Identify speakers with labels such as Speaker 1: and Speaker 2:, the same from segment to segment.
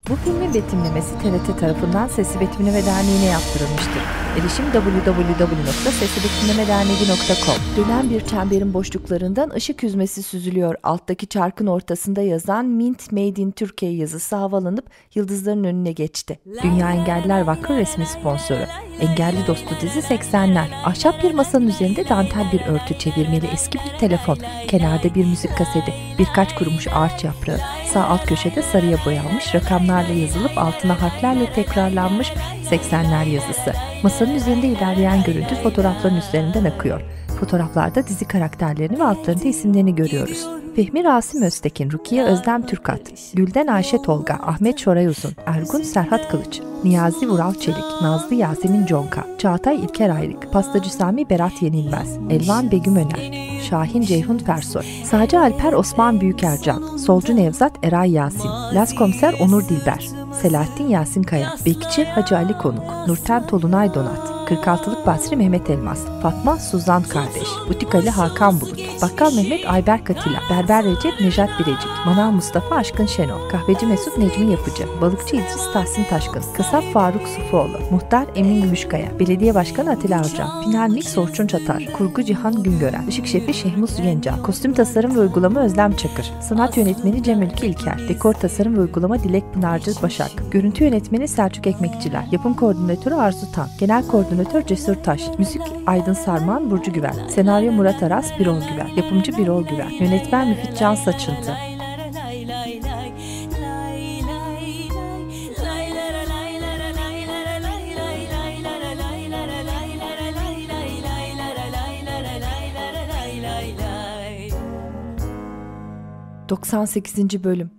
Speaker 1: Bu filmin betimlemesi TRT tarafından Sesli Betimleme Derneği'ne yaptırılmıştır. Erişim www.seslibetimlemederneği.com. Dönen bir çemberin boşluklarından ışık hüzmesi süzülüyor. Alttaki çarkın ortasında yazan Mint Made in Türkiye yazısı havalanıp yıldızların önüne geçti. Dünya Engelliler Vakfı resmi sponsoru. Engelli Dostu dizi 80'ler. Ahşap bir masanın üzerinde dantel bir örtü çevirmeli eski bir telefon. Kenarda bir müzik kaseti, birkaç kurumuş ağaç yaprağı. Sağ alt köşede sarıya boyanmış, rakamlarla yazılıp altına harflerle tekrarlanmış 80'ler yazısı. Masanın üzerinde ilerleyen görüntü fotoğrafların üzerinden akıyor. Fotoğraflarda dizi karakterlerini ve altlarında isimlerini görüyoruz. Fehmi Rasim Öztekin, Rukiye Özlem Türkat, Gülden Ayşe Tolga, Ahmet Şoray Uzun, Ergun Serhat Kılıç, Niyazi Vural Çelik, Nazlı Yasemin Conka, Çağatay İlker Ayrık, Pastacı Sami Berat Yenilmez, Elvan Begüm Öner, Şahin Ceyhun Fersoy, Sağcı Alper Osman Büyükercan, Solcu Nevzat Eray Yasin, Las Komiser Onur Dilber, Selahattin Yasin Kaya, Bekçi Hacı Ali Konuk, Nurten Tolunay Donat, 46'lık Basri Mehmet Elmas, Fatma Suzan Kardeş, Butik Ali Hakan Bulut, Bakkal Mehmet Ayberk Atilla, Berber Recep Nejat Birecik, Manav Mustafa Aşkın Şenol, Kahveci Mesut Necmi Yapıcı, Balıkçı İdris Tahsin Taşkın, Kasap Faruk Sufuoğlu, Muhtar Emin Gümüşkaya, Belediye Başkanı Atilla Avcı, Final Mix Orçun Çatar, Kurgu Cihan Güngören, Işık Şefi Şehmus Yencan, Kostüm Tasarım ve Uygulama Özlem Çakır, Sanat Yönetmeni Cem Ülke İlker, Dekor Tasarım ve Uygulama Dilek Pınarcı Başak, Görüntü Yönetmeni Selçuk Ekmekçiler, Yapım Koordinatörü Arzu Tan, Genel Koordinatör Cesur Taş, Müzik Aydın Sarman Burcu Güven, Senaryo Murat Aras Birol Güven, Yapımcı Birol Güven, Yönetmen Müfit Can Saçıntı. ...98. Bölüm.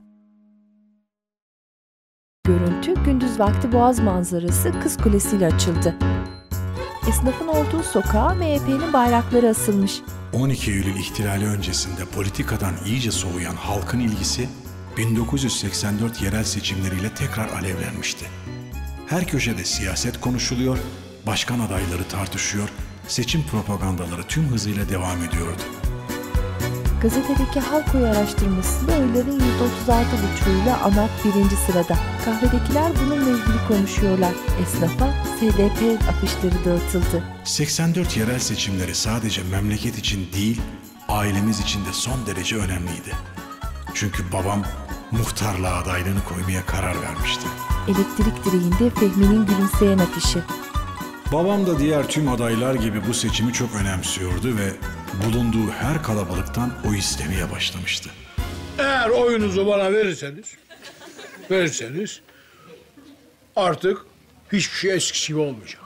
Speaker 1: Görüntü gündüz vakti Boğaz manzarası Kız Kulesi ile açıldı. Esnafın olduğu sokağa MHP'nin bayrakları asılmış.
Speaker 2: 12 Eylül ihtilali öncesinde politikadan iyice soğuyan halkın ilgisi 1984 yerel seçimleriyle tekrar alevlenmişti. Her köşede siyaset konuşuluyor, başkan adayları tartışıyor, seçim propagandaları tüm hızıyla devam ediyordu.
Speaker 1: Gazetedeki halk oyu araştırmasında oyların %36,5'uyla ANAP 1. sırada. Kahvedekiler bununla ilgili konuşuyorlar. Esnafa SDP afişleri dağıtıldı.
Speaker 2: 84 yerel seçimleri sadece memleket için değil, ailemiz için de son derece önemliydi. Çünkü babam muhtarlığa adaylığını koymaya karar vermişti.
Speaker 1: Elektrik direğinde Fehmi'nin gülümseyen afişi.
Speaker 2: Babam da diğer tüm adaylar gibi bu seçimi çok önemsiyordu ve bulunduğu her kalabalıktan oy istemeye başlamıştı.
Speaker 3: Eğer oyunuzu bana verirseniz artık hiçbir şey eskisi gibi olmayacak.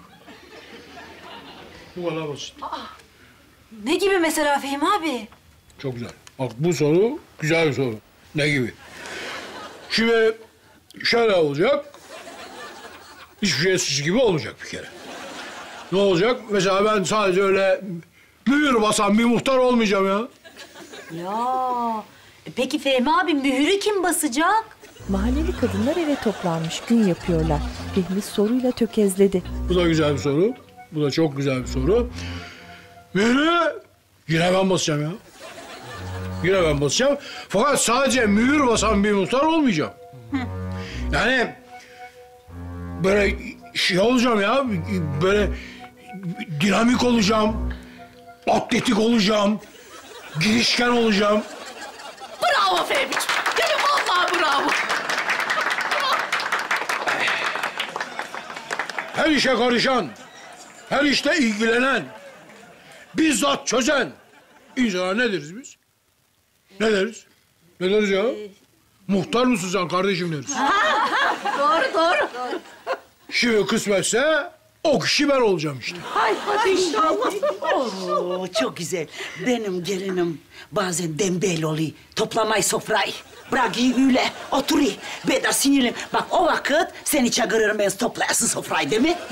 Speaker 3: Bu kadar basit.
Speaker 4: Ne gibi mesela Fehmi abi?
Speaker 3: Çok güzel. Bak bu soru güzel bir soru. Ne gibi? Şimdi şöyle olacak. Hiçbir şey eskisi gibi olmayacak bir kere. Ne olacak? Mesela ben sadece öyle mühür basan bir muhtar olmayacağım ya.
Speaker 4: Ya peki Fehmi abi mühürü kim basacak?
Speaker 1: Mahalleli kadınlar eve toplanmış, gün yapıyorlar. Fehmi soruyla tökezledi.
Speaker 3: Bu da güzel bir soru. Bu da çok güzel bir soru. Mühürü yine ben basacağım ya. Yine ben basacağım. Fakat sadece mühür basan bir muhtar olmayacağım. Yani böyle şey olacağım ya, böyle dinamik olacağım, atletik olacağım, girişken olacağım.
Speaker 4: Bravo Fehmi'ciğim. Yani vallahi bravo.
Speaker 3: Her işe karışan, her işte ilgilenen, bizzat çözen insana ne deriz biz? Ne deriz? Ne deriz ya? Muhtar mısın sen kardeşim deriz.
Speaker 4: Doğru.
Speaker 3: Şimdi kısmetse o kişi ben olacağım işte.
Speaker 4: Ay hadi inşallah.
Speaker 5: Oo, çok güzel. Benim gelinim bazen dembel oluyor. Toplamay sofrayı. Bırakıyor öyle, oturuyor. Ben de sinirlim. Bak o vakit seni çağırırım ben toplayasın sofrayı değil mi?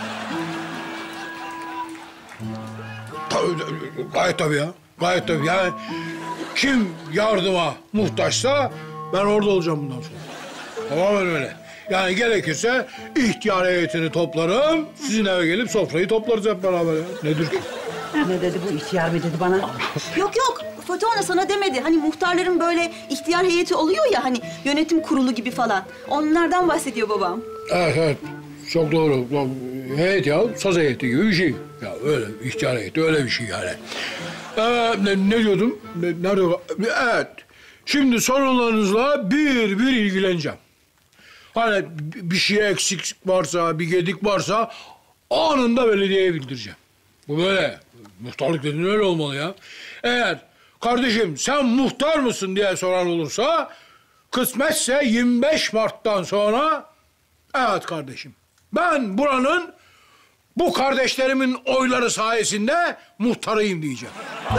Speaker 3: Gayet tabii ya. Gayet tabii. Yani kim yardıma muhtaçsa ben orada olacağım bundan sonra. Tamamen öyle. Yani gerekirse ihtiyar heyetini toplarım, sizin eve gelip sofrayı toplarız hep beraber ya. Nedir ki?
Speaker 5: Ne dedi bu ihtiyar mı dedi bana?
Speaker 4: Yok
Speaker 6: Fatuana sana demedi. Hani muhtarların böyle ihtiyar heyeti oluyor ya hani yönetim kurulu gibi falan. Onlardan bahsediyor babam.
Speaker 3: Evet, evet. Çok doğru. Heyet ya, saz heyeti gibi bir şey. Ya öyle, ihtiyar heyeti öyle bir şey yani. Ne diyordum? Nerede? Evet. Şimdi sorunlarınızla bir bir ilgileneceğim. Hani bir şey eksik varsa, bir gedik varsa anında belediyeye bildireceğim. Bu böyle. Muhtarlık dediğin öyle olmalı ya. Eğer kardeşim sen muhtar mısın diye soran olursa kısmetse 25 Mart'tan sonra evet kardeşim. Ben buranın bu kardeşlerimin oyları sayesinde muhtarıyım diyeceğim.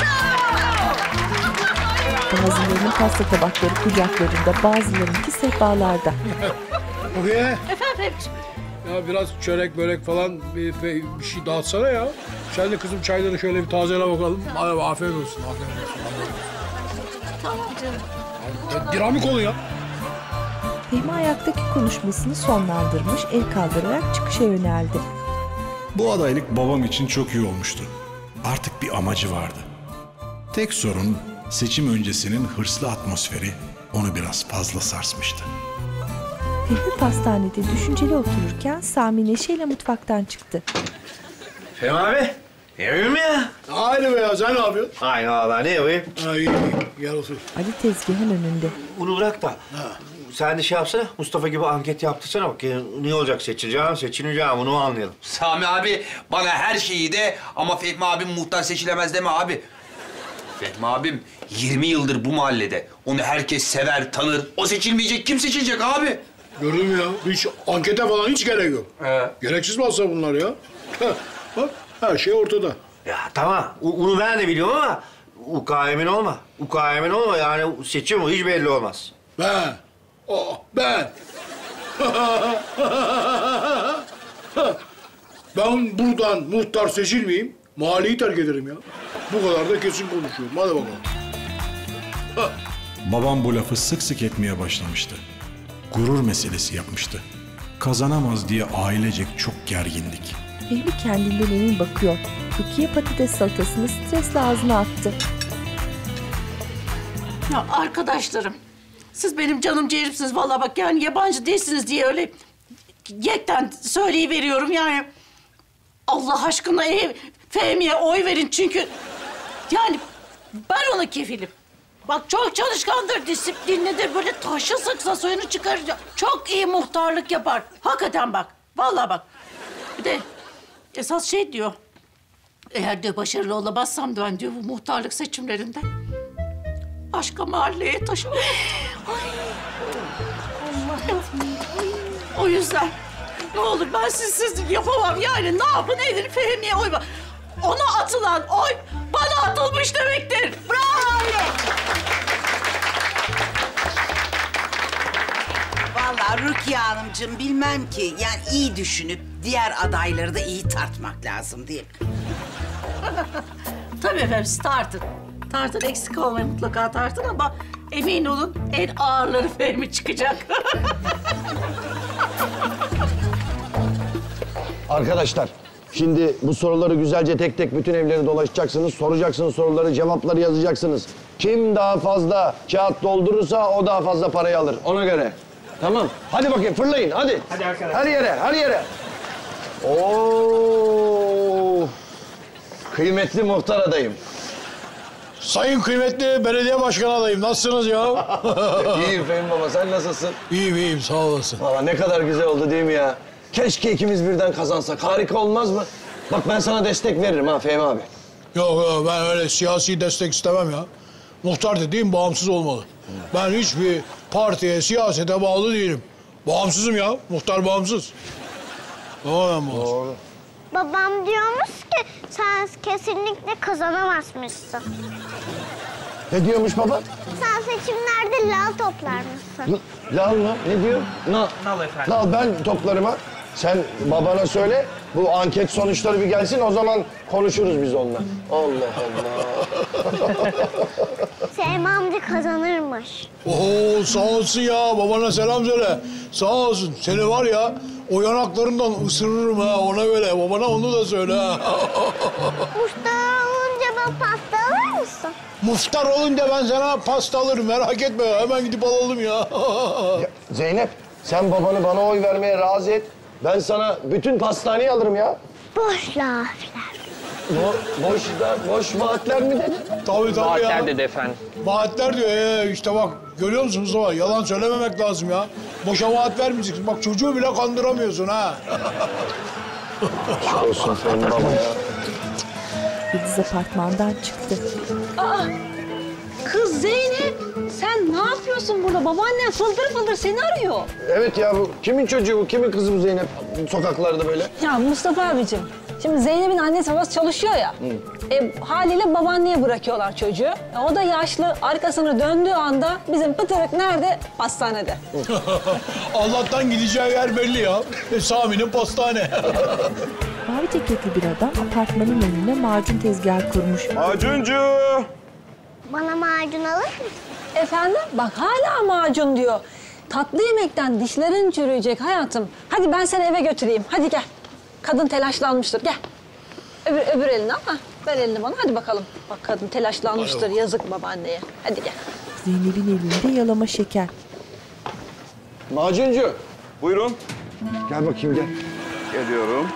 Speaker 1: Bazılarının pasta tabakları kucaklarında, bazılarınınki sehpalarda.
Speaker 3: Okey.
Speaker 6: Efendim?
Speaker 3: Ya biraz çörek börek falan bir şey dağıtsana ya. Sen de kızım çayları şöyle bir tazele bakalım. Hadi afiyet olsun, afiyet olsun.
Speaker 6: Tamam canım.
Speaker 3: Ya, dinamik olun ya.
Speaker 1: Fehmi ayaktaki konuşmasını sonlandırmış, el kaldırarak çıkışa yöneldi.
Speaker 2: Bu adaylık babam için çok iyi olmuştu. Artık bir amacı vardı. Tek sorun seçim öncesinin hırslı atmosferi onu biraz fazla sarsmıştı.
Speaker 1: Fehmi pastanede düşünceli otururken Sami neşeyle mutfaktan çıktı.
Speaker 7: Fehmi abi, evin mi ya?
Speaker 3: Aynı be ya, sen ne yapıyorsun?
Speaker 7: Aynı valla, ne yapayım?
Speaker 3: Ha, iyi. Gel otur.
Speaker 1: Ali tezgahın önünde.
Speaker 7: Bunu bırak da. Sen de şey yapsana, Mustafa gibi anket yaptırsana bak. Ne olacak, seçileceğim, bunu anlayalım.
Speaker 8: Sami abi bana her şeyi de ama Fehmi abim muhtar seçilemez deme abi. Fehmi abim 20 yıldır bu mahallede. Onu herkes sever, tanır. O seçilmeyecek, kim seçilecek abi?
Speaker 3: Gördün mü ya? Hiç ankete falan hiç gerek yok. Gereksiz masa bunlar ya. Bak her şey ortada.
Speaker 7: Ya tamam, onu ben de biliyorum ama UKM'in olma. UKM'in olma yani seçim o hiç belli olmaz.
Speaker 3: Ben. Ben. Ben buradan muhtar seçilmeyeyim, mahalleyi terk ederim ya. Bu kadar da kesin konuşuyorum. Hadi bakalım.
Speaker 2: Babam bu lafı sık sık etmeye başlamıştı. Gurur meselesi yapmıştı. Kazanamaz diye ailecek çok gergindik.
Speaker 1: Fehmi kendinden emin bakıyor. Rukiye patates salatasını stresle ağzına attı.
Speaker 9: Ya arkadaşlarım, siz benim canım ciğerimsiniz vallahi bak yani yabancı değilsiniz diye öyle yekten söyleyiveriyorum yani. Allah aşkına Fehmi'ye oy verin çünkü yani ben ona kefilim. Bak çok çalışkandır, disiplinlidir, böyle taşı sıksa suyunu çıkarır. Çok iyi muhtarlık yapar. Hakikaten bak, vallahi bak. Bir de esas şey diyor, eğer diyor başarılı olamazsam ben diyor bu muhtarlık seçimlerinde başka mahalleye taşı... Ay. Allah. O yüzden ne olur ben sizsiz yapamam yani. Ne yapın edin Fehmi'ye oy. Ona atılan oy bana atılmış demektir. Bravo anne.
Speaker 10: Vallahi Rukiye Hanımcığım bilmem ki. Yani iyi düşünüp diğer adayları da iyi tartmak lazım değil mi?
Speaker 9: Tabii efendim siz tartın. Tartın eksik olmayın mutlaka tartın ama emin olun en ağırları Fehmi çıkacak.
Speaker 11: Arkadaşlar, şimdi bu soruları güzelce tek tek bütün evleri dolaşacaksınız. Soracaksınız soruları, cevapları yazacaksınız. Kim daha fazla kağıt doldurursa o daha fazla parayı alır. Ona göre. Tamam. Hadi bakayım fırlayın hadi. Hadi arkadaşlar. Her yere, her yere. Oo! Kıymetli muhtar adayım.
Speaker 3: Sayın kıymetli belediye başkanı adayım. Nasılsınız ya?
Speaker 11: İyiyim Fehmi baba, sen nasılsın?
Speaker 3: İyiyim, iyiyim. Sağ olasın.
Speaker 11: Vallahi ne kadar güzel oldu değil mi ya? Keşke ikimiz birden kazansak. Harika olmaz mı? Bak ben sana destek veririm ha Fehmi abi.
Speaker 3: Yok ben öyle siyasi destek istemem ya. Muhtar dediğim bağımsız olmalı. Ben hiçbir partiye, siyasete bağlı değilim. Bağımsızım ya. Muhtar bağımsız. Tamamen bağımsız.
Speaker 11: Doğru.
Speaker 12: Babam diyormuş ki sen kesinlikle kazanamazmışsın.
Speaker 11: Ne diyormuş baba?
Speaker 12: Sen seçimlerde lal toplarmışsın.
Speaker 11: Lal mı? Ne diyor?
Speaker 7: Nal efendim.
Speaker 11: Lal ben toplarıma. Sen babana söyle, bu anket sonuçları bir gelsin, o zaman konuşuruz biz onunla. Allah Allah.
Speaker 12: Sevim amca kazanırmış.
Speaker 3: Oo sağ olsun ya. Babana selam söyle. Sağ olsun. Seni var ya o yanaklarından ısırırım ha ona göre. Babana onu da söyle ha.
Speaker 12: Muhtar olunca bana pasta alır mısın?
Speaker 3: Muhtar olunca ben sana pasta alırım, merak etme. Hemen gidip alalım ya.
Speaker 11: Ya, Zeynep, sen babanı bana oy vermeye razı et. Ben sana bütün pastaneyi alırım ya.
Speaker 12: Boş laflar.
Speaker 11: Boş vaatler mi dedin?
Speaker 3: Tabii ya.
Speaker 13: Vaatler dedi efendim.
Speaker 3: Vaatler diyor. İşte bak görüyor musun Mustafa? Yalan söylememek lazım ya. Boşa vaat vermeyeceksin. Bak çocuğu bile kandıramıyorsun ha.
Speaker 11: Aşk olsun senin baba ya.
Speaker 1: Yıldız apartmandan çıktı.
Speaker 6: Aa, kız Zeynep, sen ne yapıyorsun burada? Babaannen fıldır fıldır seni arıyor.
Speaker 11: Evet ya, bu kimin çocuğu bu? Kimin kızı bu Zeynep? Sokaklarda böyle.
Speaker 14: Ya Mustafa abicim, şimdi Zeynep'in annesi babası çalışıyor ya. Haliyle babaanneye bırakıyorlar çocuğu. O da yaşlı, arkasını döndüğü anda bizim Pıtırık nerede? Pastanede.
Speaker 3: Allah'tan gideceği yer belli ya. Sami'nin pastane.
Speaker 1: Mavi ceketli bir adam apartmanın önüne macun tezgahı kurmuş.
Speaker 11: Macuncu!
Speaker 12: Bana macun alır mısın?
Speaker 14: Efendim? Bak hala macun diyor. Tatlı yemekten dişlerin çürüyecek hayatım. Hadi ben seni eve götüreyim. Hadi gel. Kadın telaşlanmıştır. Gel. Öbür elini al. Ha, ver elini bana. Hadi bakalım. Bak kadın telaşlanmıştır. Yazık babaanneye. Hadi gel.
Speaker 1: Zeynep'in elinde yalama şeker.
Speaker 11: Macuncu!
Speaker 15: Buyurun.
Speaker 11: Gel bakayım gel.
Speaker 15: Geliyorum.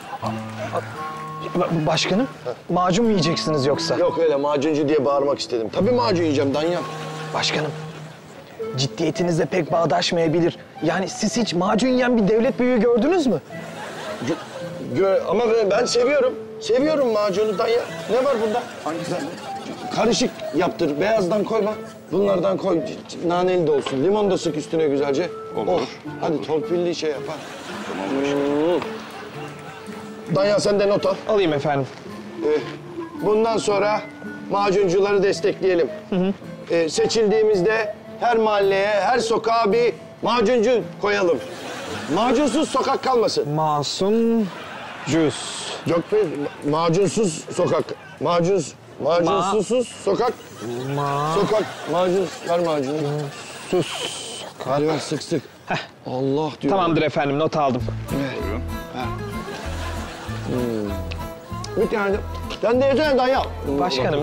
Speaker 13: Başkanım, macun mu yiyeceksiniz yoksa?
Speaker 11: Yok öyle macuncu diye bağırmak istedim. Tabii macun yiyeceğim Danyal.
Speaker 13: Başkanım, ciddiyetinizle pek bağdaşmayabilir. Yani siz hiç macun yiyen bir devlet büyüğü gördünüz mü?
Speaker 11: Ama ben seviyorum. Seviyorum macunu Danyal. Ne var bunda? Hangisi? Karışık yaptır. Beyazdan koyma. Bunlardan koy. Naneli de olsun. Limon da sık üstüne güzelce.
Speaker 15: Olur.
Speaker 11: Hadi torpilli şey yap ha. Danyal sen de not al.
Speaker 13: Alayım efendim.
Speaker 11: Bundan sonra macuncuları destekleyelim. Seçildiğimizde her mahalleye, her sokağa bir macuncu koyalım. Macunsuz sokak kalmasın.
Speaker 13: Masum cüz.
Speaker 11: Yok be, macunsuz sokak. Macunsuzsuz sokak. Sokak, macun, ver macunu.
Speaker 13: Sus.
Speaker 11: Hadi ver sık sık. Allah diyor.
Speaker 13: Tamamdır efendim, not aldım.
Speaker 15: Buyurun.
Speaker 11: Bir tane de. Sen de yesene Danyal.
Speaker 13: Başkanım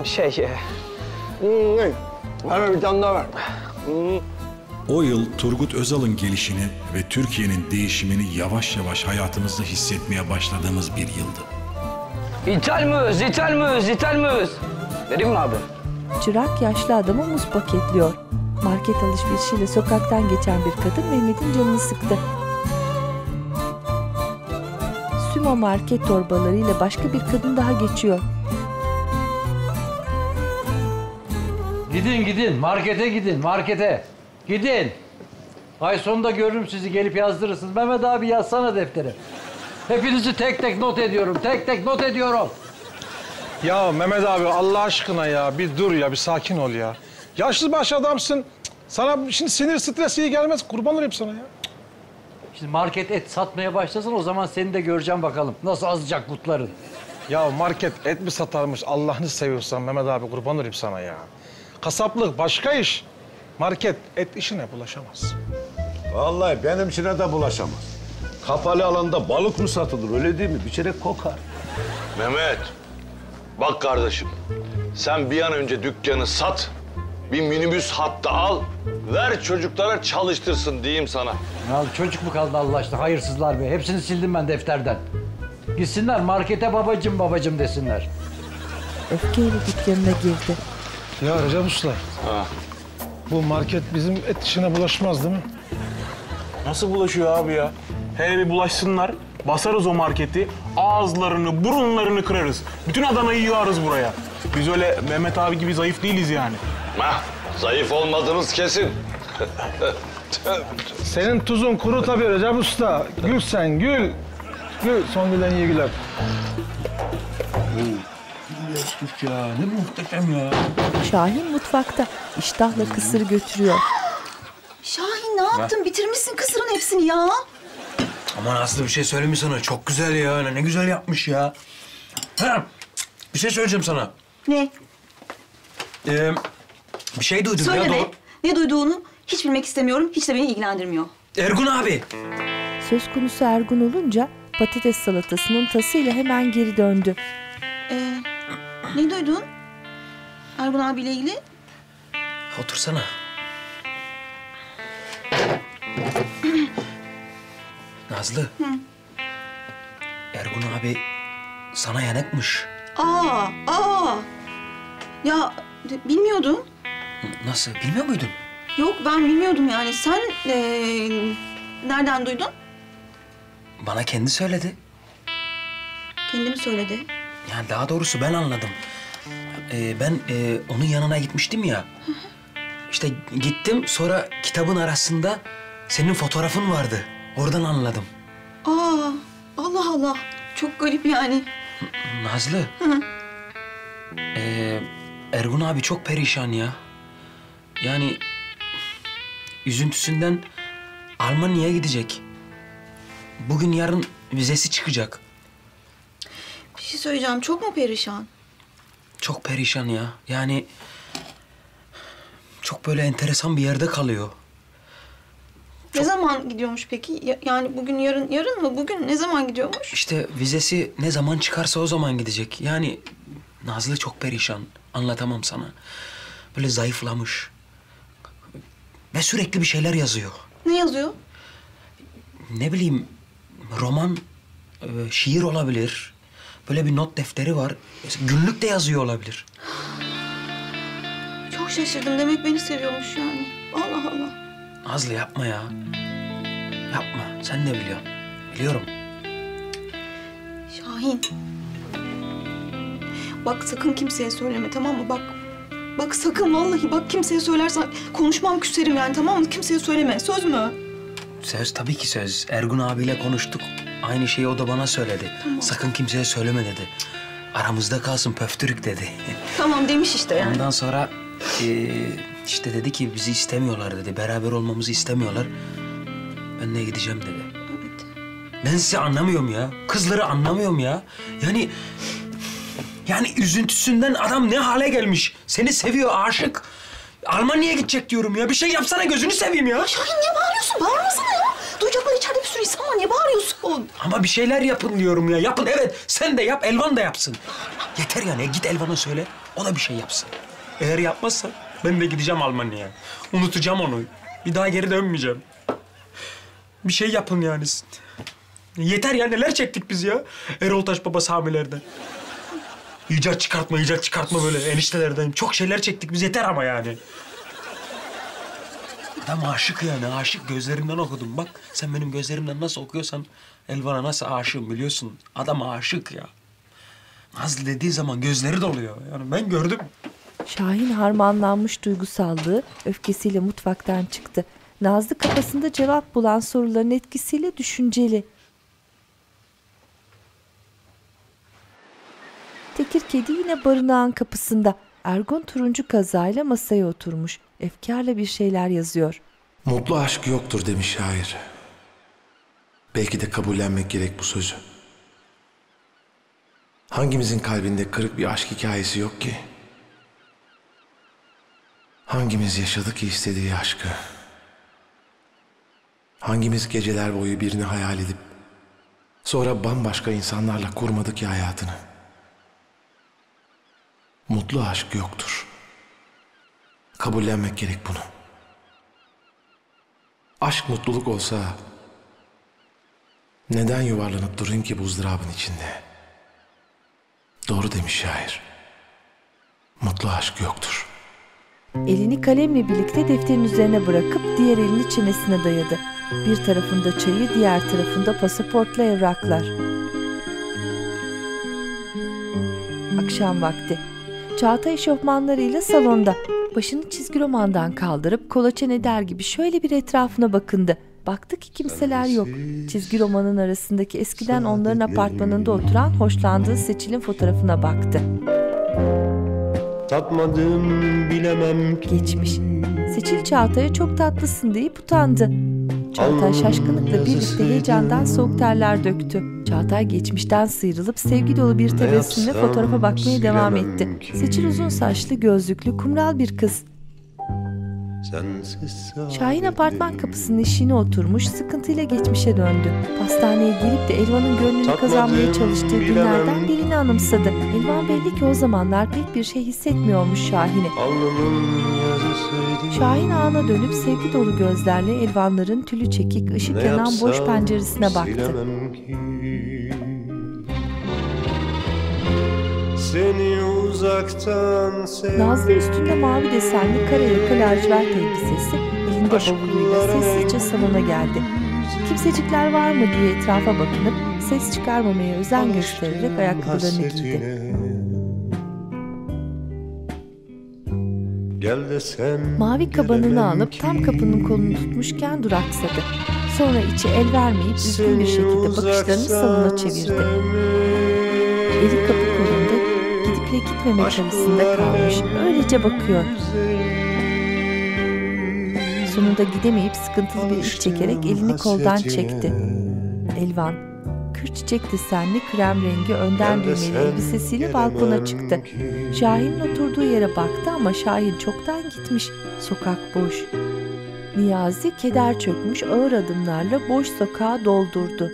Speaker 11: Ver bir tane daha ver.
Speaker 2: O yıl Turgut Özal'ın gelişini ve Türkiye'nin değişimini yavaş yavaş hayatımızda hissetmeye başladığımız bir yıldı.
Speaker 13: İthal müz. Vereyim mi abi?
Speaker 1: Çırak yaşlı adama muz paketliyor. Market alışverişiyle sokaktan geçen bir kadın Mehmet'in canını sıktı. Sümo market torbalarıyla başka bir kadın daha geçiyor.
Speaker 16: Gidin markete gidin Gidin. Ay sonunda görürüm sizi, gelip yazdırırsınız. Mehmet abi yazsana deftere. Hepinizi tek tek not ediyorum.
Speaker 17: Ya Mehmet abi Allah aşkına ya bir dur ya, bir sakin ol ya. Yaşlı başlı adamsın. Sana şimdi sinir stres iyi gelmez. Kurban olayım sana ya.
Speaker 16: Şimdi market et satmaya başlasın, o zaman seni de göreceğim bakalım. Nasıl azacak kutların.
Speaker 17: Ya market et mi satarmış Allah'ını seviyorsan Mehmet abi, kurban olayım sana ya. Kasaplık başka iş. Market et işine bulaşamaz.
Speaker 15: Vallahi benim içine de bulaşamaz. Kapalı alanda balık mı satılır, öyle değil mi? Bir kere kokar.
Speaker 11: Mehmet, bak kardeşim. Sen bir an önce dükkanı sat, bir minibüs hattı al, ver çocuklara çalıştırsın diyeyim sana.
Speaker 16: Ya çocuk mu kaldı Allah aşkına, hayırsızlar be. Hepsini sildim ben defterden. Gitsinler markete babacım desinler.
Speaker 1: Öfkeyle dükkanına girdi.
Speaker 17: Ya Recep Usta, bu market bizim et işine bulaşmaz değil mi?
Speaker 18: Nasıl bulaşıyor abi ya? Hele bir bulaşsınlar, basarız o marketi, ağızlarını, burunlarını kırarız. Bütün Adana'yı yığarız buraya. Biz öyle Mehmet abi gibi zayıf değiliz yani.
Speaker 11: Zayıf olmadığınız kesin.
Speaker 17: Senin tuzun kuru tabii Recep Usta. Gül sen, gül. Gül, son gülen iyi güler.
Speaker 3: Ya ne muhteşem ya.
Speaker 1: Şahin mutfakta. İştahla kısır götürüyor.
Speaker 6: Şahin ne yaptın? Bitirmişsin kısırın hepsini ya.
Speaker 19: Aman Aslı, bir şey söyleyeyim mi sana? Çok güzel ya. Ne güzel yapmış ya. Bir şey söyleyeceğim sana.
Speaker 6: Ne?
Speaker 19: Bir şey duydum
Speaker 6: Söyle
Speaker 19: ya.
Speaker 6: be. Ne duyduğunu hiç bilmek istemiyorum. Hiç de beni ilgilendirmiyor.
Speaker 19: Ergun abi.
Speaker 1: Söz konusu Ergun olunca patates salatasının tasıyla hemen geri döndü.
Speaker 6: Ne duydun? Ergun abiyle ilgili?
Speaker 19: Otursana. Nazlı.
Speaker 6: Hı.
Speaker 19: Ergun abi sana yanıkmış.
Speaker 6: Aa. Ya bilmiyordum.
Speaker 19: Nasıl? Bilmiyor muydun?
Speaker 6: Yok ben bilmiyordum yani. Sen nereden duydun?
Speaker 19: Bana kendi söyledi.
Speaker 6: Kendi mi söyledi?
Speaker 19: Yani daha doğrusu ben anladım. Ben onun yanına gitmiştim ya. İşte gittim, sonra kitabın arasında senin fotoğrafın vardı. Oradan anladım.
Speaker 6: Aa, Allah Allah. Çok garip yani.
Speaker 19: Nazlı.
Speaker 6: Hı.
Speaker 19: Ergun abi çok perişan ya. Yani üzüntüsünden Almanya'ya gidecek. Bugün yarın vizesi çıkacak.
Speaker 6: Bir şey söyleyeceğim. Çok mu perişan?
Speaker 19: Çok perişan ya. Yani çok böyle enteresan bir yerde kalıyor.
Speaker 6: Ne zaman gidiyormuş peki? Yani bugün, yarın mı? Bugün ne zaman gidiyormuş?
Speaker 19: İşte vizesi ne zaman çıkarsa o zaman gidecek. Yani Nazlı çok perişan. Anlatamam sana. Böyle zayıflamış. Ve sürekli bir şeyler yazıyor.
Speaker 6: Ne yazıyor?
Speaker 19: Ne bileyim, roman, şiir olabilir. Böyle bir not defteri var. Günlük de yazıyor olabilir.
Speaker 6: Çok şaşırdım. Demek beni seviyormuş yani. Allah Allah.
Speaker 19: Nazlı yapma ya. Yapma. Sen de biliyorsun. Biliyorum.
Speaker 6: Şahin. Bak sakın kimseye söyleme, tamam mı? Bak sakın vallahi, bak kimseye söylersen konuşmam, küserim yani, tamam mı? Kimseye söyleme. Söz mü?
Speaker 19: Söz, tabii ki söz. Ergun abiyle konuştuk. Aynı şeyi o da bana söyledi.
Speaker 6: Tamam.
Speaker 19: Sakın kimseye söyleme dedi. Aramızda kalsın pöftürük dedi.
Speaker 6: Tamam demiş işte yani.
Speaker 19: Ondan sonra işte dedi ki bizi istemiyorlar dedi. Beraber olmamızı istemiyorlar. Ben de gideceğim dedi.
Speaker 6: Evet.
Speaker 19: Ben sizi anlamıyorum ya. Kızları anlamıyorum ya. Yani üzüntüsünden adam ne hale gelmiş. Seni seviyor, aşık. Almanya'ya gidecek diyorum ya. Bir şey yapsana, gözünü seveyim ya.
Speaker 6: Şahin niye bağırıyorsun? Bağırmasana ya. Duyacaklar içeride bir sürü insan var. Niye bağırıyorsun?
Speaker 19: Ama bir şeyler yapın diyorum ya. Yapın, evet. Sen de yap, Elvan da yapsın. Yeter yani. Git Elvan'a söyle. O da bir şey yapsın. Eğer yapmazsa ben de gideceğim Almanya'ya. Unutacağım onu. Bir daha geri dönmeyeceğim. Bir şey yapın yani. Yeter ya. Neler çektik biz ya. Erol Taş Baba Samilerden. İcat çıkartma böyle eniştelerden. Çok şeyler çektik biz, yeter ama yani. Adam aşık yani, aşık. Gözlerimden okudum. Bak sen benim gözlerimden nasıl okuyorsan Elvan'a nasıl aşığım biliyorsun. Adam aşık ya. Nazlı dediği zaman gözleri doluyor. Yani ben gördüm.
Speaker 1: Şahin harmanlanmış duygusallığı öfkesiyle mutfaktan çıktı. Nazlı kafasında cevap bulan soruların etkisiyle düşünceli. Tekir kedi yine barınağın kapısında. Ergun turuncu kazayla masaya oturmuş. Efkarla bir şeyler yazıyor.
Speaker 20: Mutlu aşk yoktur demiş şair. Belki de kabullenmek gerek bu sözü. Hangimizin kalbinde kırık bir aşk hikayesi yok ki? Hangimiz yaşadı ki istediği aşkı? Hangimiz geceler boyu birini hayal edip sonra bambaşka insanlarla kurmadı ki hayatını? Mutlu aşk yoktur. Kabullenmek gerek bunu. Aşk mutluluk olsa neden yuvarlanıp durayım ki bu ızdırabın içinde? Doğru demiş şair. Mutlu aşk yoktur.
Speaker 1: Elini kalemle birlikte defterin üzerine bırakıp diğer elini çenesine dayadı. Bir tarafında çayı, diğer tarafında pasaportla evraklar. Akşam vakti. Çağatay eşofmanlarıyla salonda. Başını çizgi romandan kaldırıp kolaçan eder gibi şöyle bir etrafına bakındı. Baktı ki kimseler yok. Çizgi romanın arasındaki eskiden onların apartmanında oturan hoşlandığı Seçil'in fotoğrafına baktı.
Speaker 7: Tatmadım bilemem ki.
Speaker 1: Geçmiş. Seçil Çağatay'a çok tatlısın deyip utandı. Çağatay şaşkınlıkla birlikte heyecandan soğuk terler döktü. Çağatay geçmişten sıyrılıp sevgi dolu bir tebessümle fotoğrafa bakmaya devam etti. Seçil uzun saçlı, gözlüklü, kumral bir kız. Şahin apartman kapısının eşiğine oturmuş, sıkıntıyla geçmişe döndü. Pastaneye gelip de Elvan'ın gönlünü kazanmaya çalıştığı günlerden birini anımsadı. Elvan belli ki o zamanlar pek bir şey hissetmiyormuş Şahin'e. Şahin ağına dönüp sevgi dolu gözlerle Elvanların tülü çekik, ışık yanan boş penceresine baktı. Nazlı üstünde mavi desenli kara yaka lacivert elbisesi, elinde bavuluyla sessizce salona geldi. Kimsecikler var mı diye etrafa bakınıp ses çıkarmamaya özen göstererek ayakkabılarını giydi. Mavi kabanını alıp tam kapının kolunu tutmuşken duraksadı. Sonra içi el vermeyip üzgün bir şekilde bakışlarını salona çevirdi. Eli kapı kolunda gidip gitmemek arasında kalmış. Öylece bakıyor. Sonunda gidemeyip sıkıntılı bir iç çekerek elini koldan çekti. Elvan, kır çiçek desenli krem rengi önden düğmeli elbisesiyle balkona çıktı. Şahin'in oturduğu yere baktı ama Şahin çoktan gitmiş. Sokak boş. Niyazi keder çökmüş ağır adımlarla boş sokağı doldurdu.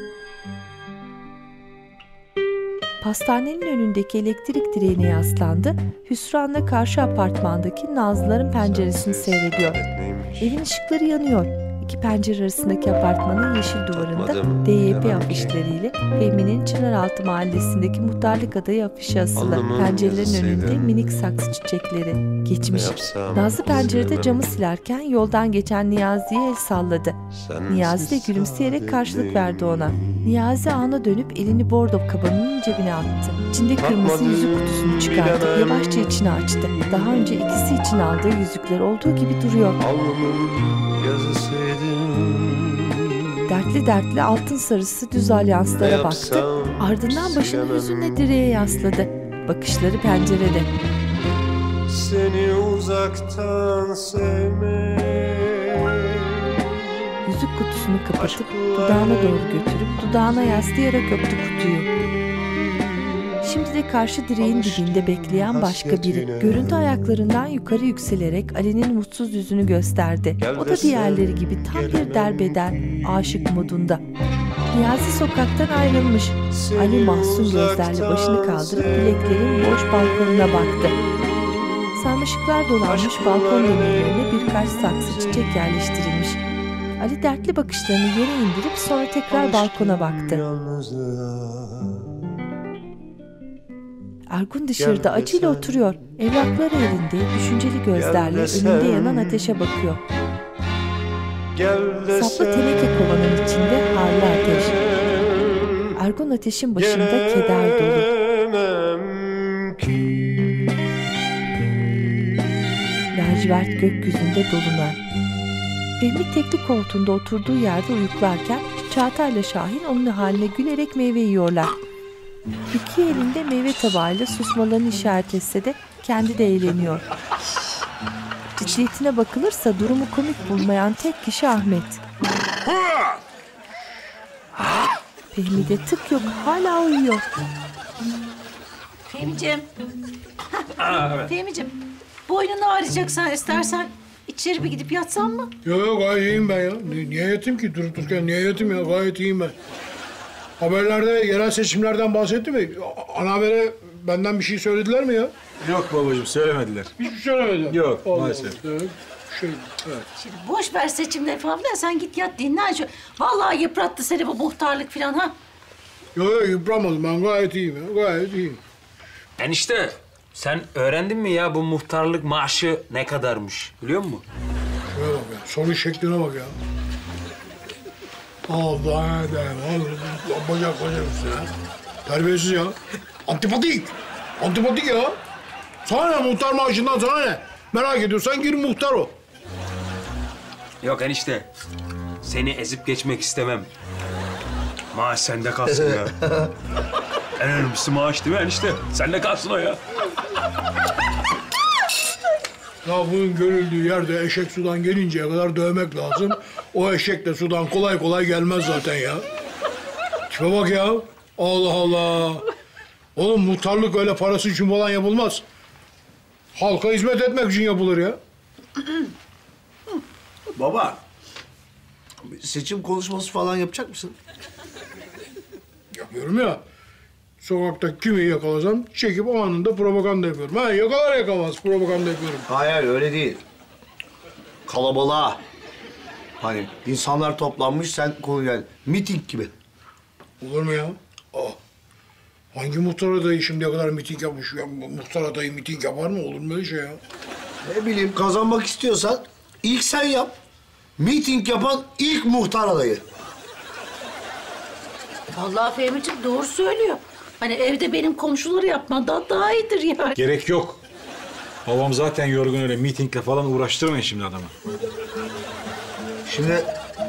Speaker 1: Pastanenin önündeki elektrik direğine yaslandı. Hüsranla karşı apartmandaki Nazlıların penceresini seyrediyor. Evin ışıkları yanıyor. İki pencere arasındaki apartmanın yeşil duvarında DYP afişleriyle Fehmi'nin Çınaraltı mahallesindeki muhtarlık adayı afişi asılı. Pencerelerin önünde minik saksı çiçekleri. Geçmiş. Nazlı pencerede camı silerken yoldan geçen Niyazi'ye el salladı. Niyazi de gülümseyerek karşılık verdi ona. Niyazi ağına dönüp elini bordo kabanının cebine attı. İçinde kırmızı yüzük kutusunu çıkardı. Yavaşça içini açtı. Daha önce ikisi için aldığı yüzükler olduğu gibi duruyor. Dertli dertli altın sarısı düz alyanslara baktı. Ardından başını hüzünle direğe yasladı. Bakışları pencerede. Seni uzaktan sevmek. Yüzük kutusunu kapatıp dudağına doğru götürüp dudağına yaslayarak öptü kutuyu. Şimdi de karşı direğin dibinde bekleyen başka biri. Görüntü ayaklarından yukarı yükselerek Ali'nin mutsuz yüzünü gösterdi. O da diğerleri gibi tam bir derbeder, aşık modunda. Niyazi sokaktan ayrılmış. Ali mahzun gözlerle başını kaldırıp bileklerin boş balkonuna baktı. Sarmaşıklar dolanmış balkon demirlerine birkaç saksı çiçek yerleştirilmiş. Ali dertli bakışlarını yere indirip sonra tekrar balkona baktı. Ergun dışarıda acıyla oturuyor. Evrakları elinde, düşünceli gözlerle önünde yanan ateşe bakıyor. Saplı teneke kovanın içinde harlı ateş. Ergun ateşin başında keder dolu. Lacivert gökyüzünde dolunay. Fehmi tekli koltuğunda oturduğu yerde uyuklarken Çağatay'la Şahin onun haline gülerek meyve yiyorlar. İki elinde meyve tabağıyla susmalarını işaret etse de kendi de eğleniyor. Ciddiyetine bakılırsa durumu komik bulmayan tek kişi Ahmet. Fehmi'de tık yok, hala uyuyor.
Speaker 9: Fehmi'ciğim. Fehmi'ciğim, boynunu ağrıyacaksan istersen içeri bir gidip yatsan mı?
Speaker 3: Yok gayet iyiyim ben ya. Niye yatayım ki durup dururken? Niye yatayım ya? Gayet iyiyim ben. Haberlerde yerel seçimlerden bahsetti mi? Ana habere benden bir şey söylediler mi ya?
Speaker 18: Yok babacığım söylemediler.
Speaker 3: Hiçbir şey söylemediler.
Speaker 18: Yok
Speaker 3: Allah
Speaker 18: maalesef.
Speaker 3: Allah. Evet.
Speaker 9: Şimdi boş ver seçimleri falan filan. Sen git yat dinlen şu. Vallahi yıprattı seni bu muhtarlık falan ha.
Speaker 3: Yok yıpramadım ben gayet iyiyim ya. Gayet iyiyim.
Speaker 19: Enişte sen öğrendin mi ya bu muhtarlık maaşı ne kadarmış biliyor musun?
Speaker 3: Şuraya bak ya. Soru şekline bak ya. Allah eder. Bacak ya. Terbiyesiz ya. Antipatik. Antipatik ya. Sana ne muhtar maaşından sana ne? Merak ediyorsan gir muhtar ol.
Speaker 19: Yok enişte. Seni ezip geçmek istemem. Maaş sende kalsın ya. En önemlisi maaş değil mi enişte? Sende kalsın o ya.
Speaker 3: Ya bunun görüldüğü yerde eşek sudan gelinceye kadar dövmek lazım. O eşek de sudan kolay kolay gelmez zaten ya. Tipe bak ya. Allah Allah. Oğlum muhtarlık öyle parası için falan yapılmaz. Halka hizmet etmek için yapılır ya.
Speaker 15: Baba, seçim konuşması falan yapacak mısın?
Speaker 3: Yapıyorum ya. Sokakta kimi yakalasam çekip anında propaganda yapıyorum. Ha yakalar yakalamaz propaganda yapıyorum.
Speaker 15: Hayır, öyle değil. Kalabalığa. Hani insanlar toplanmış, sen konu yani miting gibi.
Speaker 3: Olur mu ya? Hangi muhtar adayı şimdiye kadar miting yapmış? Ya, muhtar adayı miting yapar mı? Olur mu öyle şey ya?
Speaker 15: Ne bileyim, kazanmak istiyorsan ilk sen yap. Miting yapan ilk muhtar adayı.
Speaker 9: Vallahi Fehmi'ciğim doğru söylüyor. Hani evde benim komşuları yapmadan daha iyidir yani.
Speaker 17: Gerek yok. Babam zaten yorgun, öyle mitingle falan uğraştırmayın şimdi adamı.
Speaker 15: Şimdi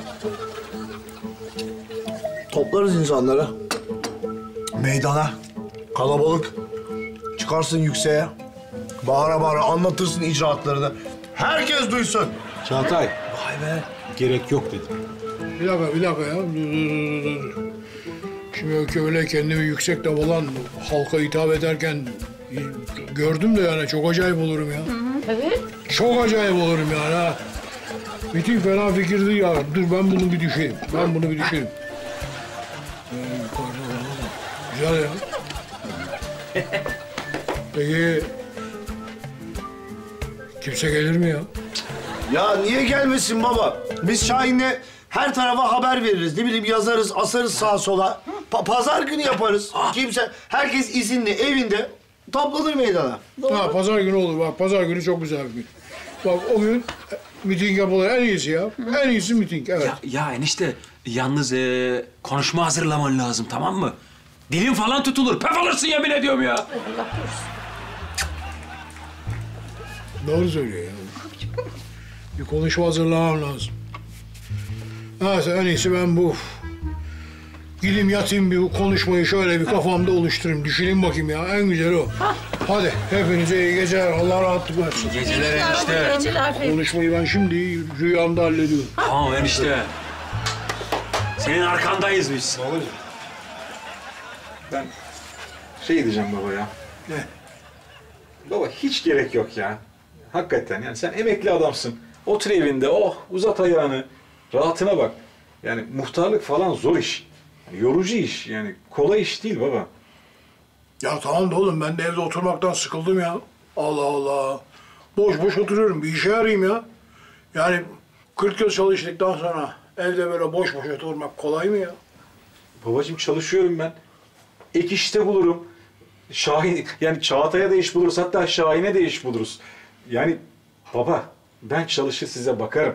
Speaker 15: toplarız insanları. Meydana, kalabalık. Çıkarsın yükseğe. Bağıra bağıra anlatırsın icraatlarını. Herkes duysun.
Speaker 17: Çağatay. Vay be. Gerek yok dedim.
Speaker 3: Bir dakika ya. Dur. Şimdi öyle kendimi yüksekte falan halka hitap ederken gördüm de yani çok acayip olurum ya.
Speaker 9: Evet.
Speaker 3: Çok acayip olurum yani ha. Miting fena fikirdi ya. Dur ben bunu bir düşeyim. Güzel ya. Peki kimse gelir mi ya?
Speaker 15: Ya niye gelmesin baba? Biz Şahin'le her tarafa haber veririz. Ne bileyim yazarız, asarız sağa sola. Pazar günü yaparız. Herkes izinli, evinde toplanır meydana.
Speaker 3: Ha, pazar günü olur. Bak pazar günü çok güzel bir gün. Bak o gün miting yapılır. En iyisi ya. En iyisi miting, evet.
Speaker 19: Ya enişte yalnız konuşma hazırlaman lazım, tamam mı? Dilin falan tutulur. Pef alırsın yemin ediyorum ya.
Speaker 3: Doğru söylüyor ya. Bir konuşma hazırlamam lazım. Ha, en iyisi ben bu. Gideyim yatayım bir konuşmayı şöyle bir kafamda oluşturayım. Düşüneyim bakayım ya. En güzeli o. Hadi hepinize iyi geceler. Allah rahatlık versin.
Speaker 19: İyi geceler enişte.
Speaker 9: İyi geceler Fehmi.
Speaker 3: Konuşmayı ben şimdi rüyamda hallediyorum.
Speaker 19: Tamam enişte. Senin arkandayız biz.
Speaker 17: Babacığım. Ben şey diyeceğim baba ya.
Speaker 3: Ne?
Speaker 17: Baba hiç gerek yok ya. Hakikaten yani sen emekli adamsın. Otur evinde, uzat ayağını. Rahatına bak. Yani muhtarlık falan zor iş. Yani yorucu iş. Yani kolay iş değil baba.
Speaker 3: Ya tamam da oğlum ben de evde oturmaktan sıkıldım ya. Allah Allah. Boş oturuyorum. Bir işe yarayayım ya. Yani 40 yıl çalıştıktan sonra evde böyle boş oturmak kolay mı ya?
Speaker 17: Babacığım çalışıyorum ben. Ek işte bulurum. Şahin, yani Çağatay'a da iş buluruz. Hatta Şahin'e de iş buluruz. Yani baba ben çalışır size bakarım.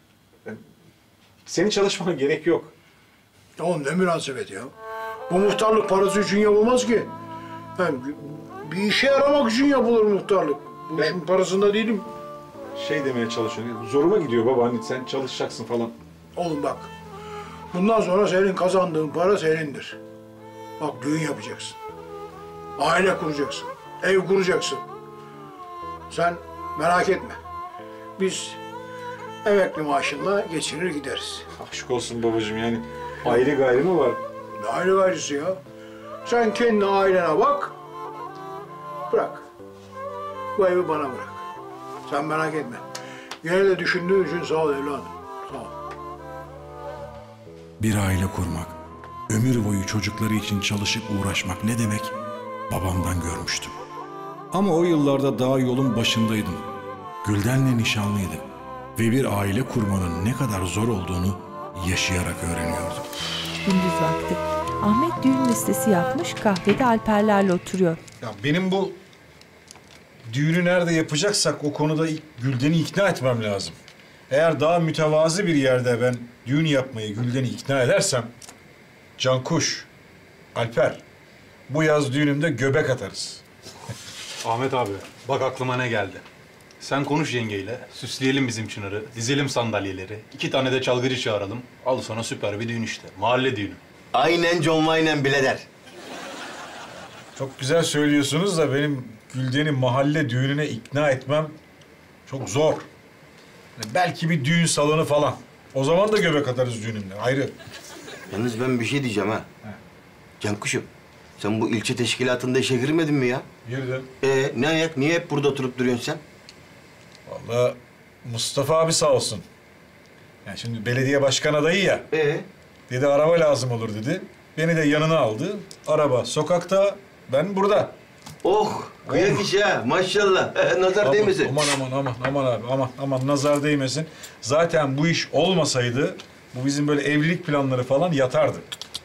Speaker 17: Senin çalışmana gerek yok.
Speaker 3: Oğlum ne münasebet ya. Bu muhtarlık parası için yapılmaz ki. Yani bir işe yaramak için yapılır muhtarlık. Bu işin parasında değilim.
Speaker 17: Şey demeye çalışıyorum. Zoruma gidiyor baba, hani sen çalışacaksın falan.
Speaker 3: Oğlum bak. Bundan sonra senin kazandığın para senindir. Bak düğün yapacaksın. Aile kuracaksın. Ev kuracaksın. Sen merak etme. Biz emekli maaşınla geçirir gideriz.
Speaker 17: Aşk olsun babacığım, yani ayrı gayrı mı var?
Speaker 3: Ne ayrı gayrısı ya? Sen kendi ailene bak. Bırak. Bu evi bana bırak. Sen merak etme. Yine de düşündüğün için sağ ol evladım. Sağ ol.
Speaker 2: Bir aile kurmak, ömür boyu çocukları için çalışıp uğraşmak ne demek? Babamdan görmüştüm. Ama o yıllarda daha yolun başındaydım. Gülden'le nişanlıydım. Ve bir aile kurmanın ne kadar zor olduğunu yaşayarak öğreniyordum.
Speaker 1: Gündüz vakti. Ahmet düğün listesi yapmış, kahvede Alperlerle oturuyor.
Speaker 17: Ya benim bu düğünü nerede yapacaksak o konuda Gülden'i ikna etmem lazım. Eğer daha mütevazı bir yerde ben düğün yapmayı Gülden'i ikna edersem... Cankuş, Alper, bu yaz düğünümde göbek atarız.
Speaker 21: Ahmet abi, bak aklıma ne geldi. Sen konuş yengeyle, süsleyelim bizim Çınar'ı, dizelim sandalyeleri, 2 tane de çalgıcı çağıralım. Al sana süper bir düğün işte, mahalle düğünü.
Speaker 7: Aynen John Wayne'en birader.
Speaker 17: Çok güzel söylüyorsunuz da benim Gülden'i mahalle düğününe ikna etmem çok zor. Belki bir düğün salonu falan. O zaman da göbek atarız düğünümde, ayrı.
Speaker 7: Yalnız ben bir şey diyeceğim ha. Cankuşum, sen bu ilçe teşkilatında işe girmedin mi ya?
Speaker 17: Girdim.
Speaker 7: Ne ayak? Niye hep burada oturup duruyorsun sen?
Speaker 17: Vallahi Mustafa abi sağ olsun. Yani şimdi belediye başkan adayı ya. Dedi araba lazım olur dedi. Beni de yanına aldı. Araba sokakta, ben burada.
Speaker 7: Oh, kıyak iş ha. Maşallah. Nazar değmesin.
Speaker 17: Aman abi, aman nazar değmesin. Zaten bu iş olmasaydı, bu bizim böyle evlilik planları falan yatardı.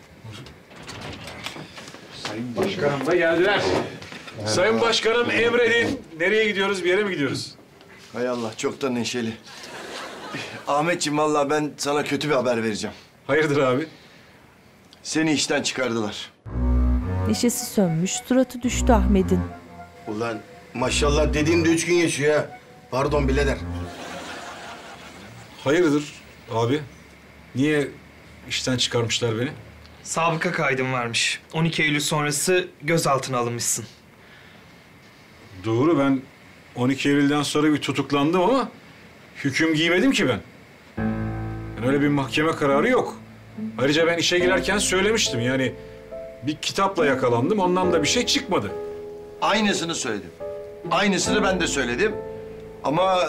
Speaker 17: Sayın Başkanım da geldiler. Sayın Başkanım emredin. Nereye gidiyoruz? Bir yere mi gidiyoruz?
Speaker 11: Hay Allah, çok da neşeli. Ahmetciğim, vallahi ben sana kötü bir haber vereceğim.
Speaker 17: Hayırdır abi?
Speaker 11: Seni işten çıkardılar.
Speaker 1: Neşesi sönmüş, suratı düştü Ahmet'in.
Speaker 15: Ulan maşallah dediğim de 3 gün yaşıyor ha. Pardon birader.
Speaker 17: Hayırdır abi? Niye işten çıkarmışlar beni?
Speaker 13: Sabıka kaydım varmış. 12 Eylül sonrası gözaltına alınmışsın.
Speaker 17: Doğru, ben 12 Eylül'den sonra bir tutuklandım ama hüküm giymedim ki ben. Yani öyle bir mahkeme kararı yok. Ayrıca ben işe girerken söylemiştim yani bir kitapla yakalandım, ondan da bir şey çıkmadı.
Speaker 11: Aynısını söyledim. Aynısını ben de söyledim. Ama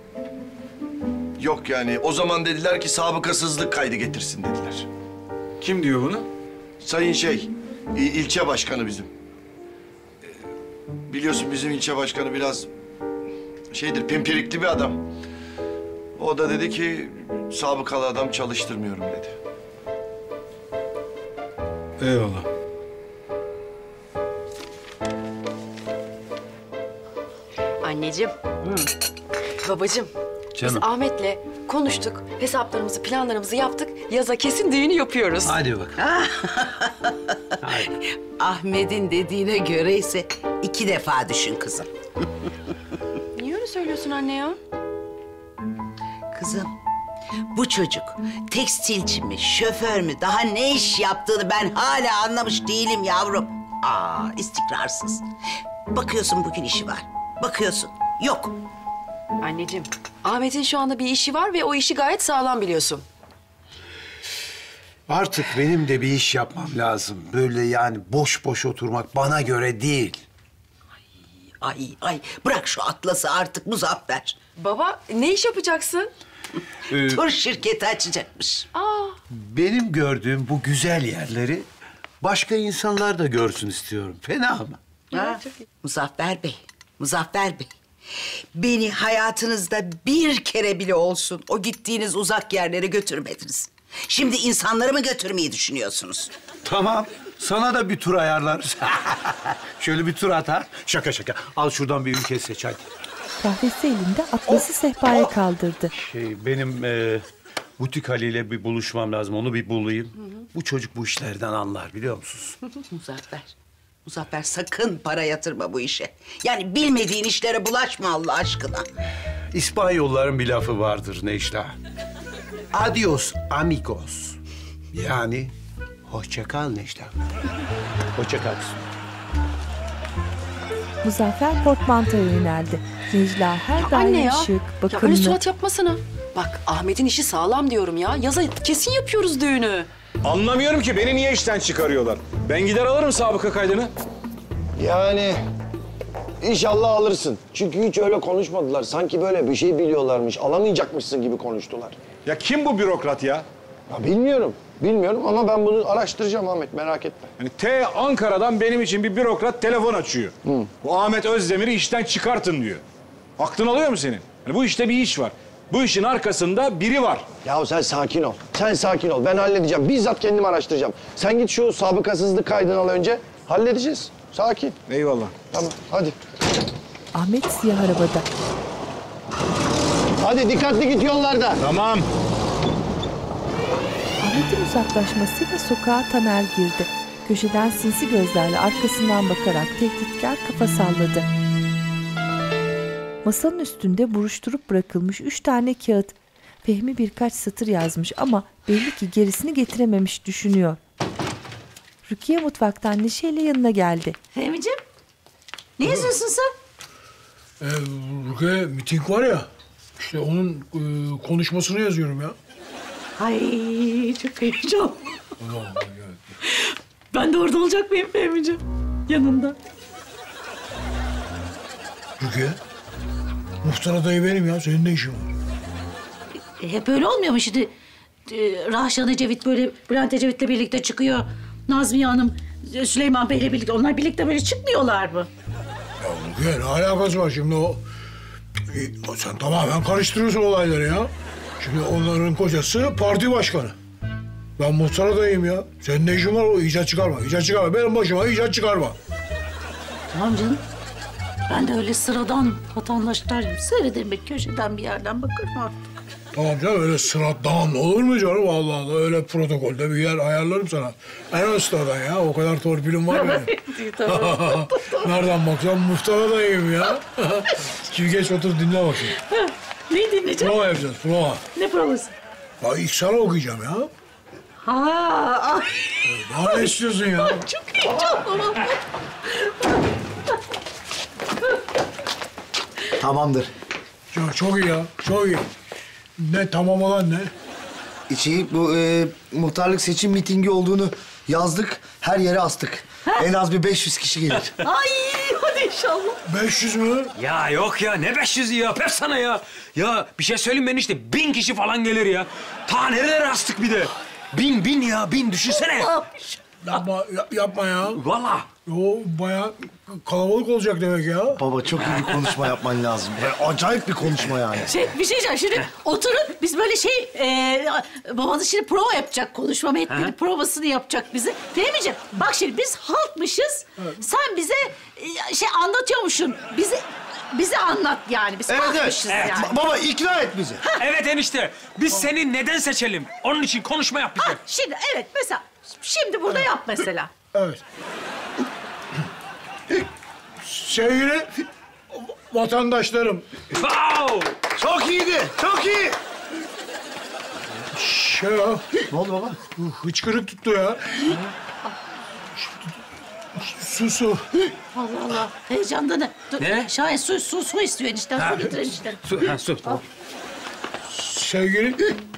Speaker 11: yok yani. O zaman dediler ki sabıkasızlık kaydı getirsin dediler.
Speaker 17: Kim diyor bunu?
Speaker 11: Sayın ilçe başkanı bizim. Biliyorsun bizim ilçe başkanı biraz pimpirikli bir adam. O da dedi ki sabıkalı adam çalıştırmıyorum dedi.
Speaker 17: Eyvallah.
Speaker 5: Anneciğim, babacığım,
Speaker 16: Canım.
Speaker 5: biz Ahmet'le konuştuk, hesaplarımızı, planlarımızı yaptık. Yaza kesin düğünü yapıyoruz.
Speaker 16: Hadi bakalım.
Speaker 10: Ahmet'in dediğine göre ise 2 defa düşün kızım.
Speaker 5: Niye öyle söylüyorsun anne ya?
Speaker 10: Kızım, bu çocuk tekstilci mi, şoför mü, daha ne iş yaptığını ben hala anlamış değilim yavrum. İstikrarsız. Bakıyorsun bugün işi var, bakıyorsun yok.
Speaker 5: Anneciğim, Ahmet'in şu anda bir işi var ve o işi gayet sağlam biliyorsun.
Speaker 22: Artık benim de bir iş yapmam lazım. Böyle yani boş boş oturmak bana göre değil.
Speaker 10: Ay, bırak şu atlası artık Muzaffer.
Speaker 5: Baba, ne iş yapacaksın?
Speaker 10: Tur şirketi açacakmış.
Speaker 22: Benim gördüğüm bu güzel yerleri başka insanlar da görsün istiyorum. Fena mı?
Speaker 10: Muzaffer Bey. Beni hayatınızda bir kere bile olsun o gittiğiniz uzak yerlere götürmediniz. Şimdi insanları mı götürmeyi düşünüyorsunuz?
Speaker 22: Tamam. Sana da bir tur ayarlarız. Şöyle bir tur at ha. Şaka. Al şuradan bir ülke seç hadi.
Speaker 1: Kahvesi elinde atlası sehpaya kaldırdı.
Speaker 22: Benim butik Ali ile bir buluşmam lazım. Onu bir bulayım. Bu çocuk bu işlerden anlar biliyor musunuz?
Speaker 10: Muzaffer sakın para yatırma bu işe. Yani bilmediğin işlere bulaşma Allah aşkına.
Speaker 22: İspanyolların bir lafı vardır Necla. Adios amigos. Yani hoşça kal Necla. Hoşça kal kızım.
Speaker 1: Muzaffer portmantoya yöneldi. Necla her daim
Speaker 5: Anne ya,
Speaker 1: şık,
Speaker 5: ya
Speaker 1: bakımlı.
Speaker 5: öyle surat yapmasana. Bak Ahmet'in işi sağlam diyorum ya. Yaza kesin yapıyoruz düğünü.
Speaker 17: Anlamıyorum ki beni niye işten çıkarıyorlar? Ben gider alırım sabıka kaydını.
Speaker 11: Yani inşallah alırsın. Çünkü hiç öyle konuşmadılar. Sanki böyle bir şey biliyorlarmış, alamayacakmışsın gibi konuştular.
Speaker 17: Ya kim bu bürokrat ya?
Speaker 11: Ya bilmiyorum ama ben bunu araştıracağım Ahmet, merak etme.
Speaker 17: Yani Ankara'dan benim için bir bürokrat telefon açıyor. Bu Ahmet Özdemir'i işten çıkartın diyor. Aklın alıyor mu senin? Yani bu işte bir iş var. Bu işin arkasında biri var.
Speaker 11: Ya sen sakin ol. Ben halledeceğim. Bizzat kendim araştıracağım. Sen git şu sabıkasızlık kaydını al önce. Halledeceğiz. Sakin.
Speaker 17: Eyvallah.
Speaker 11: Tamam, hadi.
Speaker 1: Ahmet siyah arabada.
Speaker 11: Hadi dikkatli git yollarda.
Speaker 17: Tamam.
Speaker 1: Ahmet'in uzaklaşmasıyla sokağa Tamer girdi. Köşeden sinsi gözlerle arkasından bakarak tehditkar kafa salladı. Masanın üstünde buruşturup bırakılmış 3 tane kağıt. Fehmi birkaç satır yazmış ama belli ki gerisini getirememiş düşünüyor. Rukiye mutfaktan neşeyle yanına geldi.
Speaker 9: Fehmi'ciğim, ne yazıyorsun sen?
Speaker 3: Rukiye, miting var ya, işte onun konuşmasını yazıyorum ya.
Speaker 9: Ay çok heyecanlı. Ben de orada olacak mıyım Fehmi'ciğim? Yanında.
Speaker 3: Rukiye, muhtar adayı benim ya. Senin ne işin var?
Speaker 9: Hep öyle olmuyor mu şimdi? Rahşan Ecevit böyle Bülent Ecevit'le birlikte çıkıyor. Nazmiye Hanım Süleyman Bey'le birlikte. Onlar birlikte böyle çıkmıyorlar mı?
Speaker 3: Ya Rukiye ne alakası var şimdi o? Sen tamamen karıştırıyorsun olayları ya. Şimdi onların kocası parti başkanı. Ben muhtar adayım ya. Senin ne işin var o? İcat çıkarma, icat çıkarma. Benim başıma icat çıkarma.
Speaker 9: Tamam canım. Ben de öyle sıradan vatandaşlar gibi seyrederim. Köşeden bir yerden bakarım artık.
Speaker 3: Tamam canım öyle sıradan olur mu canım? Allah Allah öyle protokolde bir yer ayarlarım sana. En ön sıradan ya. O kadar torpilim var benim.
Speaker 9: Tamam.
Speaker 3: Nereden baksan muhtar adayım ya. Şimdi geç otur dinle bakayım.
Speaker 9: Neyi dinleyeceğim?
Speaker 3: Prova yapacağız, prova.
Speaker 9: Ne provası?
Speaker 3: Ya ilk sana okuyacağım ya.
Speaker 9: Ha, ay.
Speaker 3: Daha ne istiyorsun ya?
Speaker 9: Çok heyecanlı.
Speaker 15: Tamamdır.
Speaker 3: Çok iyi ya, çok iyi. Ne tamam olan ne?
Speaker 15: Bu muhtarlık seçim mitingi olduğunu yazdık, her yere astık. En az bir 500 kişi gelir.
Speaker 9: Ay hadi inşallah.
Speaker 3: 500 mü?
Speaker 19: Ya yok ya, ne 500'ü ya? Pep sana ya. Ya bir şey söyleyeyim ben işte 1000 kişi falan gelir ya. Ta nerelere astık bir de. 1000 ya, 1000 düşünsene.
Speaker 3: Yapma ya.
Speaker 19: Vallahi.
Speaker 3: O bayağı kalabalık olacak demek ya.
Speaker 15: Baba çok iyi bir konuşma yapman lazım. Acayip bir konuşma yani.
Speaker 9: Bir şey diyeceğim şimdi oturun biz böyle babanız şimdi prova yapacak konuşma metninin provasını yapacak bizi. Fehmi'ciğim bak şimdi biz halkmışız. Evet. Sen bize anlatıyormuşsun. Bize anlat yani biz halkmışız yani.
Speaker 15: Baba ikna et bizi.
Speaker 19: Evet enişte biz seni neden seçelim? Onun için konuşma yap bize.
Speaker 9: Şimdi evet mesela şimdi burada yap mesela.
Speaker 3: Evet. Sevgili vatandaşlarım.
Speaker 19: Wow!
Speaker 15: Çok iyiydi, çok iyi.
Speaker 3: Ya.
Speaker 15: Ne oldu baba?
Speaker 3: Hıçkırık tuttu ya. Su.
Speaker 9: Allah Allah. Heyecandan ne?
Speaker 19: Ne?
Speaker 9: Şahin su istiyor enişten. Su getir enişten.
Speaker 19: Su. Tamam.
Speaker 3: Sevgili...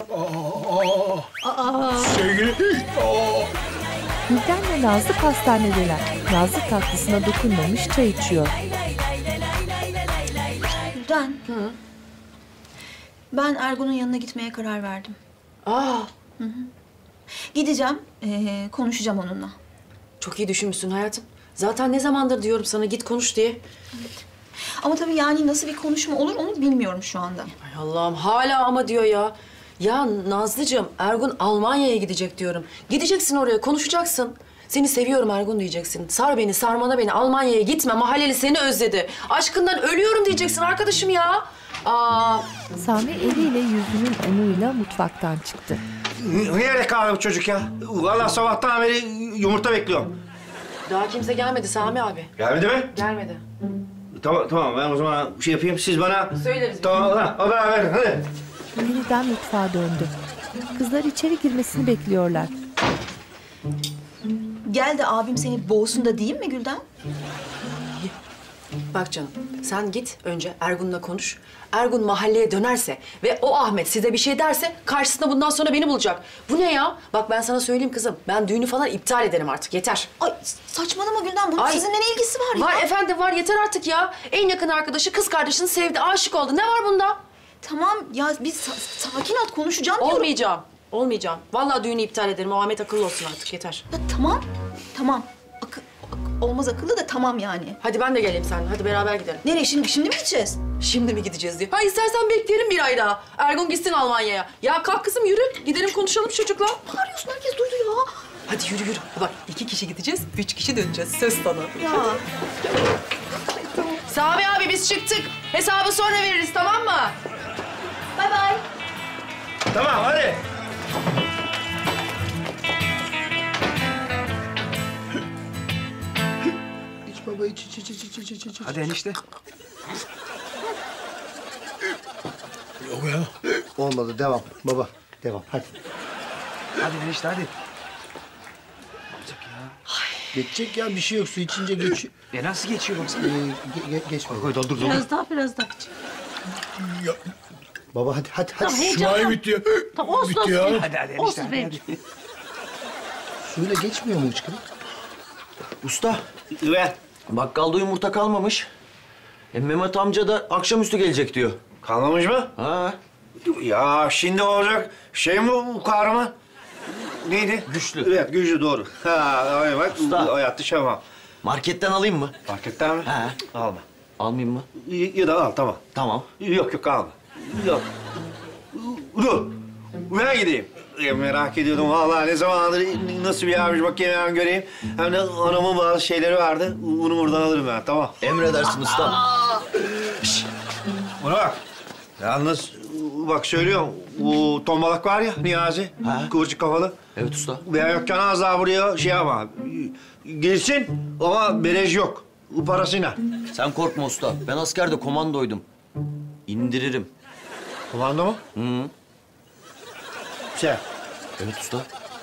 Speaker 3: Sevgili...
Speaker 1: Gülden'le Nazlı pastanedeler. Nazlı tatlısına dokunmamış çay içiyor.
Speaker 6: Gülden. Ben Ergun'un yanına gitmeye karar verdim. Hı. Gideceğim, konuşacağım onunla.
Speaker 5: Çok iyi düşünmüşsün hayatım. Zaten ne zamandır diyorum sana git konuş diye.
Speaker 6: Evet. Ama tabii yani nasıl bir konuşma olur onu bilmiyorum şu anda.
Speaker 5: Ay Allah'ım hala ama diyor ya. Ya Nazlıcığım Ergun Almanya'ya gidecek diyorum. Gideceksin oraya konuşacaksın. Seni seviyorum Ergun diyeceksin. Sar beni, sarmana beni. Almanya'ya gitme. Mahalleli seni özledi. Aşkından ölüyorum diyeceksin arkadaşım ya.
Speaker 1: Sami eliyle yüzünün unuyla mutfaktan çıktı.
Speaker 7: Nerede kaldı bu çocuk ya? Vallahi sabahtan beri yumurta bekliyorum.
Speaker 5: Daha kimse gelmedi Sami abi.
Speaker 7: Gelmedi mi?
Speaker 5: Gelmedi.
Speaker 7: Tamam ben o zaman şey yapayım siz bana...
Speaker 5: Söyleriz.
Speaker 7: Tamam o beraber hadi.
Speaker 1: Yeniden mutfağa döndü. Kızlar içeri girmesini bekliyorlar.
Speaker 6: Gel de abim seni boğsun da diyeyim mi Gülden?
Speaker 5: Bak canım sen git önce Ergun'la konuş. Ergun mahalleye dönerse ve o Ahmet size bir şey derse karşısında bundan sonra beni bulacak. Bu ne ya? Bak ben sana söyleyeyim kızım. Ben düğünü falan iptal ederim artık yeter.
Speaker 6: Ay saçmalama Gülden. Bunun sizinle ne ilgisi var ya?
Speaker 5: Var efendim var yeter artık ya. En yakın arkadaşı kız kardeşini sevdi aşık oldu. Ne var bunda?
Speaker 6: Tamam ya biz sakin ol konuşacağım diyorum.
Speaker 5: Olmayacağım. Vallahi düğünü iptal ederim. O Ahmet akıllı olsun artık yeter.
Speaker 6: Ya, tamam. Olmaz akıllı da tamam yani.
Speaker 5: Hadi ben de geleyim seninle. Hadi beraber gidelim.
Speaker 6: Nereye şimdi mi gideceğiz?
Speaker 5: Şimdi mi gideceğiz diye. Ha istersen bekleyelim bir ay daha. Ergun gitsin Almanya'ya. Ya kalk kızım yürü. Gidelim konuşalım çocukla.
Speaker 6: Bağırıyorsun herkes duydu ya.
Speaker 5: Hadi yürü. Bak 2 kişi gideceğiz, 3 kişi döneceğiz. Söz sana.
Speaker 6: Ya.
Speaker 5: Sami abi biz çıktık. Hesabı sonra veririz tamam mı?
Speaker 6: Bay bay.
Speaker 7: Tamam hadi.
Speaker 15: İç baba iç.
Speaker 19: Hadi enişte.
Speaker 3: Yok ya.
Speaker 15: Olmadı devam baba devam hadi.
Speaker 19: Hadi enişte hadi.
Speaker 15: Geçecek ya bir şey yok su içince geçiyor.
Speaker 19: Nasıl geçiyor baksana?
Speaker 15: Geçme.
Speaker 19: Koy doldur.
Speaker 9: Biraz daha.
Speaker 3: Ya.
Speaker 15: Baba hadi.
Speaker 9: Tamam,
Speaker 3: Sürahi bitti ya.
Speaker 9: Tamam olsun.
Speaker 3: Bitti ya.
Speaker 19: Hadi enişte
Speaker 9: Olsun
Speaker 19: hadi.
Speaker 15: Suyla geçmiyor mu hıçkırık?
Speaker 7: Usta. Evet.
Speaker 11: Bakkalda yumurta kalmamış. Mehmet amca da akşamüstü gelecek diyor.
Speaker 7: Kalmamış mı?
Speaker 11: Ha.
Speaker 7: Ya şimdi olacak şey mi bu kahraman? Neydi?
Speaker 4: Güçlü.
Speaker 7: Evet, güçlü doğru. Ha, ay bak, hayatta şamam.
Speaker 4: Marketten alayım mı?
Speaker 7: Marketten mi?
Speaker 4: He.
Speaker 7: Alma.
Speaker 4: Almayayım mı?
Speaker 7: Ya da al, tamam.
Speaker 4: Tamam.
Speaker 7: Yok, alma. Yok. Dur, ben gideyim. Merak ediyordum vallahi ne zamandır nasıl bir yermiş bakayım hemen göreyim. Hem de anamın bazı şeyleri vardı. Bunu buradan alırım ben, tamam.
Speaker 4: Emredersin usta.
Speaker 7: Buna bak. Yalnız bak söylüyorum, bu tombalak var ya Niyazi, kıvırcık kafalı.
Speaker 4: Evet usta.
Speaker 7: Ben yokken az daha buraya şey yapma. Girsin ama berej yok. Parasıyla.
Speaker 4: Sen korkma usta. Ben askerde komandoydum. İndiririm.
Speaker 7: Komando mu?
Speaker 4: Hı.
Speaker 7: Sen?
Speaker 4: Evet usta.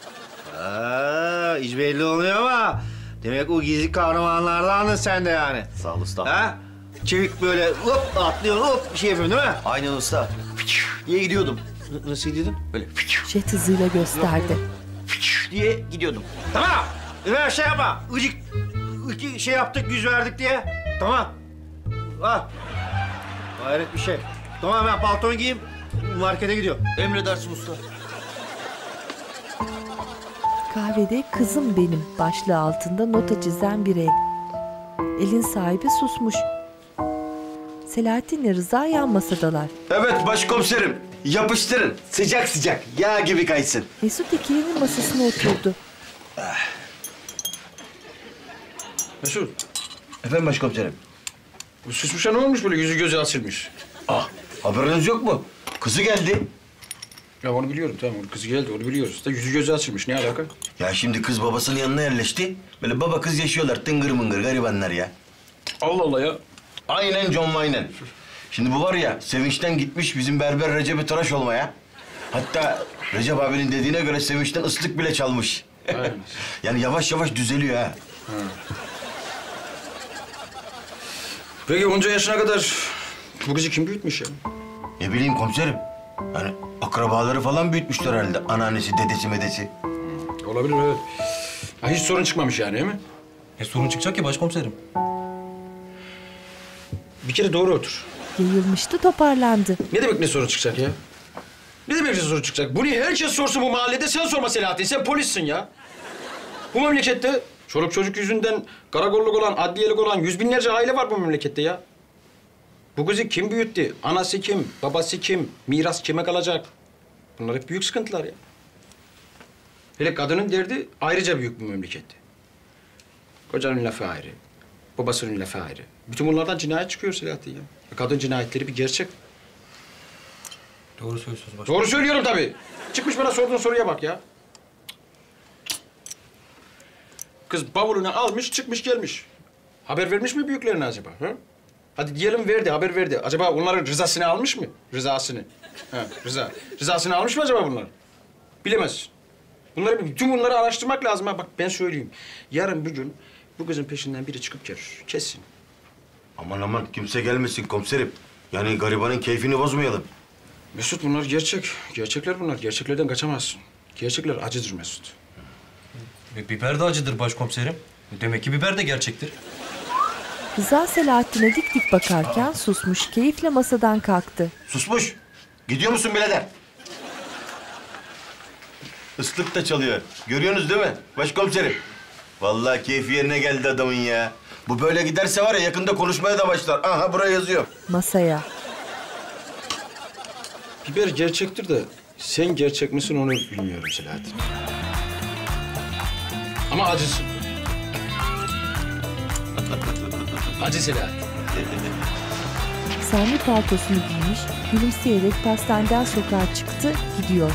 Speaker 7: Hiç belli olmuyor ama demek o gizli kahramanlardan sen de yani.
Speaker 4: Sağ ol usta.
Speaker 7: Ha? Çevik böyle hop atlıyorsun, hop bir şey yapıyorsun değil mi?
Speaker 4: Aynen usta. diye gidiyordum.
Speaker 7: Nasıl gidiyordun?
Speaker 4: Böyle
Speaker 1: Jet hızıyla gösterdi.
Speaker 4: diye gidiyordum.
Speaker 7: Tamam. Ver şey yapma. İki şey yaptık, yüz verdik diye. Tamam. Al. Hayret bir şey. Tamam, ben paltomu giyeyim. Markete gidiyorum.
Speaker 4: Emredersin usta.
Speaker 1: Kahvede kızım benim başlığı altında nota çizen bir el. Elin sahibi susmuş. Selahattin'le Rıza yan masadalar.
Speaker 11: Evet başkomiserim. Yapıştırın. Sıcak sıcak. Yağ gibi kaysın.
Speaker 1: Mesut ikilinin masasına oturdu.
Speaker 3: Mesut.
Speaker 11: Efendim başkomiserim.
Speaker 3: Bu susmuşa ne olmuş böyle yüzü gözü açılmış?
Speaker 11: Haberiniz yok mu? Kızı geldi.
Speaker 3: Ya onu biliyorum tamam, kızı geldi onu biliyoruz. Da yüzü gözü açılmış, ne alaka?
Speaker 11: Ya şimdi kız babasının yanına yerleşti. Böyle baba kız yaşıyorlar tıngır mıngır garibanlar ya.
Speaker 3: Allah Allah ya.
Speaker 11: Aynen John Wayne'en. Şimdi bu var ya sevinçten gitmiş bizim berber Recep'i tıraş olmaya. Hatta Recep abinin dediğine göre sevinçten ıslık bile çalmış. Yani yavaş yavaş düzeliyor ha.
Speaker 3: Peki onca yaşına kadar bu kızı kim büyütmüş ya?
Speaker 11: Ne bileyim komiserim. Yani akrabaları falan büyütmüşler herhalde. Anneannesi, dedesi, medesi.
Speaker 3: Olabilir evet. Ha, hiç sorun çıkmamış yani değil mi?
Speaker 19: Sorun çıkacak ya başkomiserim.
Speaker 3: Bir kere doğru otur.
Speaker 1: Yayılmıştı, toparlandı.
Speaker 3: Ne demek ne sorun çıkacak ya? Ne demek ne sorun çıkacak? Bunu herkes sorsun bu mahallede, sen sorma Selahattin. Sen polissin ya. Bu memlekette çoluk çocuk yüzünden karakolluk olan, adliyelik olan yüz binlerce aile var bu memlekette ya. Bu kızı kim büyüttü? Anası kim? Babası kim? Miras kime kalacak? Bunlar hep büyük sıkıntılar ya. Hele kadının derdi ayrıca büyük bu memlekette. Kocanın lafı ayrı, babasının lafı ayrı. Bütün bunlardan cinayet çıkıyor Selahattin ya. Kadın cinayetleri bir gerçek.
Speaker 19: Doğru söylüyorsunuz başkomiserim.
Speaker 3: Doğru söylüyorum tabii. Çıkmış bana sorduğun soruya bak ya. Kız bavulunu almış, çıkmış gelmiş. Haber vermiş mi büyüklerine acaba? Ha? Hadi diyelim verdi, haber verdi. Acaba onların rızasını almış mı? Rızasını. Ha, rızasını almış mı acaba bunlar? Bilemezsin. Tüm bunları araştırmak lazım ha. Bak ben söyleyeyim. Yarın bir gün bu kızın peşinden biri çıkıp gelir. Kesin.
Speaker 11: Aman aman kimse gelmesin komiserim. Yani garibanın keyfini bozmayalım.
Speaker 3: Mesut bunlar gerçek. Gerçekler bunlar. Gerçeklerden kaçamazsın. Gerçekler acıdır Mesut.
Speaker 19: Biber de acıdır başkomiserim. Demek ki biber de gerçektir.
Speaker 1: Rıza Selahattin'e dik dik bakarken susmuş, keyifle masadan kalktı.
Speaker 11: Susmuş. Gidiyor musun birader? Islık da çalıyor. Görüyorsunuz değil mi başkomiserim? Vallahi keyfi yerine geldi adamın ya. Bu böyle giderse var ya yakında konuşmaya da başlar. Aha buraya yazıyor.
Speaker 1: Masaya.
Speaker 3: Biber gerçektir de sen gerçek misin onu bilmiyorum Selahattin. Ama acısın. Acı Selahattin.
Speaker 1: Sami paltosunu giymiş, gülümseyerek pastaneden sokağa çıktı, gidiyor.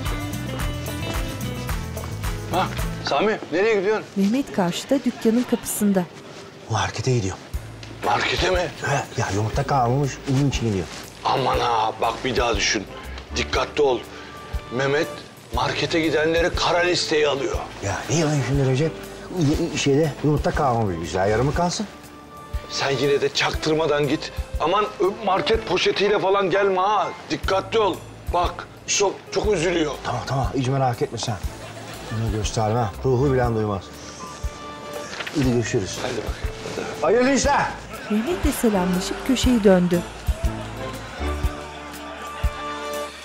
Speaker 11: Ha, Sami nereye gidiyorsun?
Speaker 1: Mehmet karşıda dükkanın kapısında.
Speaker 8: Markete gidiyorum.
Speaker 11: Markete mi?
Speaker 8: He, ya yumurta kalmamış, onun için gidiyorum.
Speaker 11: Aman ha bak bir daha düşün. Dikkatli ol. Mehmet markete gidenleri kara listeye alıyor.
Speaker 8: Ya niye lan şimdi Recep? Şeyde yumurta kalmamış, güzel yarımı kalsın.
Speaker 11: Sen yine de çaktırmadan git. Aman market poşetiyle falan gelme ha. Dikkatli ol. Bak çok üzülüyor.
Speaker 8: Tamam hiç merak etme sen. Bunu gösterme. Ruhu bile duymaz. Hadi görüşürüz.
Speaker 11: Hadi bakayım.
Speaker 8: Hayırlı işler.
Speaker 1: Mehmet'le selamlaşıp köşeyi döndü.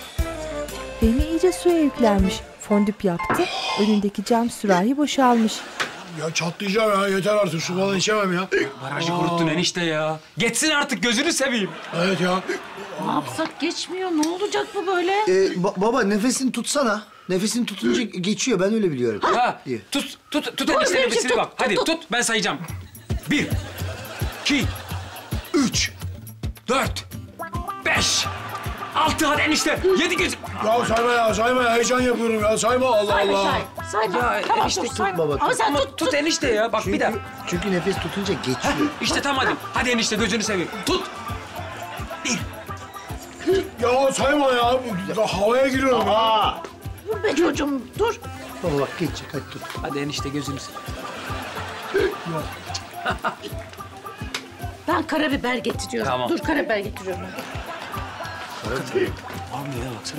Speaker 1: Fehmi iyice suya yüklenmiş. Fondüp yaptı. Önündeki cam sürahi boşalmış.
Speaker 3: Ya çatlayacağım ya. Yeter artık. Su falan içemem ya.
Speaker 19: Barajı kuruttun enişte ya. Geçsin artık gözünü seveyim.
Speaker 3: Evet ya.
Speaker 9: Ne yapsak geçmiyor. Ne olacak bu böyle?
Speaker 15: Baba nefesini tutsana. Nefesini tutunca geçiyor. Ben öyle biliyorum.
Speaker 19: Ha, tut enişte nefesini bak. Hadi tut ben sayacağım. 1, 2, 3, 4, 5, 6 hadi enişte. 7 göz.
Speaker 3: Ya sayma ya. Heyecan yapıyorum ya. Sayma Allah Allah.
Speaker 9: Sayma.
Speaker 19: Ya
Speaker 9: Tamam,
Speaker 19: enişte
Speaker 9: dur,
Speaker 19: tut
Speaker 9: sayma.
Speaker 15: baba,
Speaker 9: Ama sen tut.
Speaker 19: enişte ya. Bak bir daha.
Speaker 15: Çünkü nefes tutunca geçiyor.
Speaker 19: İşte tamam hadi. Hadi enişte gözünü seveyim. Tut. 1.
Speaker 3: Ya sayma ya. Havaya giriyorum ya.
Speaker 9: Dur be çocuğum dur.
Speaker 15: Baba bak geçecek. Hadi tut.
Speaker 19: Hadi enişte gözünü seveyim.
Speaker 9: Ben karabiber getiriyorum.
Speaker 19: Tamam.
Speaker 9: Dur karabiber getiriyorum.
Speaker 19: Almıyor ya baksana.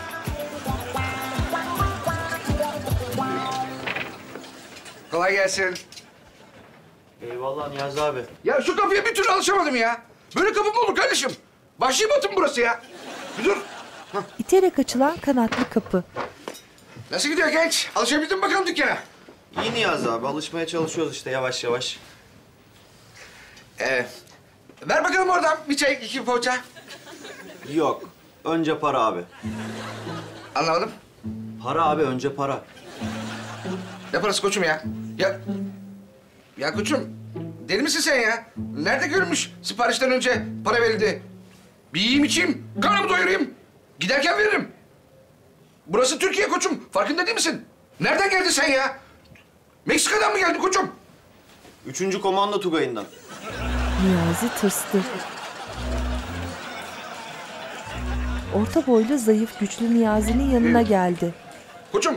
Speaker 12: Kolay gelsin.
Speaker 7: Eyvallah Niyazi abi.
Speaker 12: Ya şu kapıya bir türlü alışamadım ya. Böyle kapı mı olur kardeşim? Vahşi batı mı burası ya? Bir dur.
Speaker 1: İterek açılan kanatlı kapı.
Speaker 12: Nasıl gidiyor genç? Alışabildin mi bakalım dükkana?
Speaker 7: İyi Niyazi abi. Alışmaya çalışıyoruz işte yavaş yavaş.
Speaker 12: Ver bakalım oradan bir çay, 2 poğaça.
Speaker 7: Yok. Önce para abi.
Speaker 12: Anlamadım.
Speaker 7: Para abi önce para.
Speaker 12: Ne parası koçum ya? Ya koçum, deli misin sen ya? Nerede görmüş siparişten önce para verildi? Bir yiyeyim içeyim, karnımı doyurayım. Giderken veririm. Burası Türkiye koçum, farkında değil misin? Nereden geldin sen ya? Meksika'dan mı geldin koçum?
Speaker 7: 3. Komando Tugayı'ndan.
Speaker 1: Niyazi tırstı. Orta boylu, zayıf, güçlü Niyazi'nin yanına geldi.
Speaker 12: Koçum,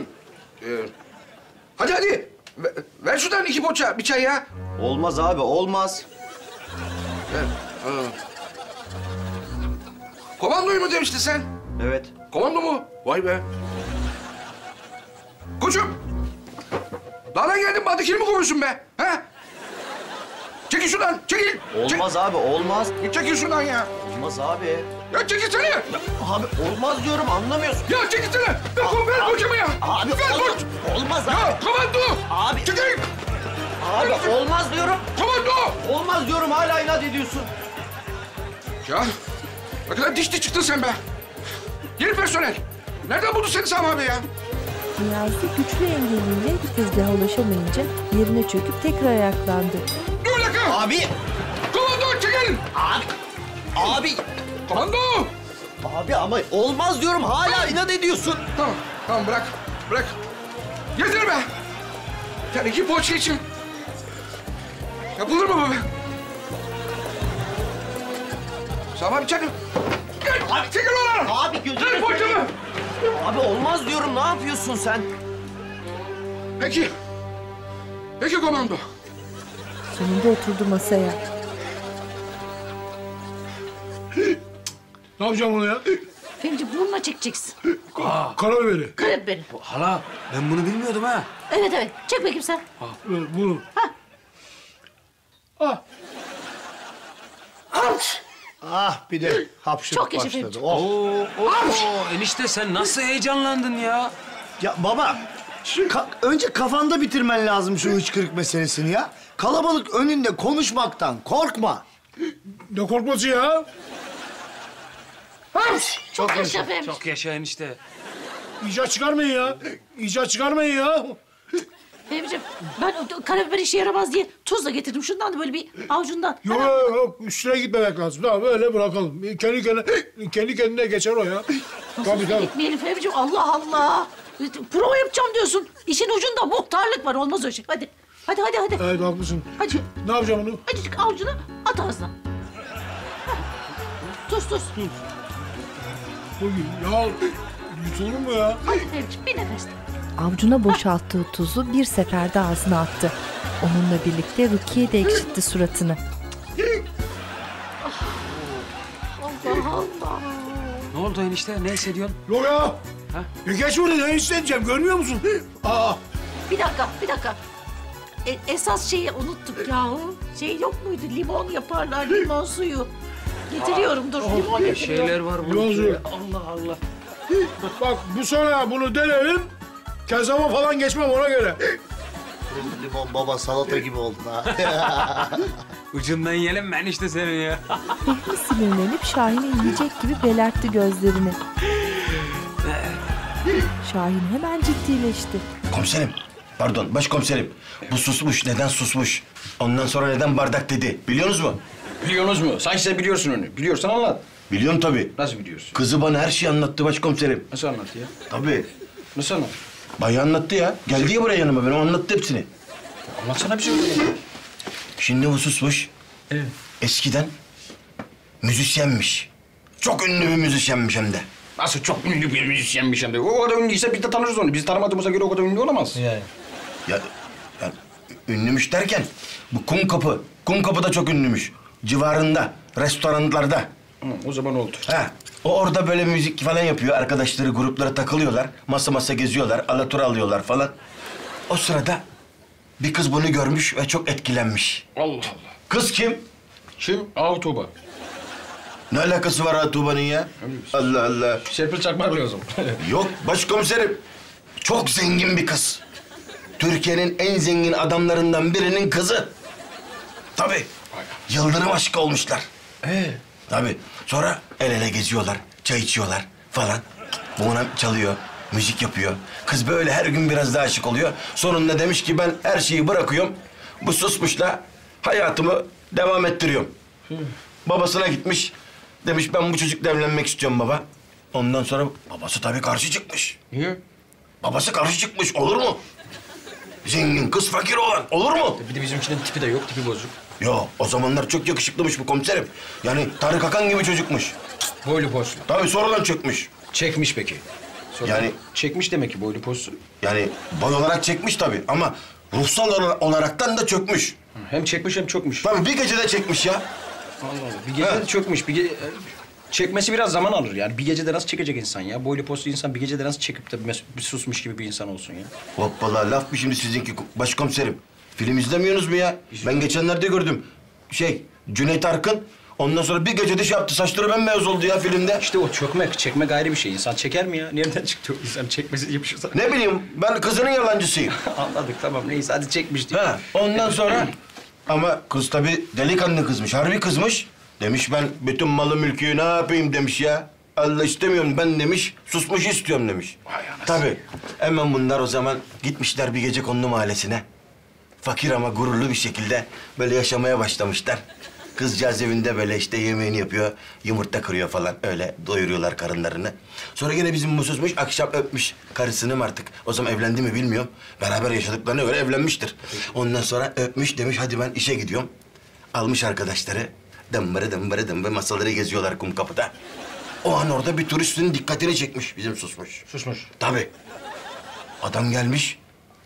Speaker 12: hadi. Ver şuradan 2 poğaça, bir çay ya.
Speaker 7: Olmaz abi, olmaz.
Speaker 12: Ver. Komandoyu mu demiştin sen?
Speaker 7: Evet.
Speaker 12: Komando mu? Vay be. Koçum, dağdan geldin, badikini mi kovuyorsun be? Ha? Çekil şuradan, çekil.
Speaker 7: Olmaz abi, olmaz.
Speaker 12: Çekil şuradan ya.
Speaker 7: Olmaz abi.
Speaker 12: Ya çekilsene.
Speaker 7: Abi olmaz diyorum, anlamıyorsun.
Speaker 12: Ya çekilsene. Ver koçamı ya.
Speaker 7: Abi
Speaker 12: ver koç.
Speaker 7: Olmaz abi.
Speaker 12: Ya komando.
Speaker 7: Abi.
Speaker 12: Çekil.
Speaker 7: Abi olmaz diyorum.
Speaker 12: Komando.
Speaker 7: Olmaz diyorum, hala inat ediyorsun.
Speaker 12: Ya ne kadar dişli çıktın sen be. Yeni personel. Nereden buldu seni Sami abi ya?
Speaker 1: Niyazi güçlü engeliyle bir tezgaha ulaşamayınca yerine çöküp tekrar ayaklandı.
Speaker 12: Dur dakika.
Speaker 7: Abi.
Speaker 12: Komando çekil.
Speaker 7: Abi.
Speaker 12: Komando.
Speaker 7: Abi ama olmaz diyorum, hala inat ediyorsun.
Speaker 12: Tamam bırak. Yeter be. Yani 2 poğaça için. Yapılır mı bu be? Sami abi çekil. Abi çekil oradan.
Speaker 7: Abi gözünü
Speaker 12: Ver poğaçamı.
Speaker 7: Abi olmaz diyorum, ne yapıyorsun sen?
Speaker 12: Peki komando.
Speaker 1: Sonunda oturdu masaya.
Speaker 3: Ne yapacağım bunu ya?
Speaker 9: Fehmiciğim burnuna çekeceksin.
Speaker 3: Karabiberi.
Speaker 9: Karabiberi.
Speaker 19: Hala ben bunu bilmiyordum ha.
Speaker 9: Evet. Çek bakayım sen.
Speaker 3: Bunu.
Speaker 15: Bir de hapşırık
Speaker 9: Çok yaşa
Speaker 15: başladı.
Speaker 9: Fehmiciğim.
Speaker 15: Oh.
Speaker 19: Enişte sen nasıl heyecanlandın ya?
Speaker 15: Ya baba, önce kafanda bitirmen lazım şu hıçkırık meselesini ya. Kalabalık önünde konuşmaktan korkma.
Speaker 3: Ne korkması ya?
Speaker 9: Çok yaşa Fehmiciğim.
Speaker 19: Çok yaşa enişte.
Speaker 3: İcat çıkarmayın ya.
Speaker 9: Fehmiciğim ben o karabiber işe yaramaz diye tuzla getirdim. Şundan da böyle bir avucundan.
Speaker 3: Yok. Üstüne gitmemek lazım. Tamam böyle bırakalım. Kendi kendine geçer o ya. Tabii.
Speaker 9: Gitmeyelim Fehmiciğim. Allah Allah. Prova yapacağım diyorsun. İşin ucunda muhtarlık var. Olmaz öyle şey. Hadi.
Speaker 3: Evet haklısın.
Speaker 9: Hadi.
Speaker 3: Ne yapacağım onu?
Speaker 9: Acıcık avucuna at ağzına. Tuz.
Speaker 3: Ya yutulur mu ya?
Speaker 9: Hadi Fehmiciğim bir nefeste.
Speaker 1: Avucuna boşalttığı tuzu bir seferde ağzına attı. Onunla birlikte Rukiye de ekşitti suratını.
Speaker 9: Allah.
Speaker 19: Ne oldu enişte? Ne hissediyorsun?
Speaker 3: Yok ya. Geç burada, ne hissedeceğim görmüyor musun?
Speaker 9: Bir dakika. Esas şeyi unuttuk yahu. Şey yok muydu? Limon yaparlar, limon suyu. Getiriyorum dur. Limon
Speaker 19: Ne
Speaker 9: getiriyorum.
Speaker 19: şeyler var
Speaker 3: Limon
Speaker 19: bunun.
Speaker 3: suyu.
Speaker 19: Allah Allah.
Speaker 3: Bak bu sene bunu denerim. Kezama falan geçmem ona göre.
Speaker 15: Limon baba salata gibi oldun ha.
Speaker 19: Ucundan yiyelim ben işte senin ya.
Speaker 1: Fehmi sinirlenip Şahin'i yiyecek gibi belertti gözlerini. Şahin hemen ciddileşti.
Speaker 11: Komiserim, pardon başkomiserim. Bu susmuş, neden susmuş? Ondan sonra neden bardak dedi, biliyorsunuz mu?
Speaker 12: Biliyorsunuz mu? Sanki sen biliyorsun onu. Biliyorsan anlat.
Speaker 11: Biliyorum tabii.
Speaker 12: Nasıl biliyorsun?
Speaker 11: Kızı bana her şeyi anlattı başkomiserim.
Speaker 12: Nasıl anlattı ya?
Speaker 11: Tabii.
Speaker 12: Nasıl anlattı?
Speaker 11: Bayağı anlattı ya. Geldi ya buraya yanıma, ben o anlattı hepsini.
Speaker 12: Anlatsana bir şey.
Speaker 11: Şimdi bu susmuş.
Speaker 12: Evet.
Speaker 11: Eskiden müzisyenmiş. Çok ünlü bir müzisyenmiş hem de.
Speaker 12: Nasıl çok ünlü bir müzisyenmiş hem de. O kadar ünlüyse biz de tanırız onu. Biz tanımadığımıza göre o kadar ünlü olamaz.
Speaker 11: Ya ünlümüş derken bu Kumkapı. Kumkapı da çok ünlümüş. Civarında, restoranlarda.
Speaker 12: O zaman oldu.
Speaker 11: Ha, o orada böyle müzik falan yapıyor. Arkadaşları, gruplara takılıyorlar. Masa geziyorlar, alatura alıyorlar falan. O sırada bir kız bunu görmüş ve çok etkilenmiş.
Speaker 12: Allah Allah.
Speaker 11: Kız kim?
Speaker 12: Kim? Tuğba.
Speaker 11: Ne alakası var Tuğba'nın ya? Allah Allah.
Speaker 12: Serpil Çakmak lazım.
Speaker 11: Yok başkomiserim. Çok zengin bir kız. Türkiye'nin en zengin adamlarından birinin kızı. Tabii. Yıldırım aşkı olmuşlar. Tabii. Sonra el ele geziyorlar, çay içiyorlar falan. Bu ona çalıyor, müzik yapıyor. Kız böyle her gün biraz daha aşık oluyor. Sonunda demiş ki ben her şeyi bırakıyorum. Bu susmuşla hayatımı devam ettiriyorum. Babasına gitmiş. Demiş ben bu çocukla evlenmek istiyorum baba. Ondan sonra babası tabii karşı çıkmış.
Speaker 12: Niye?
Speaker 11: Babası karşı çıkmış. Olur mu? Zengin kız fakir olan. Olur mu?
Speaker 12: Bir de bizimkinin tipi de yok, tipi bozuk.
Speaker 11: Yo, o zamanlar çok yakışıklıymış bu komiserim. Yani Tarık Akan gibi çocukmuş.
Speaker 12: Boylu poslu.
Speaker 11: Tabii sonradan çökmüş.
Speaker 12: Çekmiş peki. Sonra
Speaker 11: Yani
Speaker 12: çekmiş demek ki boylu poslu.
Speaker 11: Yani boy olarak çekmiş tabii ama ruhsal olaraktan da çökmüş.
Speaker 12: Hem çekmiş hem çökmüş.
Speaker 11: Tabii bir gecede çekmiş ya.
Speaker 12: Allah Allah. Bir gecede çökmüş. Çekmesi biraz zaman alır yani. Bir gecede nasıl çekecek insan ya? Boylu poslu insan bir gecede nasıl çekip de bir susmuş gibi bir insan olsun ya?
Speaker 11: Hoppala laf mı şimdi sizinki başkomiserim? Film izlemiyorsunuz mu ya? Ben geçenlerde gördüm. Cüneyt Arkın ondan sonra bir gecede şey yaptı. Saçları bembeyaz oldu ya filmde.
Speaker 12: İşte o çekmek ayrı bir şey. İnsan çeker mi ya? Nereden çıktı o insan çekmesi diye bir şey?
Speaker 11: Ne bileyim ben kızının yalancısıyım.
Speaker 12: Anladık tamam neyse hadi çekmiş diyor.
Speaker 11: Ondan sonra ama kız tabii delikanlı kızmış, harbi kızmış. Demiş ben bütün malı mülkü ne yapayım demiş ya. Allah istemiyorum ben demiş, susmuş istiyorum demiş. Tabii. Hemen bunlar o zaman gitmişler bir Gecekondu mahallesine. Fakir ama gururlu bir şekilde böyle yaşamaya başlamışlar. Kızcağız evinde böyle işte yemeğini yapıyor, yumurta kırıyor falan öyle doyuruyorlar karınlarını. Sonra yine bizim bu susmuş akşam öpmüş karısını mı artık. O zaman evlendi mi bilmiyorum. Beraber yaşadıklarına göre evlenmiştir. Ondan sonra öpmüş demiş hadi ben işe gidiyorum. Almış arkadaşları. Dımbırı masaları geziyorlar Kumkapı'da. O an orada bir turistin dikkatini çekmiş bizim susmuş.
Speaker 12: Susmuş.
Speaker 11: Tabii. Adam gelmiş.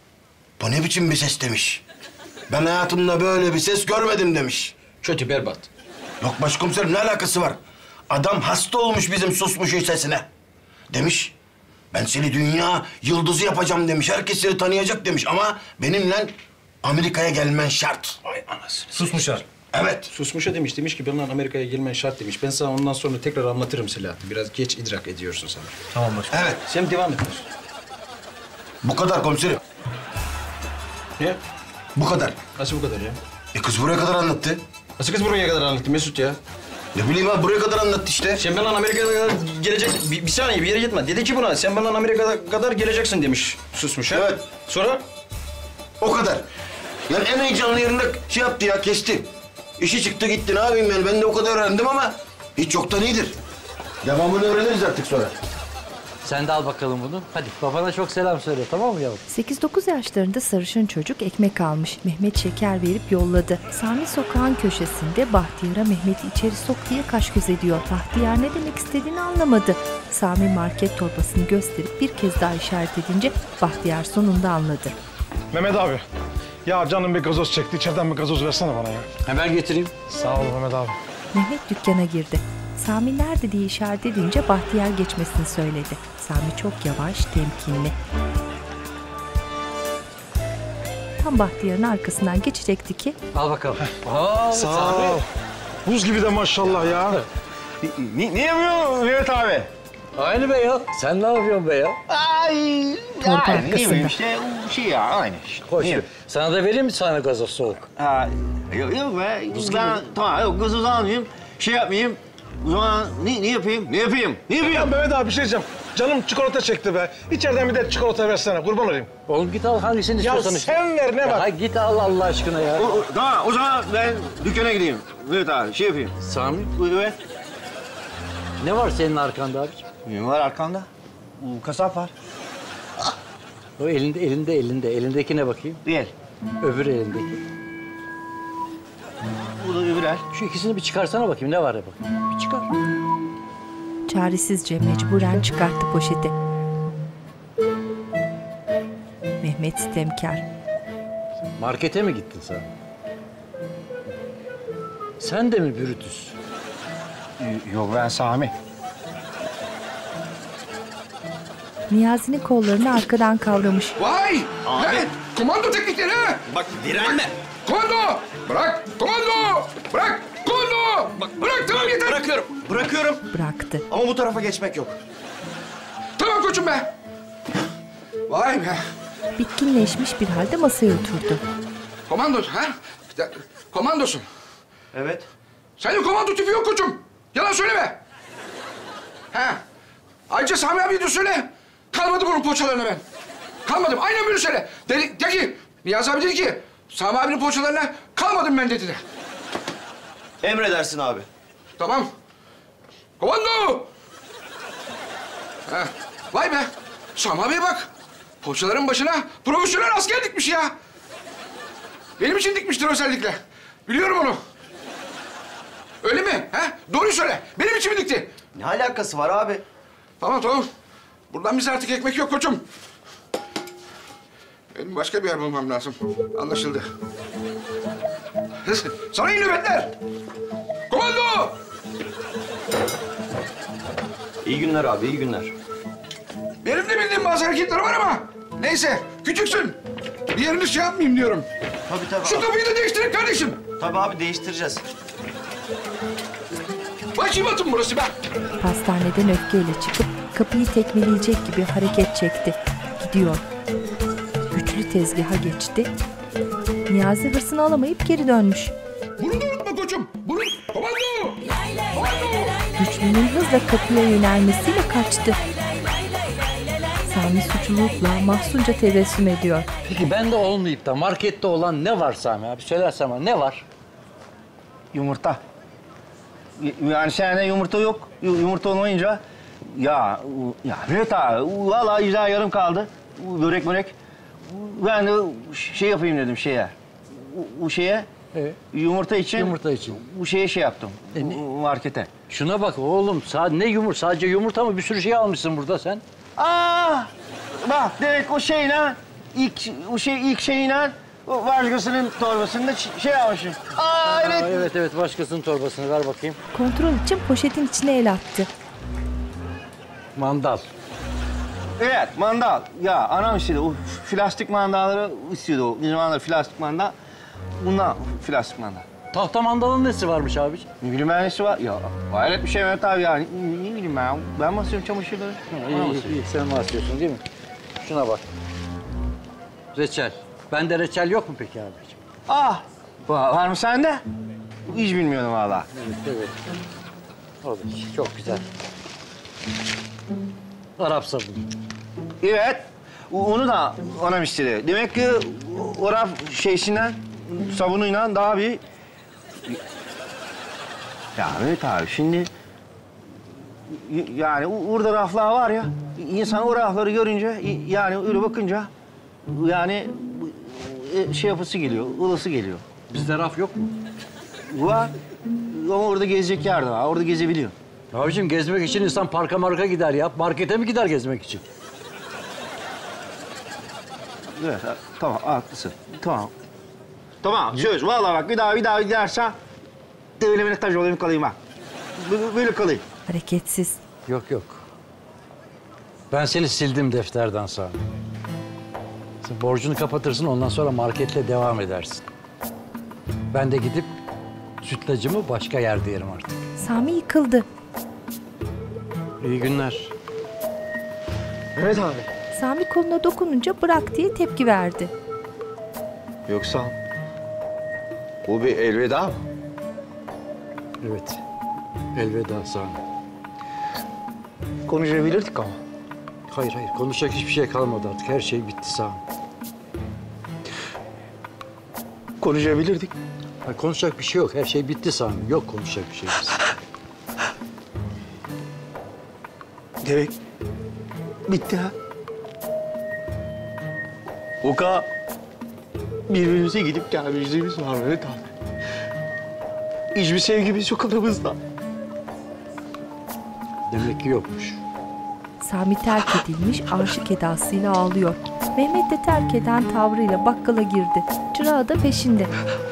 Speaker 11: Bu ne biçim bir ses demiş. Ben hayatımda böyle bir ses görmedim demiş.
Speaker 12: Kötü berbat.
Speaker 11: Yok başkomiserim ne alakası var? Adam hasta olmuş bizim susmuşun sesine. Demiş ben seni dünya yıldızı yapacağım demiş. Herkes seni tanıyacak demiş ama benimle Amerika'ya gelmen şart.
Speaker 12: Ay anasını.
Speaker 19: Susmuşlar.
Speaker 11: Evet.
Speaker 12: Susmuşa demiş ki benimle Amerika'ya gelmen şart demiş. Ben sana ondan sonra tekrar anlatırım Selahattin. Biraz geç idrak ediyorsun sen.
Speaker 19: Tamam başkanım.
Speaker 11: Evet.
Speaker 12: Sen devam et.
Speaker 11: Bu kadar komiserim.
Speaker 12: Ne?
Speaker 11: Bu kadar.
Speaker 12: Nasıl bu kadar ya?
Speaker 11: Kız buraya kadar anlattı.
Speaker 12: Nasıl kız buraya kadar anlattı Mesut ya?
Speaker 11: Ne bileyim abi buraya kadar anlattı işte.
Speaker 12: Sen benimle Amerika'ya kadar gelecek... Bir saniye bir yere gitme. Dedi ki buna sen benimle Amerika'ya kadar geleceksin demiş. Susmuş ha?
Speaker 11: Evet.
Speaker 12: Sonra?
Speaker 11: O kadar. Yani en heyecanlı yerinde şey yaptı ya kesti. İşi çıktı gitti ne yapayım yani ben de o kadar öğrendim ama hiç yoktan iyidir. Devamını öğreniriz artık sonra.
Speaker 16: Sen de al bakalım bunu. Hadi babana çok selam söyle tamam mı yavrum?
Speaker 1: 8-9 yaşlarında sarışın çocuk ekmek almış. Mehmet şeker verip yolladı. Sami sokağın köşesinde Bahtiyar'a Mehmet'i içeri sok diye kaş göz ediyor. Bahtiyar ne demek istediğini anlamadı. Sami market torbasını gösterip bir kez daha işaret edince Bahtiyar sonunda anladı.
Speaker 13: Mehmet abi. Ya canım bir gazoz çekti. İçeriden bir gazoz versene bana ya.
Speaker 12: Hemen getireyim.
Speaker 13: Sağ ol Mehmet abi.
Speaker 1: Mehmet dükkana girdi. Sami nerede diye işaret edince Bahtiyar geçmesini söyledi. Sami çok yavaş, temkinli. Tam Bahtiyar'ın arkasından geçecekti ki...
Speaker 16: Al bakalım.
Speaker 13: Sağ ol. Buz gibi de maşallah ya.
Speaker 7: Ne yapıyorsun Mehmet abi?
Speaker 16: Aynı be ya. Sen ne yapıyorsun be ya?
Speaker 7: Ay,
Speaker 1: Torba
Speaker 7: yani
Speaker 1: arkasında.
Speaker 7: ne bileyim işte şey ya aynı işte.
Speaker 16: Hoş.
Speaker 7: Ne?
Speaker 16: Sana da vereyim mi sana gazoz soğuk?
Speaker 7: Ha, yok be. Ben tamam yok gazoz almayayım. Şey yapmayayım. O zaman ne yapayım? Ne yapayım?
Speaker 14: Ya Mehmet abi bir şey diyeceğim. Canım çikolata çekti be. İçeriden bir de çikolata versene. Kurban olayım.
Speaker 16: Oğlum git al hangisini istiyorsan.
Speaker 14: Ya sen ver ne var?
Speaker 16: Ya git al Allah aşkına ya.
Speaker 7: Tamam o zaman ben dükkana gideyim. Evet abi şey yapayım.
Speaker 16: Sami.
Speaker 7: Evet.
Speaker 16: Ne var senin arkanda abiciğim?
Speaker 7: Ne var arkanda? Kasap var.
Speaker 16: O elinde. Elindekine bakayım.
Speaker 7: Diğer.
Speaker 16: Öbür elindeki.
Speaker 7: Bu da öbür el.
Speaker 16: Şu ikisini bir çıkarsana bakayım ne var ya bak. Bir çıkar.
Speaker 1: Çaresizce mecburen çıkarttı poşeti. Mehmet sitemkar.
Speaker 16: Markete mi gittin sen? Sen de mi Brutus?
Speaker 7: Yok ben Sami.
Speaker 1: Niyazi'nin kollarını arkadan kavramış.
Speaker 12: Vay! Evet, komando teknikleri ha!
Speaker 7: Bak direnme.
Speaker 12: Komando! Bırak! Komando! Bırak! Komando! Bırak tamam yeter!
Speaker 7: Bırakıyorum.
Speaker 1: Bıraktı.
Speaker 7: Ama bu tarafa geçmek yok.
Speaker 12: Tamam koçum be! Vay be!
Speaker 1: Bitkinleşmiş bir halde masaya oturdu.
Speaker 12: Komando ha? Komandosun.
Speaker 7: Evet.
Speaker 12: Senin komando tipi yok koçum. Yalan söyleme. Ha. Ayrıca Sami abi de söyle. Kalmadı bunun poğaçalarına ben. Kalmadım. Aynen böyle söyle. De ki, Niyazi abi dedi ki, Sami abinin poğaçalarına kalmadım ben dedi de.
Speaker 7: Emredersin abi.
Speaker 12: Tamam. Komando! Ha. Vay be. Sami abiye bak. Poğaçaların başına profesyonel asker dikmiş ya. Benim için dikmiştir özellikle. Biliyorum onu. Öyle mi? Ha? Doğruyu söyle. Benim için mi dikti?
Speaker 7: Ne alakası var abi?
Speaker 12: Tamam. Buradan bize artık ekmek yok koçum. Benim başka bir yer bulmam lazım. Anlaşıldı. Sana iyi nöbetler. Komando!
Speaker 7: İyi günler abi, iyi günler.
Speaker 12: Benim de bildiğim bazı hareketler var ama. Neyse, küçüksün. Bir yerini şey yapmayayım diyorum.
Speaker 7: Tabii.
Speaker 12: Şu kapıyı da değiştirin kardeşim.
Speaker 7: Tabii abi değiştireceğiz.
Speaker 12: Başımatım burası be.
Speaker 1: Pastaneden öfkeyle çıkıp kapıyı tekmeleyecek gibi hareket çekti. Gidiyor. Güçlü tezgaha geçti. Niyazi hırsını alamayıp geri dönmüş.
Speaker 12: Bunu da unutma koçum. Bunu komando!
Speaker 1: Güçlünün hızla kapıya yönelmesiyle kaçtı. Sami suçlulukla mahzunca tebessüm ediyor.
Speaker 16: Peki bende olmayıp da markette olan ne var Sami abi? Söylersen bana ne var?
Speaker 7: Yumurta. Yani sende yumurta yok. Yumurta olmayınca ya evet abi vallahi güzel yarım kaldı. Börek. Ben de şey yapayım dedim şeye. Bu şeye yumurta için bu şeye şey yaptım. Markete.
Speaker 16: Şuna bak oğlum sadece yumurta mı? Bir sürü şey almışsın burada sen.
Speaker 7: Bak demek o şeyle ilk şeyle o başkasının torbasında şey almışım. Evet.
Speaker 16: Evet başkasının torbasını ver bakayım.
Speaker 1: Kontrol için poşetin içine el attı.
Speaker 16: Mandal.
Speaker 7: Evet mandal. Ya anam istedi o plastik mandalları istiyordu o. Bizim zamanlar plastik mandal. Bundan plastik mandal.
Speaker 16: Tahta mandalın nesi varmış abiciğim?
Speaker 7: Ne bileyim ben nesi var? Ya hayret bir şey Mehmet abi ya. Ne bileyim ben basıyorum çamaşırları.
Speaker 16: İyi sen basıyorsun değil mi? Şuna bak. Reçel. Bende reçel yok mu peki abiciğim?
Speaker 7: Var mı sende? Hiç bilmiyordum valla.
Speaker 16: Evet. O da çok güzel. Arap sabunu.
Speaker 7: Evet. Onu da anam istedi. Demek ki o raf şeysinden, sabunuyla daha bir... Ya evet abi şimdi... Yani orada raflar var ya, insan o rafları görünce, yani öyle bakınca... Yani şey yapısı geliyor, ılası geliyor.
Speaker 16: Bizde raf yok mu?
Speaker 7: Var. Ama orada gezecek yer de var. Orada gezebiliyor.
Speaker 16: Abiciğim gezmek için insan parka marka gider ya. Markete mi gider gezmek için?
Speaker 7: Evet, tamam haklısın. Tamam, söz. Vallahi bak bir daha gidersen... ...devlemine taş olayım kalayım ha. Böyle kalayım.
Speaker 1: Hareketsiz.
Speaker 16: Yok. Ben seni sildim defterden sonra. Sen borcunu kapatırsın, ondan sonra marketle devam edersin. Ben de gidip sütlacımı başka yerde yerim artık.
Speaker 1: Sami yıkıldı.
Speaker 18: İyi günler.
Speaker 8: Evet abi.
Speaker 1: Sami koluna dokununca bırak diye tepki verdi.
Speaker 11: Yoksa bu bir elveda mı?
Speaker 2: Evet. Elveda Sami.
Speaker 8: Konuşabilirdik ama.
Speaker 2: Hayır, konuşacak hiçbir şey kalmadı artık. Her şey bitti Sami.
Speaker 8: Konuşabilirdik.
Speaker 2: Hayır, konuşacak bir şey yok. Her şey bitti Sami. Yok konuşacak bir şey.
Speaker 8: Demek bitti ha. O kadar birbirimize gidip gelmişliğimiz var Mehmet abi. Hiçbir sevgimiz yok aramızda.
Speaker 2: Demek ki yokmuş.
Speaker 1: Sami terk edilmiş, aşık edasıyla ağlıyor. Mehmet de terk eden tavrıyla bakkala girdi. Çırağı da peşinde.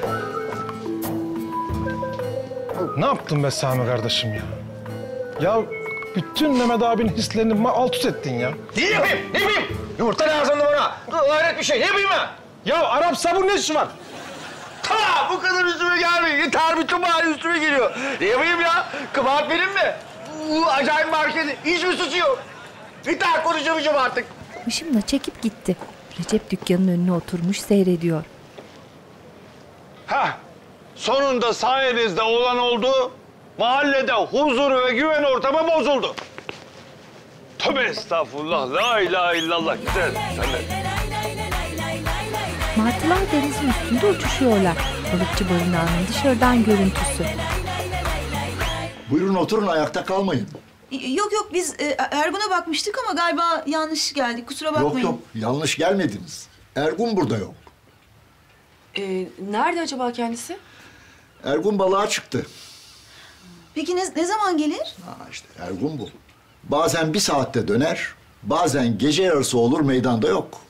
Speaker 14: Ne yaptın be Sami kardeşim ya? Ya bütün Mehmet abinin hislerini alt üst ettin ya.
Speaker 11: Ne yapayım? Ne yapayım? Yumurta lazımdı bana. Hayret bir şey. Ne yapayım ben?
Speaker 14: Ya Arap sabun ne işi var?
Speaker 11: Ha, bu kadar üstüme gelmiyor. Yeter, bütün mahalle üstüme geliyor. Ne yapayım ya? Kabahat benim mi? Acayip marketi. Hiç mi suçu yok? Yeter, konuşamayacağım artık.
Speaker 1: Hışımla çekip gitti. Recep dükkanın önüne oturmuş seyrediyor.
Speaker 11: Ha, sonunda sayenizde olan oldu. Mahallede huzur ve güven ortamı bozuldu. Tövbe estağfurullah, la ilahe illallah. Güzel,
Speaker 1: Martılar denizin üstünde uçuşuyorlar. Balıkçı barınağının dışarıdan görüntüsü.
Speaker 15: Buyurun oturun, ayakta kalmayın.
Speaker 6: Yok biz Ergun'a bakmıştık ama galiba yanlış geldik. Kusura bakmayın.
Speaker 15: Yok, yanlış gelmediniz. Ergun burada yok.
Speaker 5: Nerede acaba kendisi?
Speaker 15: Ergun balığa çıktı.
Speaker 6: Peki ne zaman gelir?
Speaker 15: İşte Ergun bu. Bazen bir saatte döner, bazen gece yarısı olur meydanda yok.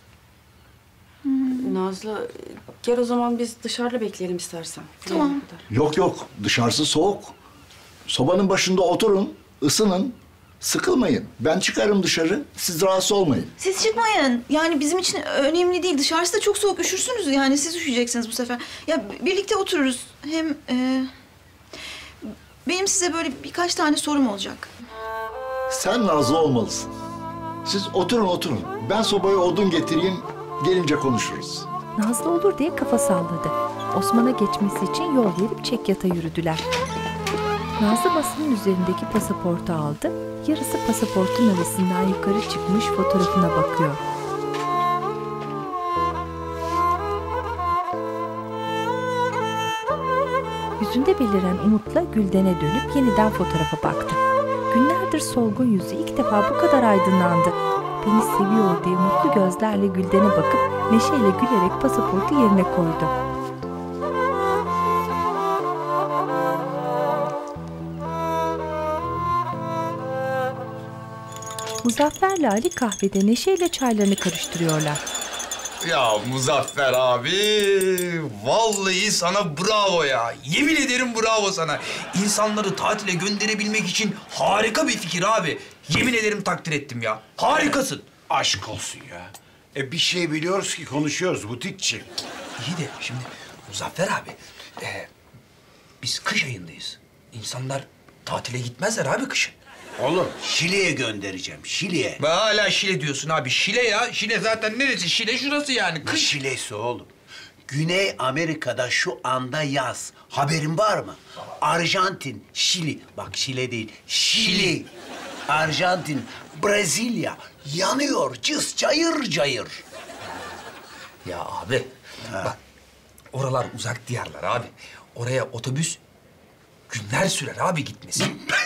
Speaker 5: Nazlı, gel o zaman biz dışarıda bekleyelim istersen.
Speaker 6: Tamam.
Speaker 15: Yok, dışarısı soğuk. Sobanın başında oturun, ısının, sıkılmayın. Ben çıkarım dışarı, siz rahatsız olmayın.
Speaker 6: Siz çıkmayın. Yani bizim için önemli değil. Dışarısı da çok soğuk, üşürsünüz. Yani siz üşüyeceksiniz bu sefer. Ya birlikte otururuz. Hem benim size böyle birkaç tane sorum olacak.
Speaker 15: Sen Nazlı olmalısın. Siz oturun. Ben sobaya odun getireyim, gelince konuşuruz.
Speaker 1: Nazlı olur diye kafa salladı. Osman'a geçmesi için yol verip Çekyat'a yürüdüler. Nazlı masanın üzerindeki pasaportu aldı. Yarısı pasaportun arasından yukarı çıkmış fotoğrafına bakıyor. Yüzünde beliren umutla Gülden'e dönüp yeniden fotoğrafa baktı. Günlerdir solgun yüzü ilk defa bu kadar aydınlandı. Beni seviyor diye mutlu gözlerle Gülden'e bakıp neşeyle gülerek pasaportu yerine koydu. Muzaffer'le Ali kahvede neşeyle çaylarını karıştırıyorlar.
Speaker 20: Ya Muzaffer abi, vallahi sana bravo ya. Yemin ederim bravo sana. İnsanları tatile gönderebilmek için harika bir fikir abi. Yemin ederim takdir ettim ya. Harikasın.
Speaker 22: Aşk olsun ya. Bir şey biliyoruz ki konuşuyoruz butikçi.
Speaker 20: İyi de şimdi Muzaffer abi, biz kış ayındayız. İnsanlar tatile gitmezler abi kışın.
Speaker 22: Oğlum Şile'ye göndereceğim, Şile'ye.
Speaker 20: Ben hala Şile diyorsun abi. Şile ya. Şile zaten neresi? Şile şurası yani.
Speaker 22: Ne Şile'si oğlum? Güney Amerika'da şu anda yaz. Haberin var mı? Arjantin, Şili. Bak Şile değil, Şili. Arjantin, Brezilya yanıyor, cız cayır cayır.
Speaker 20: Ya abi, bak oralar uzak diyarlar abi. Oraya otobüs günler sürer abi gitmesi.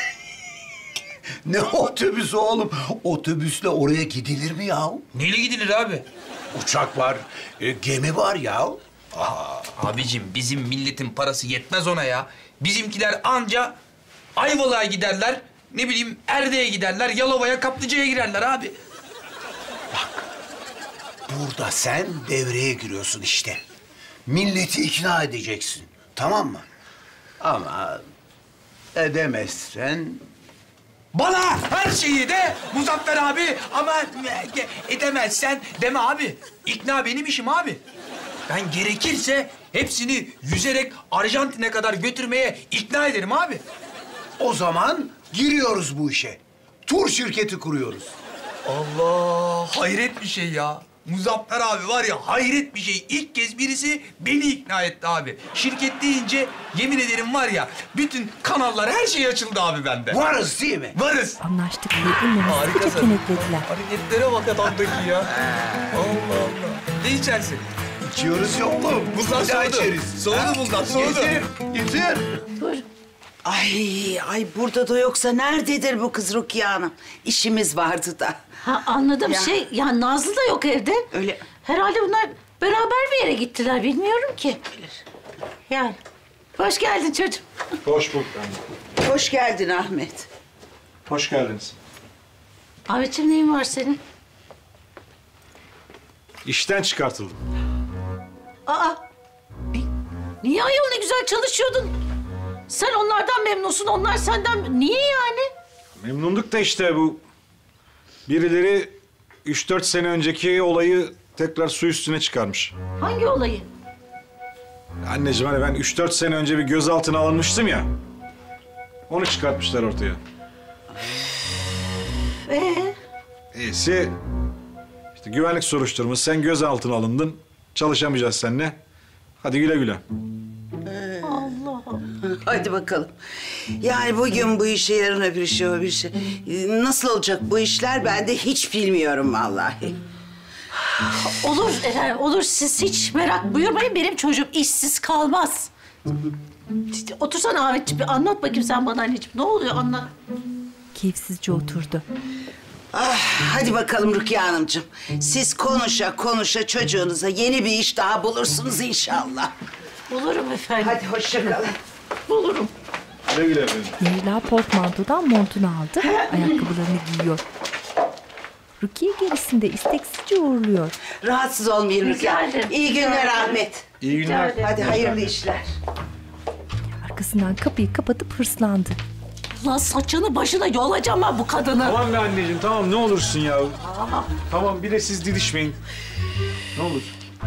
Speaker 22: Ne otobüsü oğlum? Otobüsle oraya gidilir mi ya?
Speaker 20: Neyle gidilir abi?
Speaker 22: Uçak var, gemi var ya.
Speaker 20: Abicim bizim milletin parası yetmez ona ya. Bizimkiler anca Ayvalık'a giderler, ne bileyim Erde'ye giderler, Yalova'ya, Kaplıca'ya girerler abi.
Speaker 22: Bak, burada sen devreye giriyorsun işte. Milleti ikna edeceksin, tamam mı? Ama edemezsen...
Speaker 20: Bana her şeyi de Muzaffer abi, ama edemezsen deme abi. İkna benim işim abi. Ben gerekirse hepsini yüzerek Arjantin'e kadar götürmeye ikna ederim abi.
Speaker 22: O zaman giriyoruz bu işe. Tur şirketi kuruyoruz.
Speaker 20: Allah, hayret bir şey ya. Muzaffer abi var ya, hayret bir şey. İlk kez birisi beni ikna etti abi. Şirket deyince yemin ederim var ya, bütün kanallar, her şey açıldı abi bende.
Speaker 22: Varız değil mi?
Speaker 20: Varız.
Speaker 1: Anlaştık diye dinlemesi kenetlediler.
Speaker 20: Hareketlere bak adamdaki ya. Allah Allah. Ne içersin?
Speaker 15: İçiyoruz yok mu?
Speaker 20: Buzdan soğudu. Soğudu buzdan, soğudu.
Speaker 15: Getir.
Speaker 9: Buyur.
Speaker 22: Ay burada da yoksa nerededir bu kız Rukiye Hanım? İşimiz vardı da.
Speaker 9: Ha anladım
Speaker 22: Ya.
Speaker 9: ya Nazlı da yok evde.
Speaker 22: Öyle.
Speaker 9: Herhalde bunlar beraber bir yere gittiler bilmiyorum ki. Yani. Hoş geldin çocuğum.
Speaker 17: Hoş bulduk.
Speaker 22: Hoş geldin Ahmet.
Speaker 17: Hoş geldiniz.
Speaker 9: Ahmetciğim neyin var senin?
Speaker 17: İşten çıkartıldım.
Speaker 9: Aa. Niye ayol ne güzel çalışıyordun? Sen onlardan memnunsun, onlar senden... Niye yani?
Speaker 17: Memnunduk da işte bu... Birileri 3-4 sene önceki olayı tekrar su üstüne çıkarmış.
Speaker 9: Hangi olayı?
Speaker 17: Anneciğim hani ben 3-4 sene önce bir gözaltına alınmıştım ya. Onu çıkartmışlar ortaya. İyisi işte güvenlik soruşturması. Sen gözaltına alındın. Çalışamayacağız seninle. Hadi güle güle.
Speaker 22: Hadi bakalım. Yani bugün bu işe, yarın öbür işe, öbür işe. Nasıl olacak bu işler ben de hiç bilmiyorum vallahi.
Speaker 9: Olur efendim, olur. Siz hiç merak buyurmayın. Benim çocuğum işsiz kalmaz. Otursana Ahmetciğim, bir anlat bakayım sen bana anneciğim. Ne oluyor anlat.
Speaker 1: Keyifsizce oturdu.
Speaker 22: Hadi bakalım Rukiye Hanımcığım. Siz konuşa konuşa çocuğunuza yeni bir iş daha bulursunuz inşallah.
Speaker 9: Bulurum efendim.
Speaker 22: Hadi hoşça kalın.
Speaker 9: Bulurum.
Speaker 17: Güle güle efendim.
Speaker 1: Necla portmantodan montunu aldı, ayakkabılarını giyiyor. Rukiye gerisinde isteksizce uğurluyor.
Speaker 22: Rahatsız olmayın Rukiye Hanım. İyi günler Ahmet.
Speaker 17: İyi günler.
Speaker 22: Hadi hayırlı işler.
Speaker 1: Arkasından kapıyı kapatıp hırslandı.
Speaker 9: Lan saçını başına yolacağım ben bu kadını.
Speaker 17: Tamam be anneciğim tamam ne olursun ya. Tamam bir de siz didişmeyin. Ne olur.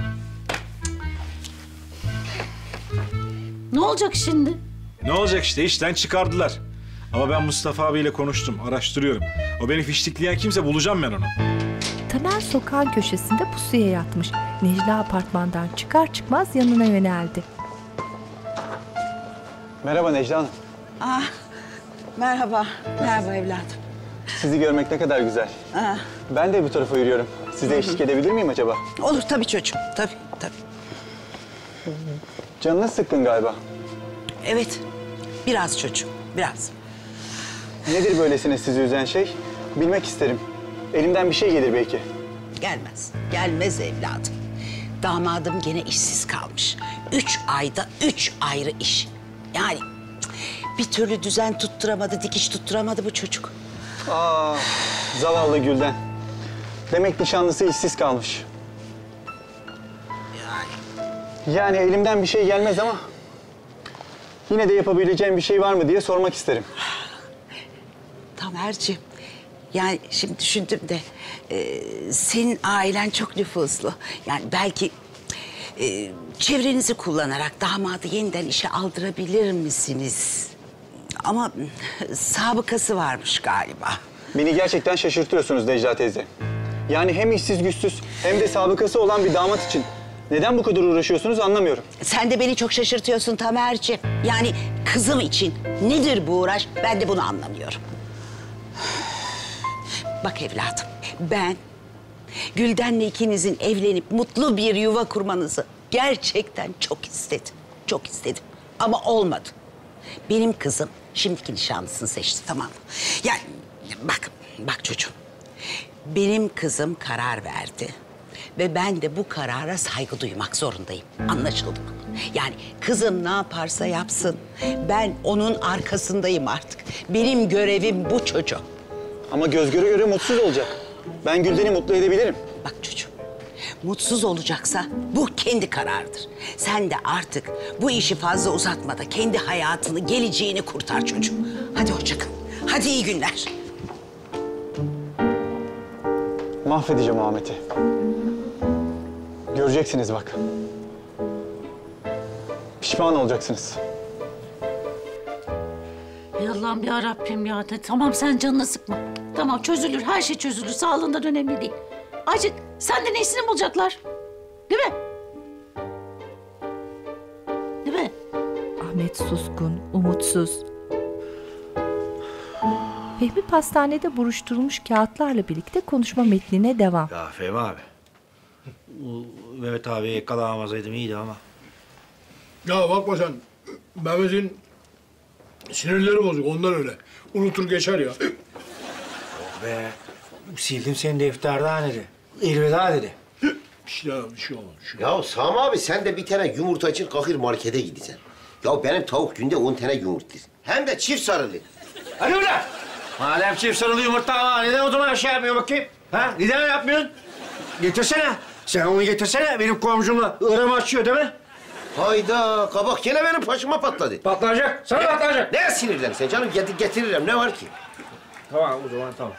Speaker 9: Ne olacak şimdi?
Speaker 17: Ne olacak işte işten çıkardılar. Ama ben Mustafa abiyle konuştum, araştırıyorum. O beni fiştikleyen kimse bulacağım ben onu.
Speaker 1: Taner sokağın köşesinde pusuya yatmış. Necla apartmandan çıkar çıkmaz yanına yöneldi.
Speaker 10: Merhaba Necla Hanım.
Speaker 22: Merhaba. Merhaba evladım.
Speaker 10: Sizi görmek ne kadar güzel. Ben de bu tarafa yürüyorum. Size eşlik edebilir miyim acaba?
Speaker 22: Olur tabii çocuğum. Tabii.
Speaker 10: Canınız sıkkın galiba.
Speaker 22: Evet. Biraz çocuğum. Biraz.
Speaker 10: Nedir böylesine sizi üzen şey? Bilmek isterim. Elimden bir şey gelir belki.
Speaker 22: Gelmez. Gelmez evladım. Damadım gene işsiz kalmış. 3 ayda 3 ayrı iş. Yani bir türlü düzen tutturamadı, dikiş tutturamadı bu çocuk.
Speaker 10: Zavallı Gülden. Demek nişanlısı işsiz kalmış. Yani elimden bir şey gelmez ama... yine de yapabileceğim bir şey var mı diye sormak isterim.
Speaker 22: Tamerciğim, yani şimdi düşündüm de... senin ailen çok nüfuzlu. Yani belki... çevrenizi kullanarak damadı yeniden işe aldırabilir misiniz? Ama sabıkası varmış galiba.
Speaker 10: Beni gerçekten şaşırtıyorsunuz Necla teyze. Yani hem işsiz güçsüz hem de sabıkası olan bir damat için neden bu kadar uğraşıyorsunuz anlamıyorum.
Speaker 22: Sen de beni çok şaşırtıyorsun Tamerciğim. Yani kızım için nedir bu uğraş ben de bunu anlamıyorum. Bak evladım ben Gülden'le ikinizin evlenip mutlu bir yuva kurmanızı gerçekten çok istedim. Çok istedim ama olmadı. Benim kızım şimdiki nişanlısını seçti tamam mı? Yani bak çocuğum. Benim kızım karar verdi. Ve ben de bu karara saygı duymak zorundayım. Anlaşıldı mı? Yani kızım ne yaparsa yapsın. Ben onun arkasındayım artık. Benim görevim bu çocuğum.
Speaker 10: Ama göz göre göre mutsuz olacak. Ben Gülden'i mutlu edebilirim.
Speaker 22: Bak çocuğum, mutsuz olacaksa bu kendi kararıdır. Sen de artık bu işi fazla uzatma da kendi hayatını, geleceğini kurtar çocuğum. Hadi hoşça kal. Hadi iyi günler.
Speaker 10: Mahvedeceğim Ahmet'i. Göreceksiniz bak. Pişman olacaksınız.
Speaker 9: Ey Allah'ım ya Rabbim ya. Tamam sen canını sıkma. Tamam çözülür, her şey çözülür. Sağlığından önemli değil. Ayrıca senden iyisini bulacaklar. Değil mi? Değil mi?
Speaker 1: Ahmet suskun, umutsuz. Fehmi pastanede buruşturulmuş kağıtlarla birlikte konuşma metnine devam.
Speaker 7: Ya Fehmi abi. Bu Mehmet abiyi yakalayamasaydım iyiydi ama.
Speaker 3: Ya bakma sen. Mehmet'in sinirleri bozuk. Ondan öyle. Unutur geçer ya.
Speaker 7: Be. Sildim seni defterden dedi. Elveda dedi.
Speaker 3: Bir şey olmaz.
Speaker 11: Ya Sami abi sen de bir tane yumurta için kalkır markete gideceksin. Ya benim tavuk günde 10 tane yumurtlar. Hem de çift sarılı.
Speaker 7: Hadi ulan! Madem çift sarılı yumurta var, neden o zaman şey yapmıyor bakayım? Ha? Neden yapmıyorsun? Getirsene. Sen onu getirsene. Benim komşumla ıramı açıyor değil mi?
Speaker 11: Hayda kabak gene benim başıma patladı.
Speaker 7: Patlayacak. Sana patlayacak.
Speaker 11: Ne sinirden sen canım getiririm ne var ki?
Speaker 7: Tamam o zaman tamam.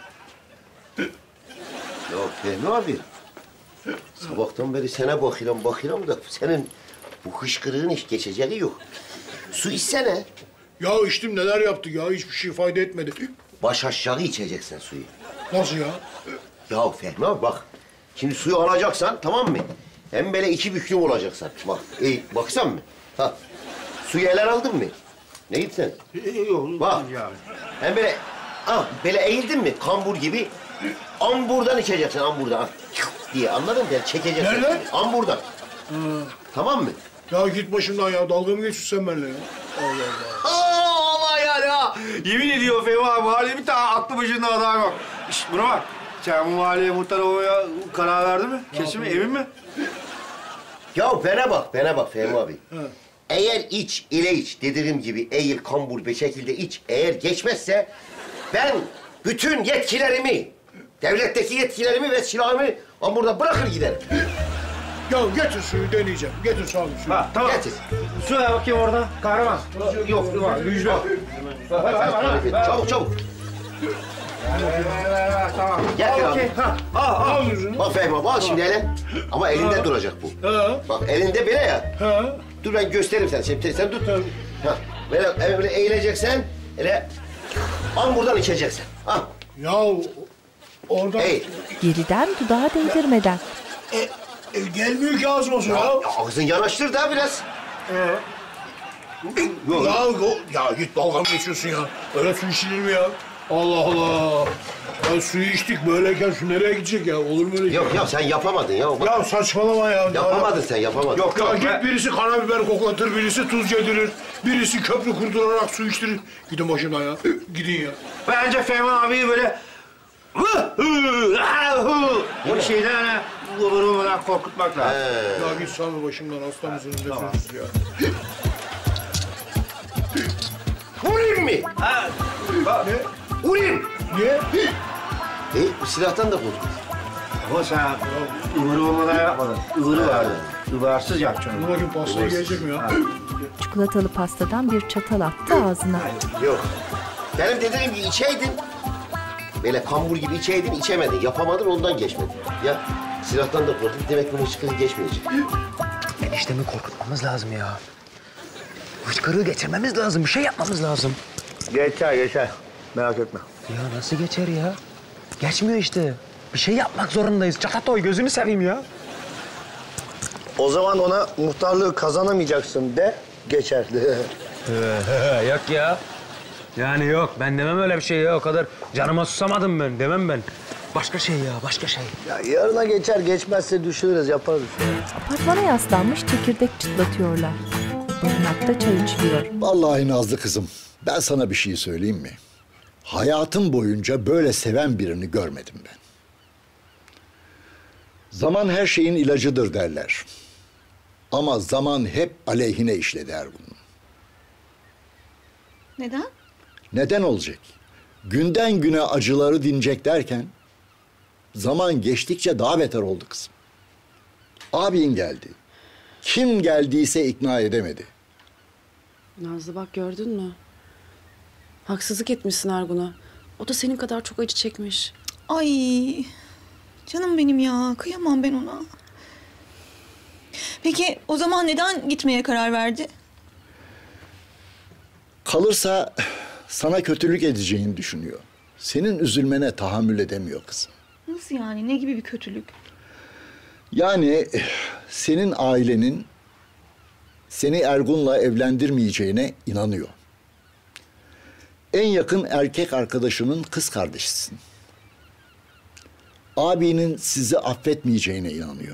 Speaker 11: Ya Fehmi abi. Sabahtan beri sana bakıyorum da senin bu hışkırığın hiç geçeceği yok. Su içsene.
Speaker 3: Ya içtim neler yaptık ya. Hiçbir şey fayda etmedi.
Speaker 11: Baş aşağı içeceksin suyu.
Speaker 3: Nasıl ya?
Speaker 11: Ya Fehmi abi bak. Şimdi suyu alacaksan tamam mı? Hem böyle iki büklüm olacaksan. Bak baksan mı? Ha. Suyu eller aldın mı? Ne gitsen?
Speaker 7: Yok.
Speaker 11: Bak. Hem böyle eğildin mi? Kambur gibi. Amburdan içeceksin amburdan. Diye anladın mı? Yani çekeceksin.
Speaker 3: Nereden?
Speaker 11: Amburdan. Tamam mı?
Speaker 3: Ya git başımdan ya. Dalga mı geçiyorsun sen benimle ya? Allah Allah.
Speaker 7: Allah yani ha. Yemin ediyor Fehmi abi. Mahalleye bir tane aklı başında adam yok. Şişt buna bak. Sen bu mahalleye muhtar olmaya karar verdin mi? Kesin mi? Emin mi?
Speaker 11: Ya bana bak Fehmi abi. Eğer ile iç dediğim gibi eğil kambur bir şekilde iç. Eğer geçmezse ben bütün yetkilerimi, devletteki yetkilerimi ve silahımı burada bırakır giderim.
Speaker 3: Ya getir suyu deneyeceğim. Getir sağ suyu.
Speaker 7: Ha tamam.
Speaker 11: Getir.
Speaker 7: Su ver bakayım orada. Kahraman. Yok var. Müjde.
Speaker 11: Çabuk.
Speaker 7: Tamam.
Speaker 11: Getir
Speaker 7: Al
Speaker 11: abi.
Speaker 3: Al yüzünü.
Speaker 11: Bak Fehmi abi al şimdi hele. Ama elinde duracak bu. Bak elinde bile ya. Dur ben gösteririm sana. Sen tut. Böyle eğileceksen. Öyle buradan içeceksin.
Speaker 3: Ya orada...
Speaker 1: Geriden dudağa değdirmeden.
Speaker 3: Gelmiyor ki ağzıma su ya.
Speaker 11: Ağzın yanaştır da biraz.
Speaker 3: Ya git dalga mı geçiyorsun ya? Öyle su içilir mi ya? Allah Allah. Ya suyu içtik böyleyken su nereye gidecek ya? Olur mu öyle şey?
Speaker 11: Yok ya sen yapamadın ya.
Speaker 3: Ya saçmalama ya.
Speaker 11: Yapamadın sen yapamadın.
Speaker 3: Yok ya git birisi karabiber koklatır, birisi tuz yedirir, birisi köprü kurdurarak su içtirir. Gidin başımdan ya. Gidin ya.
Speaker 7: Bence Fehmi abiyi böyle... O şeyden hani vurulmadan korkutmak lazım.
Speaker 3: Ya git Sami başımdan hasta mısınız nefessiz ya.
Speaker 11: Vurayım mı?
Speaker 7: Ne?
Speaker 11: Vurayım.
Speaker 3: Niye?
Speaker 11: Silahtan da korkmaz.
Speaker 7: Ama sen ıvırı olmadan yapmadın. Ivırı vardı. Ivarsız yapacaksın.
Speaker 3: Dur bakayım pastayı gelecek mi ya?
Speaker 1: Çikolatalı pastadan bir çatal attı ağzına.
Speaker 11: Yok. Benim dediğim gibi içeydin. Böyle kambur gibi içeydin, içemedin. Yapamadın, ondan geçmedi. Ya silahtan da korktun, demek ki bu hıçkırığı geçmeyecek.
Speaker 13: Eniştemi korkutmamız lazım ya. Hıçkırığı geçirmemiz lazım, bir şey yapmamız lazım.
Speaker 15: Geçer. Merak etme.
Speaker 13: Ya nasıl geçer ya? Geçmiyor işte. Bir şey yapmak zorundayız. Çatatoy gözünü seveyim ya.
Speaker 15: O zaman ona muhtarlığı kazanamayacaksın de geçer.
Speaker 19: Yok ya. Yani yok. Ben demem öyle bir şey ya. O kadar canıma susamadım ben. Demem ben. Başka şey ya, başka şey.
Speaker 15: Ya yarına geçer, geçmezse düşünürüz, yaparız.
Speaker 1: Apartmana yaslanmış çekirdek çıtlatıyorlar. Barınakta çay içiliyor.
Speaker 4: Vallahi Nazlı kızım, ben sana bir şey söyleyeyim mi? Hayatım boyunca böyle seven birini görmedim ben. Zaman her şeyin ilacıdır derler. Ama zaman hep aleyhine işledi Ergun'un.
Speaker 6: Neden?
Speaker 4: Neden olacak? Günden güne acıları dinecek derken zaman geçtikçe daha beter oldu kızım. Abin geldi. Kim geldiyse ikna edemedi.
Speaker 5: Nazlı bak gördün mü? Haksızlık etmişsin Ergun'a. O da senin kadar çok acı çekmiş.
Speaker 6: Ay canım benim ya, kıyamam ben ona. Peki o zaman neden gitmeye karar verdi?
Speaker 4: Kalırsa sana kötülük edeceğini düşünüyor. senin üzülmene tahammül edemiyor kızım.
Speaker 6: Nasıl yani? Ne gibi bir kötülük?
Speaker 4: Yani senin ailenin seni Ergun'la evlendirmeyeceğine inanıyor. En yakın erkek arkadaşının kız kardeşisin. Abinin sizi affetmeyeceğine inanıyor.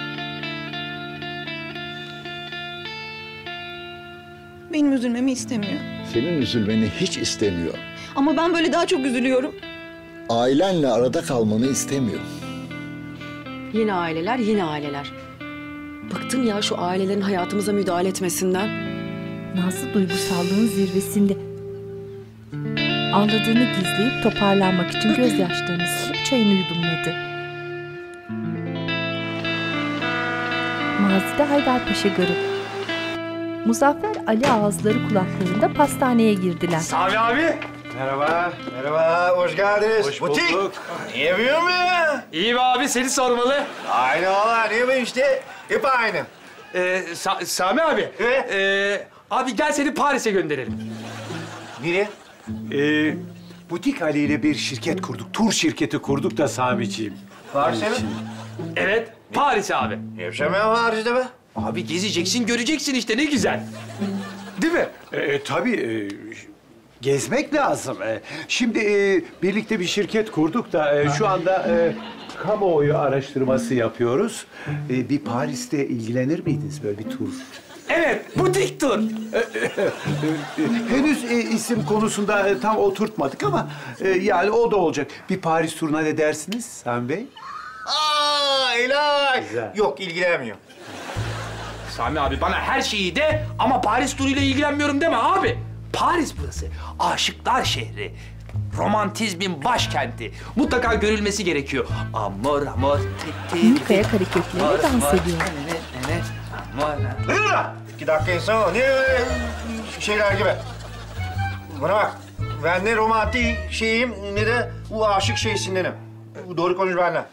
Speaker 6: Benim üzülmemi istemiyor.
Speaker 4: Senin üzülmeni hiç istemiyor.
Speaker 6: Ama ben böyle daha çok üzülüyorum.
Speaker 4: Ailenle arada kalmanı istemiyor.
Speaker 5: Yine aileler, yine aileler. Bıktım ya şu ailelerin hayatımıza müdahale etmesinden.
Speaker 1: Nazlı duygusallığın zirvesinde. Ağladığını gizleyip toparlanmak için gözyaşlarını silip çayını yudumladı. Mazide Haydarpaşa Garı. Muzaffer Ali ağızları kulaklarında pastaneye girdiler.
Speaker 7: Sami abi. Merhaba, merhaba. Hoş geldiniz.
Speaker 19: Hoş
Speaker 7: Butik.
Speaker 19: bulduk.
Speaker 7: Ne yapıyorsun be ya?
Speaker 19: İyi be abi, seni sormalı.
Speaker 7: Aynı valla. Ne yapayım işte? Hep aynı.
Speaker 19: Sami abi. Abi gel seni Paris'e gönderelim.
Speaker 7: Nereye?
Speaker 22: Butik Ali ile bir şirket kurduk. Tur şirketi kurduk da Sami'ciğim.
Speaker 7: Paris'e mi?
Speaker 19: Evet, Paris abi.
Speaker 7: Ne yapacağım ben Paris'te be?
Speaker 19: Abi gezeceksin, göreceksin işte, ne güzel. Değil mi?
Speaker 22: Tabii. Gezmek lazım. Şimdi birlikte bir şirket kurduk da şu anda kamuoyu araştırması yapıyoruz. Bir Paris'te ilgilenir miydiniz böyle bir tur?
Speaker 19: Evet, butik tur.
Speaker 22: Henüz isim konusunda tam oturtmadık ama yani o da olacak. Bir Paris turuna ne dersiniz Sami Bey?
Speaker 7: Aa, helal.
Speaker 22: Güzel.
Speaker 7: Yok, ilgilenmiyorum.
Speaker 19: Sami abi bana her şeyi de ama Paris turuyla ilgilenmiyorum deme abi. Paris burası. Aşıklar şehri. Romantizmin başkenti. Mutlaka görülmesi gerekiyor. Amor, amor,
Speaker 1: Minik ayak hareketleriyle dans ediyor.
Speaker 7: Dur lan! 2 dakika insan ol. Niye böyle şeyler gibi? Bana bak. Ben ne romantik şeyim ne de bu aşık şeysindenim. Doğru konuş benimle.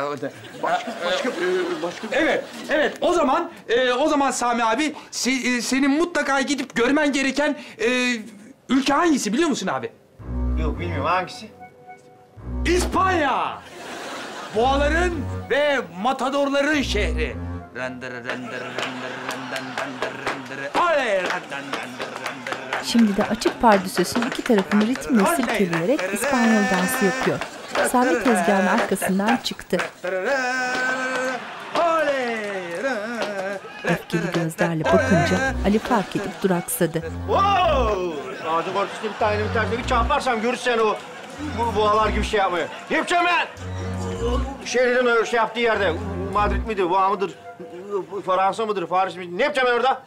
Speaker 19: Evet. O zaman Sami abi, senin mutlaka gidip görmen gereken ülke hangisi biliyor musun abi?
Speaker 7: Yok, bilmiyorum. Hangisi?
Speaker 19: İspanya. Boğaların ve matadorların şehri.
Speaker 1: Şimdi de açık pardüsüsün iki tarafını ritmle silkeleyerek İspanyol dansı yapıyor. Sami tezgahın arkasından çıktı. Öfkeli gözlerle bakınca Ali fark edip duraksadı.
Speaker 7: Wow! Ağacın ortasında bir tane bir çarparsam görürsen o boğalar gibi şey yapmıyor. Ne yapacağım ben? Şehrin o şey yaptığı yerde. Madrid midir, Van mıdır, Fransa mıdır, Paris midir? Ne yapacağım ben orada?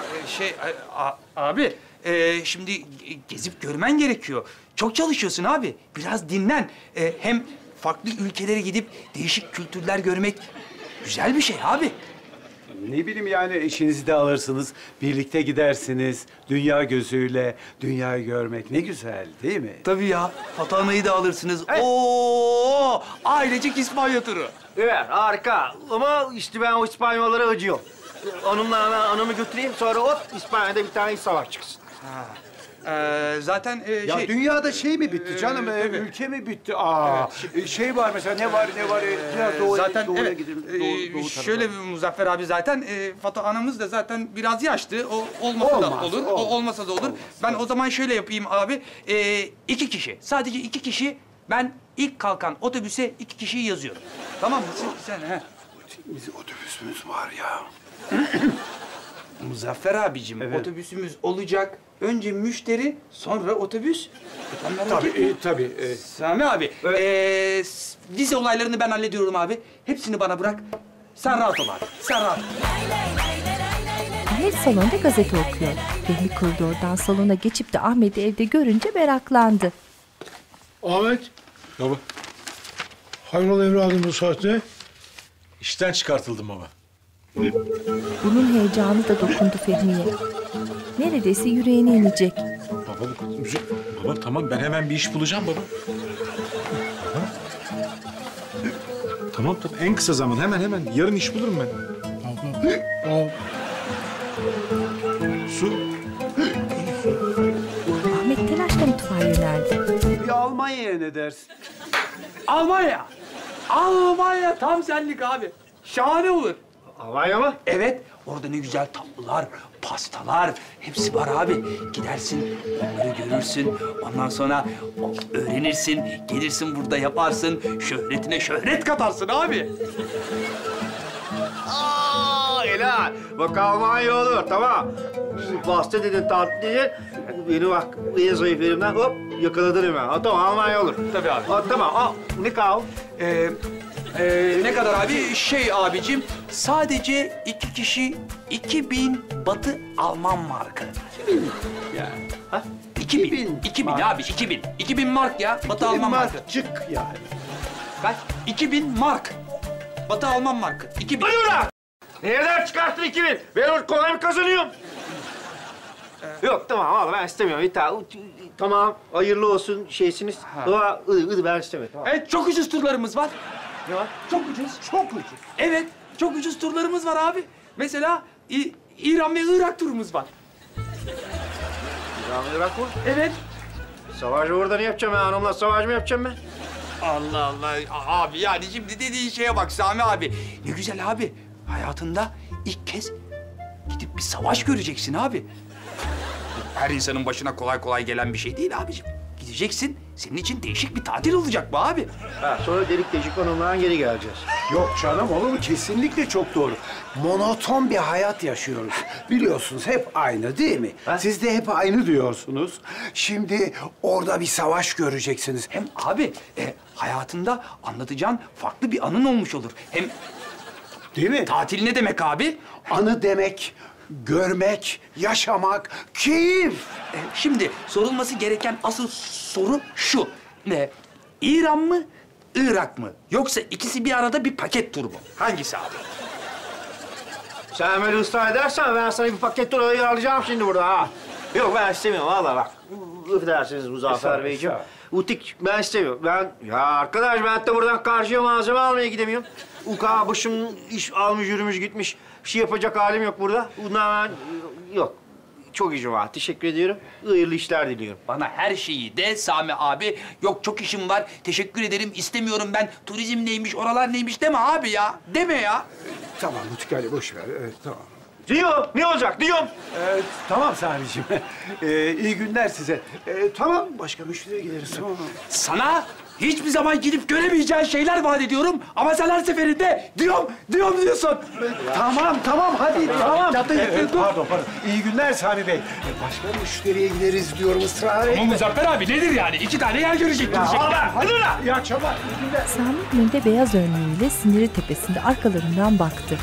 Speaker 19: Abi, şimdi gezip görmen gerekiyor. Çok çalışıyorsun abi. Biraz dinlen. Hem farklı ülkelere gidip değişik kültürler görmek güzel bir şey abi.
Speaker 22: Ne bileyim yani eşinizi de alırsınız, birlikte gidersiniz. Dünya gözüyle dünyayı görmek ne güzel değil mi?
Speaker 19: Tabii ya. Fatanayı da alırsınız. Oo! Ailecek İspanya turu.
Speaker 7: Evet, harika. Ama işte ben o İspanyollara acıyorum. Anamı götüreyim, sonra hop İspanya'da bir tane iç savaş çıksın.
Speaker 19: Zaten
Speaker 22: Ya dünyada şey mi bitti canım? Ülke mi bitti? Şey var mesela ne var? Biraz doğuya gidelim. Doğu
Speaker 19: Şöyle bir Muzaffer abi zaten Fato anamız da zaten biraz yaşlı. O olmasa da olur. O olmasa da olur. Ben o zaman şöyle yapayım abi. 2 kişi. Sadece 2 kişi. Ben ilk kalkan otobüse 2 kişiyi yazıyorum. Tamam mı? Sen
Speaker 22: Bizim otobüsümüz var ya.
Speaker 19: Muzaffer abicim, otobüsümüz olacak. Önce müşteri, sonra otobüs.
Speaker 22: Tabii.
Speaker 19: Sami abi, vize olaylarını ben hallediyorum abi. Hepsini bana bırak. Sen rahat ol abi, sen rahat ol.
Speaker 1: Ahmet salonda gazete okuyor. Fehmi koridordan salona geçip de Ahmet'i evde görünce meraklandı.
Speaker 3: Ahmet. Baba. Hayrola evladım bu saatte?
Speaker 17: İşten çıkartıldım baba.
Speaker 1: Bunun heyecanı da dokundu Fehmi'ye. Neredeyse yüreğine inecek.
Speaker 17: Baba tamam, ben hemen bir iş bulacağım baba. Tamam en kısa zaman hemen yarın iş bulurum ben.
Speaker 1: Ahmet telaşla mutfağa yöneldi.
Speaker 22: Bir Almanya'ya
Speaker 20: Almanya'ya ne dersin? Almanya. Almanya tam senlik abi. Şahane olur.
Speaker 7: Almanya mı?
Speaker 20: Evet. Orada ne güzel tatlılar, pastalar hepsi var abi. Gidersin, onları görürsün. Ondan sonra öğrenirsin, gelirsin burada yaparsın. Şöhretine şöhret katarsın abi.
Speaker 7: Helal. Bak Almanya olur, tamam. Pasta dedin, tatlı dedin. Beni bak, en zayıf yerimden hop yakaladın hemen. Ha, tamam, Almanya olur.
Speaker 20: Tabii abi.
Speaker 7: Ha, tamam, al. Ne kal?
Speaker 20: Ne kadar abi? Abicim, sadece 2 kişi 2000 Batı Alman markı. 2000 ya. Ha? 2000 abi, 2000. 2000 mark ya, Batı Alman markı.
Speaker 15: Çık yani.
Speaker 20: Kaç? 2000 mark. Batı Alman markı. 2000.
Speaker 7: Hadi ulan! Nereden çıkarttın 2000? Ben onu kolay mı kazanıyorum? Yok, tamam, al, ben istemiyorum. Tamam, hayırlı olsun şeysiniz. Ama ben istemiyorum. Tamam.
Speaker 20: Evet, çok ucuz turlarımız var.
Speaker 7: Ne var?
Speaker 20: Çok ucuz. Çok ucuz. Evet, çok ucuz turlarımız var abi. Mesela İran ve Irak turumuz var.
Speaker 7: İran ve Irak mı?
Speaker 20: Evet.
Speaker 7: Savaşı orada ne yapacağım ben? Hanımla savaş mı yapacağım ben?
Speaker 20: Allah Allah. Abi yani şimdi dediğin şeye bak Sami abi. Ne güzel abi. Hayatında ilk kez gidip bir savaş göreceksin abi. Her insanın başına kolay kolay gelen bir şey değil abiciğim. Gideceksin, senin için değişik bir tatil olacak bu abi.
Speaker 7: Ha, sonra delik deşik onundan geri geleceğiz.
Speaker 15: Yok canım olur mu? Kesinlikle çok doğru. Monoton bir hayat yaşıyoruz. Biliyorsunuz hep aynı değil mi? Siz de hep aynı diyorsunuz. Şimdi orada bir savaş göreceksiniz.
Speaker 20: Hem abi hayatında anlatacağın farklı bir anın olmuş olur. Hem
Speaker 15: değil mi?
Speaker 20: Tatil ne demek abi?
Speaker 15: Anı demek, görmek, yaşamak, keyif.
Speaker 20: Şimdi sorulması gereken asıl soru şu. Ne? İran mı, Irak mı? Yoksa ikisi bir arada bir paket tur mu? Hangisi abi?
Speaker 7: Sen böyle ısrar edersen ben sana bir paket tur ayarlayacağım şimdi burada ha. Yok ben istemiyorum vallahi bak. Affedersiniz Muzaffer Beyciğim. Utik ben istemiyorum. Ya arkadaş ben de buradan karşıya malzeme almaya gidemiyorum. Uka başım iş almış yürümüş gitmiş. Bir şey yapacak halim yok burada. Bundan yok. Çok işim var. Teşekkür ediyorum. Hayırlı işler diliyorum.
Speaker 20: Bana her şeyi de Sami abi. Yok çok işim var. Teşekkür ederim. İstemiyorum ben. Turizm neymiş, oralar neymiş deme abi ya. Deme ya.
Speaker 15: Tamam Utik Ali boş ver. Evet tamam.
Speaker 7: Diyor. Ne olacak? Diyorum.
Speaker 15: Tamam Sami'ciğim. İyi günler size. Tamam başka müşteriye gideriz. Tamam.
Speaker 20: Sana hiçbir zaman gidip göremeyeceğin şeyler vaat ediyorum. Ama sen her seferinde diyorsun.
Speaker 15: Tamam hadi tamam.
Speaker 20: Dur.
Speaker 15: Pardon. İyi günler Sami Bey. Başka müşteriye gideriz diyorum ısrar etme.
Speaker 20: Ama Muzaffer abi nedir yani? 2 tane yer görecek.
Speaker 15: Hadi ulan. İyi akşamlar. İyi günler.
Speaker 1: Sami önünde beyaz önlüğüyle siniri tepesinde arkalarından baktı.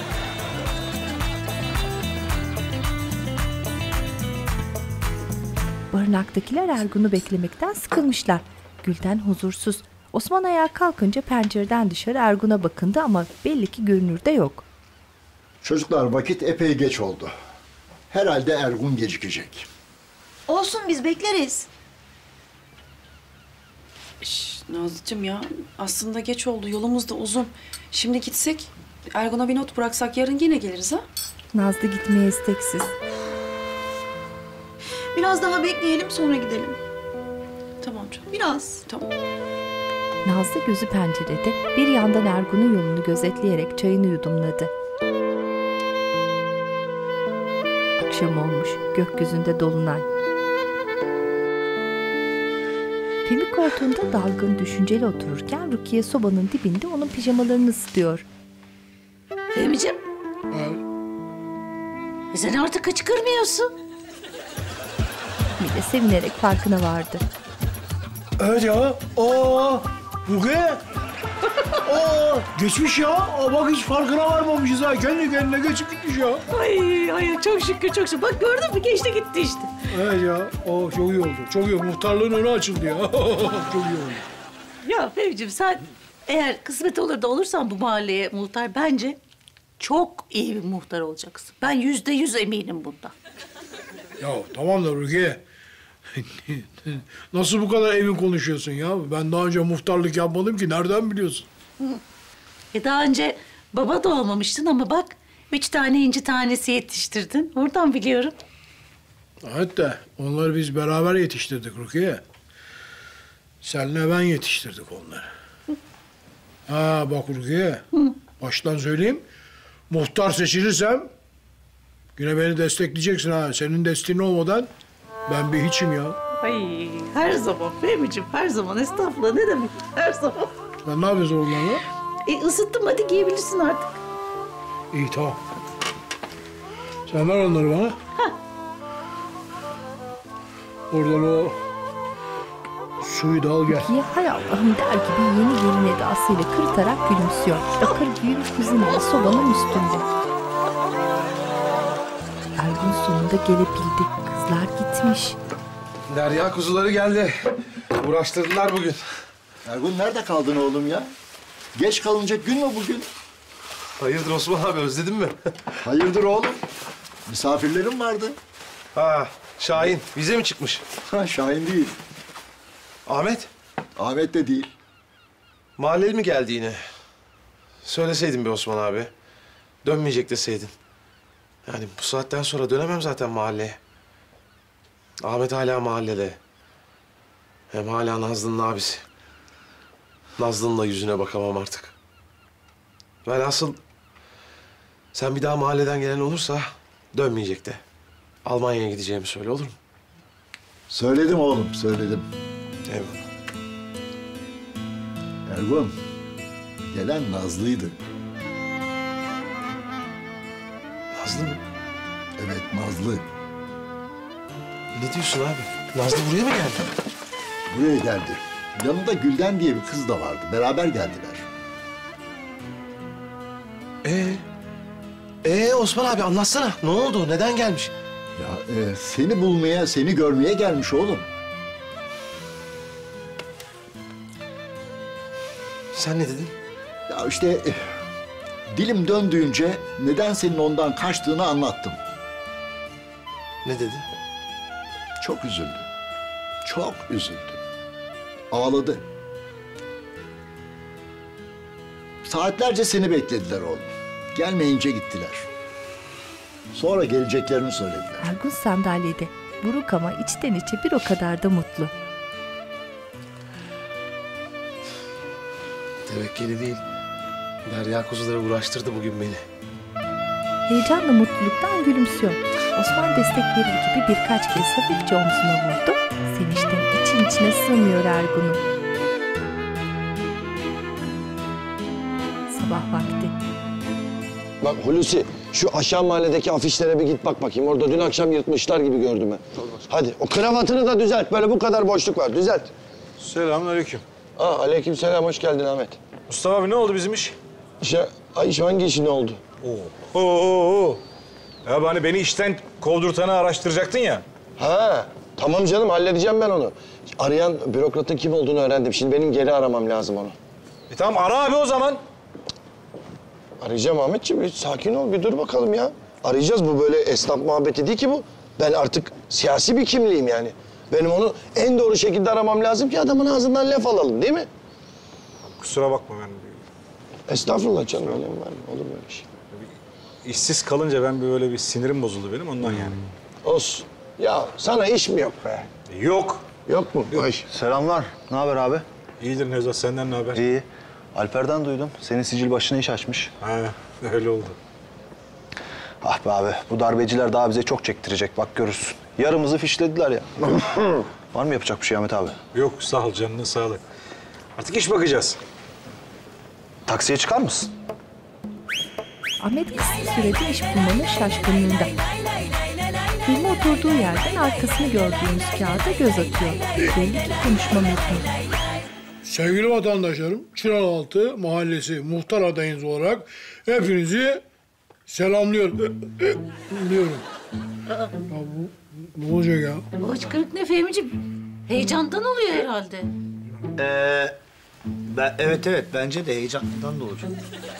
Speaker 1: Barınaktakiler Ergun'u beklemekten sıkılmışlar. Gülden huzursuz. Osman ayağa kalkınca pencereden dışarı Ergun'a bakındı ama belli ki görünürde yok.
Speaker 4: Çocuklar vakit epey geç oldu. Herhalde Ergun gecikecek.
Speaker 6: Olsun biz bekleriz.
Speaker 5: Nazlıcığım ya aslında geç oldu. Yolumuz da uzun. Şimdi gitsek Ergun'a bir not bıraksak yarın yine geliriz ha?
Speaker 1: Nazlı gitmeye isteksiz.
Speaker 6: Biraz daha bekleyelim sonra gidelim.
Speaker 5: Tamam canım.
Speaker 6: Biraz.
Speaker 5: Tamam.
Speaker 1: Nazlı gözü pencerede bir yandan Ergun'un yolunu gözetleyerek çayını yudumladı. Akşam olmuş, gökyüzünde dolunay. Fehmi koltuğunda dalgın düşünceli otururken Rukiye sobanın dibinde onun pijamalarını ısıtıyor.
Speaker 9: Fehmi'ciğim. Sen artık hıçkırmıyorsun.
Speaker 1: Bir de sevinerek farkına vardı.
Speaker 3: Evet ya. Rukiye. Geçmiş ya. Bak hiç farkına varmamışız ha. Kendi kendine geçip gitmiş ya.
Speaker 9: Ay çok şükür çok şükür. Bak gördün mü geçti gitti işte.
Speaker 3: Evet ya. Çok iyi oldu. Çok iyi. Muhtarlığın önü açıldı ya. Çok iyi oldu.
Speaker 9: Ya Fehmi'ciğim sen eğer kısmet olur da olursan bu mahalleye muhtar bence çok iyi bir muhtar olacaksın. Ben %100 eminim bundan.
Speaker 3: Ya tamam da Rukiye. Nasıl bu kadar emin konuşuyorsun ya? Ben daha önce muhtarlık yapmadım ki. Nereden biliyorsun?
Speaker 9: Daha önce baba da olmamıştın ama bak 3 tane inci tanesi yetiştirdin. Oradan biliyorum.
Speaker 3: Evet de onları biz beraber yetiştirdik Rukiye. Senle ben yetiştirdik onları. Ha bak Rukiye, baştan söyleyeyim. Muhtar seçilirsem yine beni destekleyeceksin ha. Senin desteğin olmadan ben bir hiçim ya.
Speaker 9: Ay her zaman Fehmi'ciğim, her zaman. Estağfurullah, ne demek, her zaman.
Speaker 3: Ben ne yapıyorsun onlarla?
Speaker 9: Isıttım, hadi giyebilirsin artık.
Speaker 3: İyi tamam. Sen ver onları bana. Oradan o suyu da al gel.
Speaker 1: Rukiye hay Allah'ım der gibi yeni gelin edasıyla kırıtarak gülümsüyor. Bakır büyük kuzineli sobanın üstünde. Ergun sonunda gelebildi. Kızlar gitmiş.
Speaker 11: Derya kuzuları geldi. Uğraştırdılar bugün.
Speaker 4: Ergun nerede kaldın oğlum ya? Geç kalınacak gün mü bugün?
Speaker 11: Hayırdır Osman abi, özledin mi?
Speaker 4: Hayırdır oğlum? Misafirlerim vardı.
Speaker 11: Ha, Şahin vize mi çıkmış?
Speaker 4: Ha, Şahin değil.
Speaker 11: Ahmet?
Speaker 4: Ahmet de değil.
Speaker 11: Mahalleli mi geldi yine? Söyleseydin bir Osman abi. Dönmeyecek deseydin. Yani bu saatten sonra dönemem zaten mahalleye. Ahmet hala mahallede. Hem hala Nazlı'nın abisi. Nazlı'nın da yüzüne bakamam artık. Velhasıl sen bir daha mahalleden gelen olursa dönmeyecek de. Almanya'ya gideceğimi söyle, olur mu?
Speaker 4: Söyledim oğlum, söyledim.
Speaker 11: Eyvallah.
Speaker 4: Ergun, gelen Nazlı'ydı.
Speaker 11: Nazlı mı?
Speaker 4: Evet, Nazlı.
Speaker 11: Ne diyorsun abi? Nazlı buraya mı geldi?
Speaker 4: Buraya geldi. Yanında Gülden diye bir kız da vardı. Beraber geldiler.
Speaker 11: Osman abi anlatsana. Ne oldu? Neden gelmiş?
Speaker 4: Ya seni bulmaya, seni görmeye gelmiş oğlum.
Speaker 11: Sen ne dedin?
Speaker 4: Ya işte dilim döndüğünce neden senin ondan kaçtığını anlattım.
Speaker 11: Ne dedi?
Speaker 4: Çok üzüldü. Çok üzüldü. Ağladı. Saatlerce seni beklediler oğlum. Gelmeyince gittiler. Sonra geleceklerini söylediler.
Speaker 1: Ergun sandalyede. Buruk ama içten içe bir o kadar da mutlu.
Speaker 11: Tevekkeli değil. Derya kuzuları uğraştırdı bugün beni.
Speaker 1: Heyecanla mutluluktan gülümsüyor. Osman destek verir gibi birkaç kez hafifçe omzuna vurdu. Sevinçten için içine sığmıyor Ergun'un. Sabah vakti.
Speaker 11: Bak Hulusi, şu aşağı mahalledeki afişlere bir git bak bakayım. Orada dün akşam yırtmışlar gibi gördüm ben. Hadi o kravatını da düzelt. Böyle bu kadar boşluk var. Düzelt.
Speaker 17: Selamünaleyküm.
Speaker 11: Aleykümselam. Hoş geldin Ahmet.
Speaker 17: Mustafa abi ne oldu bizim iş?
Speaker 11: İş hangi işin oldu?
Speaker 17: Oo. Ya hani beni işten kovdurtanı araştıracaktın ya.
Speaker 11: Ha, tamam canım halledeceğim ben onu. Arayan bürokratın kim olduğunu öğrendim. Şimdi benim geri aramam lazım onu.
Speaker 17: Tamam ara abi o zaman.
Speaker 11: Arayacağım Ahmetciğim. Bir sakin ol, bir dur bakalım ya. Arayacağız, bu böyle esnaf muhabbeti değil ki bu. Ben artık siyasi bir kimliğim yani. Benim onu en doğru şekilde aramam lazım ki adamın ağzından laf alalım, değil mi?
Speaker 17: Kusura bakma ben.
Speaker 11: Estağfurullah canım, öyle mi var mı? Olur böyle şey.
Speaker 17: İşsiz kalınca ben böyle bir sinirim bozuldu benim ondan yani.
Speaker 11: Olsun. Ya sana iş mi yok be?
Speaker 17: Yok.
Speaker 11: Yok mu?
Speaker 17: Yok.
Speaker 13: Selamlar. Ne haber abi?
Speaker 17: İyidir Nevzat, senden ne haber?
Speaker 13: İyi. Alper'den duydum. Senin sicil başına iş açmış.
Speaker 17: Ha, öyle oldu.
Speaker 13: Ah be abi, bu darbeciler daha bize çok çektirecek. Bak görürsün. Yarımızı fişlediler ya. Var mı yapacak bir şey Ahmet abi?
Speaker 17: Yok, sağ ol canına sağlık. Artık iş bakacağız.
Speaker 13: Taksiye çıkar mısın?
Speaker 1: Ahmet kısa sürede iş bulmanın şaşkınlığında. Hilmi oturduğu yerden arkasını gördüğümüz kağıda göz atıyor. Belli ki konuşma metni.
Speaker 3: Sevgili vatandaşlarım, Çıralaltı Mahallesi muhtar adayınız olarak hepinizi selamlıyorum. Diyorum. Ya ne olacak ya?
Speaker 9: Bu hıçkırık ne Fehmi'ciğim? Heyecandan oluyor herhalde.
Speaker 15: Evet bence de heyecandan da olacak.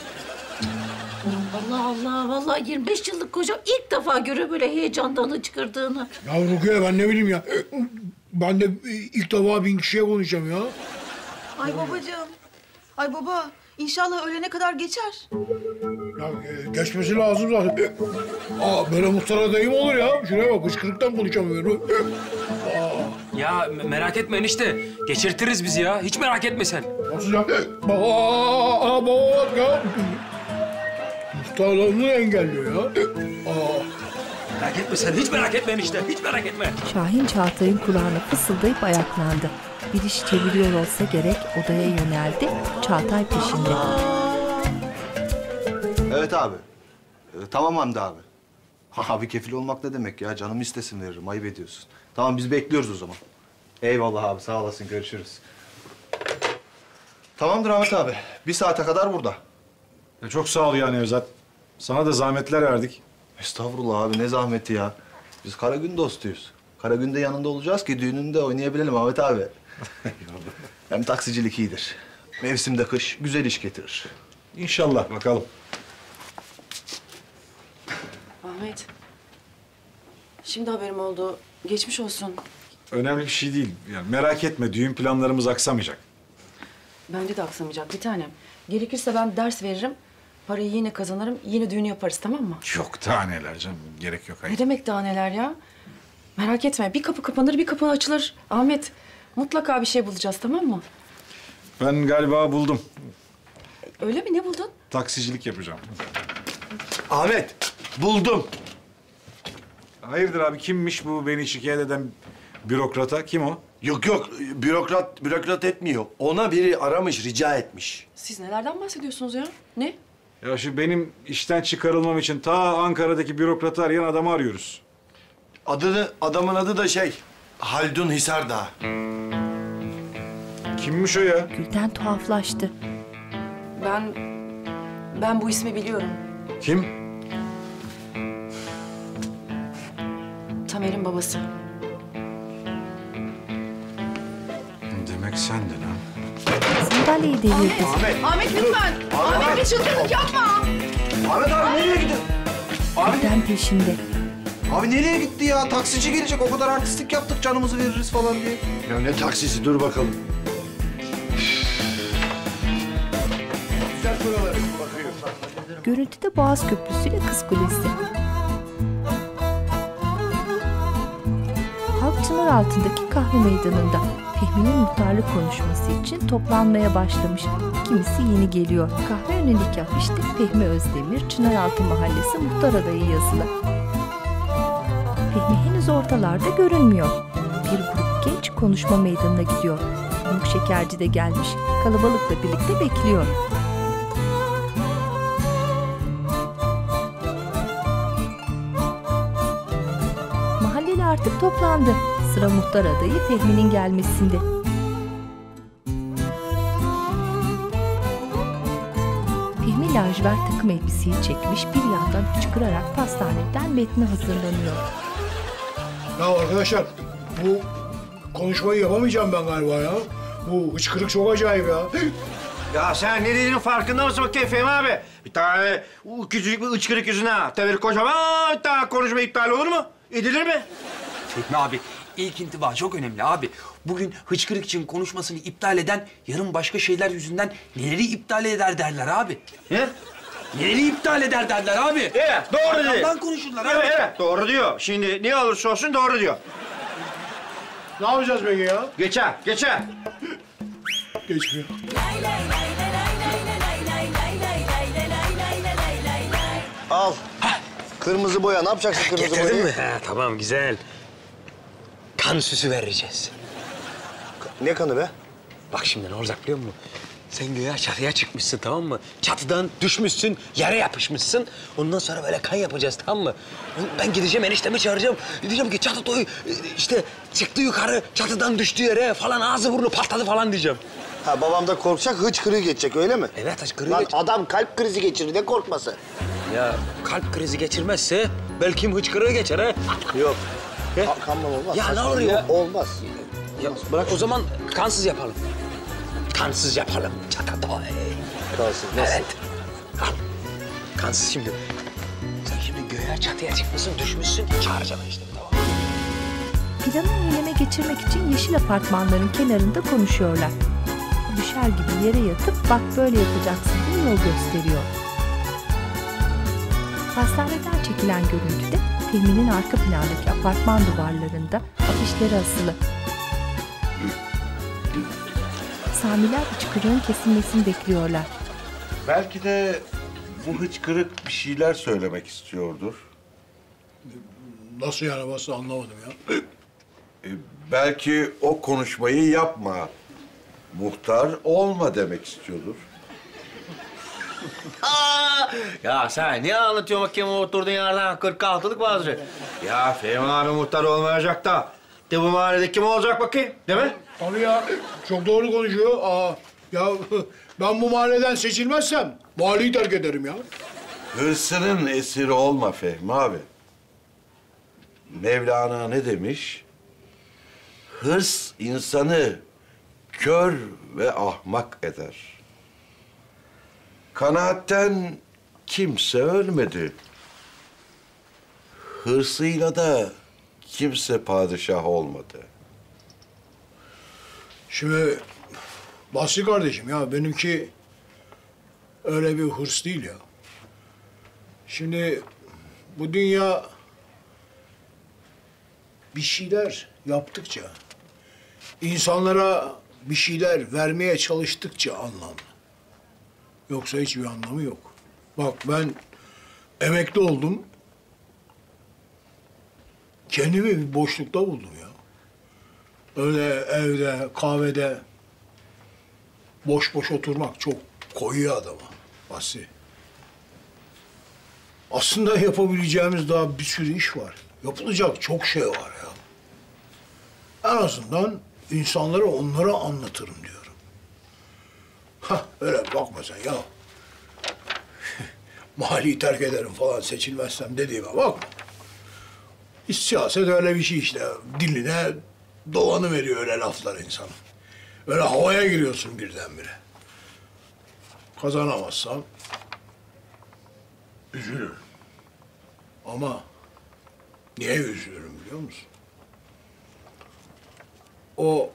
Speaker 9: Allah Allah, vallahi 25 yıllık kocam ilk defa görüyor böyle heyecandan hıçkırdığını.
Speaker 3: Ya Rukiye ben ne bileyim ya. Ben de ilk defa 1000 kişiye konuşacağım ya.
Speaker 6: Ay babacığım. Ay baba, inşallah ölene kadar geçer.
Speaker 3: Ya geçmesi lazım zaten. Böyle muhtar adayım olur ya. Şuraya bak, hıçkırıktan konuşamıyorum.
Speaker 19: Ya merak etme enişte. Geçirtiriz bizi ya. Hiç merak etme sen.
Speaker 3: Nasıl ya? Baba ya. Muhtarlığını engelliyor ya.
Speaker 19: Merak etme sen. Hiç merak etme enişte. Hiç merak etme.
Speaker 1: Şahin Çağatay'ın kulağına fısıldayıp ayaklandı. Bir iş çeviriyor olsa gerek odaya yöneldi. Çağatay peşinde.
Speaker 13: Evet abi. Tamam Hamdi abi. Abi kefil olmak ne demek ya? Canım istesin veririm. Ayıp ediyorsun. Tamam biz bekliyoruz o zaman. Eyvallah abi sağ olasın. Görüşürüz. Tamamdır Ahmet abi. 1 saate kadar burada.
Speaker 17: Çok sağ ol ya Nevzat. Sana da zahmetler verdik.
Speaker 13: Estağfurullah abi ne zahmeti ya. Biz Karagün dostuyuz. Karagün'de yanında olacağız ki düğününde oynayabilelim Ahmet abi. Hem taksicilik iyidir. Mevsimde kış güzel iş getirir.
Speaker 17: İnşallah bakalım.
Speaker 5: Ahmet. Şimdi haberim oldu. Geçmiş olsun.
Speaker 17: Önemli bir şey değil. Yani merak etme düğün planlarımız aksamayacak.
Speaker 5: Bence de aksamayacak bir tanem. Gerekirse ben ders veririm. Parayı yine kazanırım. Yine düğünü yaparız tamam mı?
Speaker 17: Yok daha neler canım. Gerek yok.
Speaker 5: Ne demek daha neler ya? Merak etme. Bir kapı kapanır, bir kapı açılır. Ahmet, mutlaka bir şey bulacağız tamam mı?
Speaker 17: Ben galiba buldum.
Speaker 5: Öyle mi? Ne buldun?
Speaker 17: Taksicilik yapacağım.
Speaker 15: Ahmet, buldum.
Speaker 17: Hayırdır abi kimmiş bu beni şikayet eden bürokrata? Kim o?
Speaker 15: Yok yok, bürokrat etmiyor. Ona biri aramış, rica etmiş.
Speaker 5: Siz nelerden bahsediyorsunuz ya? Ne?
Speaker 17: Ya şu benim işten çıkarılmam için ta Ankara'daki bürokratı arayan adamı arıyoruz.
Speaker 15: Adamın adı da Haldun Hisardağ.
Speaker 17: Kimmiş o ya?
Speaker 1: Gülden tuhaflaştı.
Speaker 5: Ben bu ismi biliyorum.
Speaker 17: Kim?
Speaker 5: Tamer'in babası.
Speaker 17: Demek sendin ha.
Speaker 1: Sandalyeyi devirdi.
Speaker 6: Ahmet lütfen. Ahmet bir çılgınlık yapma.
Speaker 13: Ahmet abi nereye gidiyorsun?
Speaker 1: Gülden peşinde.
Speaker 13: Abi nereye gitti ya? Taksici gelecek. O kadar artistlik yaptık canımızı veririz falan diye.
Speaker 15: Ya ne taksisi? Dur bakalım. Güzel buraları bakıyor.
Speaker 1: Görüntüde Boğaz Köprüsü ile Kız Kulesi. Halk çınar altındaki kahve meydanında Fehmi'nin muhtarlık konuşması için toplanmaya başlamış. Kimisi yeni geliyor. Kahve önündeki afişte Fehmi Özdemir, Çınaraltı Mahallesi muhtar adayı yazılı. Fehmi henüz ortalarda görünmüyor. Bir grup genç konuşma meydanına gidiyor. Pamuk Şekerci de gelmiş. Kalabalıkla birlikte bekliyor. Mahalleli artık toplandı. Sıra muhtar adayı Fehmi'nin gelmesinde. Fehmi lacivert takım elbiseyi çekmiş, bir yandan hıçkırarak pastaneden metne hazırlanıyor.
Speaker 3: Ya arkadaşlar bu konuşmayı yapamayacağım ben galiba ya. Bu hıçkırık çok acayip ya.
Speaker 7: Ya sen ne dediğinin farkında mısın bakayım Fehmi abi? Bir tane küçücük bir hıçkırık yüzüne tabii kocaman bir tane konuşma iptal olur mu? Edilir mi?
Speaker 20: Fehmi abi, ilk intiba çok önemli abi. Bugün hıçkırık için konuşmasını iptal eden, yarın başka şeyler yüzünden neleri iptal eder derler abi.
Speaker 7: Ne?
Speaker 20: Neleri iptal eder derler abi.
Speaker 7: Evet, doğru diyor.
Speaker 20: Arkamdan konuşurlar abi.
Speaker 7: Evet, doğru diyor. Şimdi ne olursa olsun doğru diyor.
Speaker 3: Ne yapacağız peki ya?
Speaker 7: Geçer.
Speaker 3: Geçmiyor.
Speaker 13: Al. Kırmızı boya. Ne yapacaksın kırmızı boyayı?
Speaker 20: Getirdin mi? Ha, tamam, güzel. Kan süsü vereceğiz.
Speaker 13: Ne kanı be?
Speaker 20: Bak şimdi ne olacak biliyor musun? Sen güya çatıya çıkmışsın tamam mı? Çatıdan düşmüşsün, yere yapışmışsın. Ondan sonra böyle kan yapacağız tamam mı? Ben gideceğim eniştemi çağıracağım. Diyeceğim ki çatı işte çıktı yukarı, çatıdan düştü yere falan ağzı burnu patladı falan diyeceğim.
Speaker 13: Ha babam da korkacak, hıçkırığı geçecek öyle mi?
Speaker 20: Evet hıçkırığı
Speaker 13: Lan
Speaker 20: geçecek.
Speaker 13: adam kalp krizi geçirir, ne korkması?
Speaker 20: Ya kalp krizi geçirmezse belki hıçkırığı geçer ha.
Speaker 13: Yok. Kanla olmaz.
Speaker 20: Ya ne olur ya?
Speaker 13: Olmaz.
Speaker 20: Ya, bırak o zaman kansız yapalım. Kansız yapalım. Çatada.
Speaker 13: Kansız nasıl?
Speaker 20: Evet. Al. Kansız şimdi. Sen şimdi göğe çatıya çıkmışsın, düşmüşsün. Çağıracağım işte tamam.
Speaker 1: Planı eyleme geçirmek için yeşil apartmanların kenarında konuşuyorlar. Düşer gibi yere yatıp bak böyle yapacaksın diye yol gösteriyor. Hastaneden çekilen görüntüde Fehmi'nin arka plandaki apartman duvarlarında afişleri asılı. Samiler hıçkırığın kesilmesini bekliyorlar.
Speaker 12: Belki de bu hıçkırık bir şeyler söylemek istiyordur.
Speaker 3: Nasıl yani? Nasıl anlamadım ya?
Speaker 12: Belki o konuşmayı yapma. Muhtar olma demek istiyordur.
Speaker 7: Ya sen niye anlatıyorsun bakayım oturduğun yerden 46'lık bazı? Ya Fehmi abi muhtar olmayacak da. De bu mahallede kim olacak bakayım, değil mi?
Speaker 3: Tabii ya, çok doğru konuşuyor. Ya ben bu mahalleden seçilmezsem mahalleyi terk ederim ya.
Speaker 12: Hırsının esiri olma Fehmi abi. Mevlana ne demiş? Hırs insanı kör ve ahmak eder. Kanaatten kimse ölmedi. Hırsıyla da kimse padişah olmadı.
Speaker 3: Şimdi Basri kardeşim ya, benimki öyle bir hırs değil ya. Şimdi bu dünya bir şeyler yaptıkça, insanlara bir şeyler vermeye çalıştıkça anlamlı. Yoksa hiçbir anlamı yok. Bak ben emekli oldum. Kendimi bir boşlukta buldum ya. Öyle evde, kahvede boş boş oturmak çok koyuyor adama Basri. Aslında yapabileceğimiz daha bir sürü iş var. Yapılacak çok şey var ya. En azından insanlara onları anlatırım diyorum. Öyle bakma sen ya. Mahalleyi terk ederim falan seçilmezsem dediğime bakma. Siyaset öyle bir şey işte. Diline dolanı veriyor öyle laflar insanın. Öyle havaya giriyorsun birdenbire. Kazanamazsam üzülürüm. Ama niye üzülürüm biliyor musun? O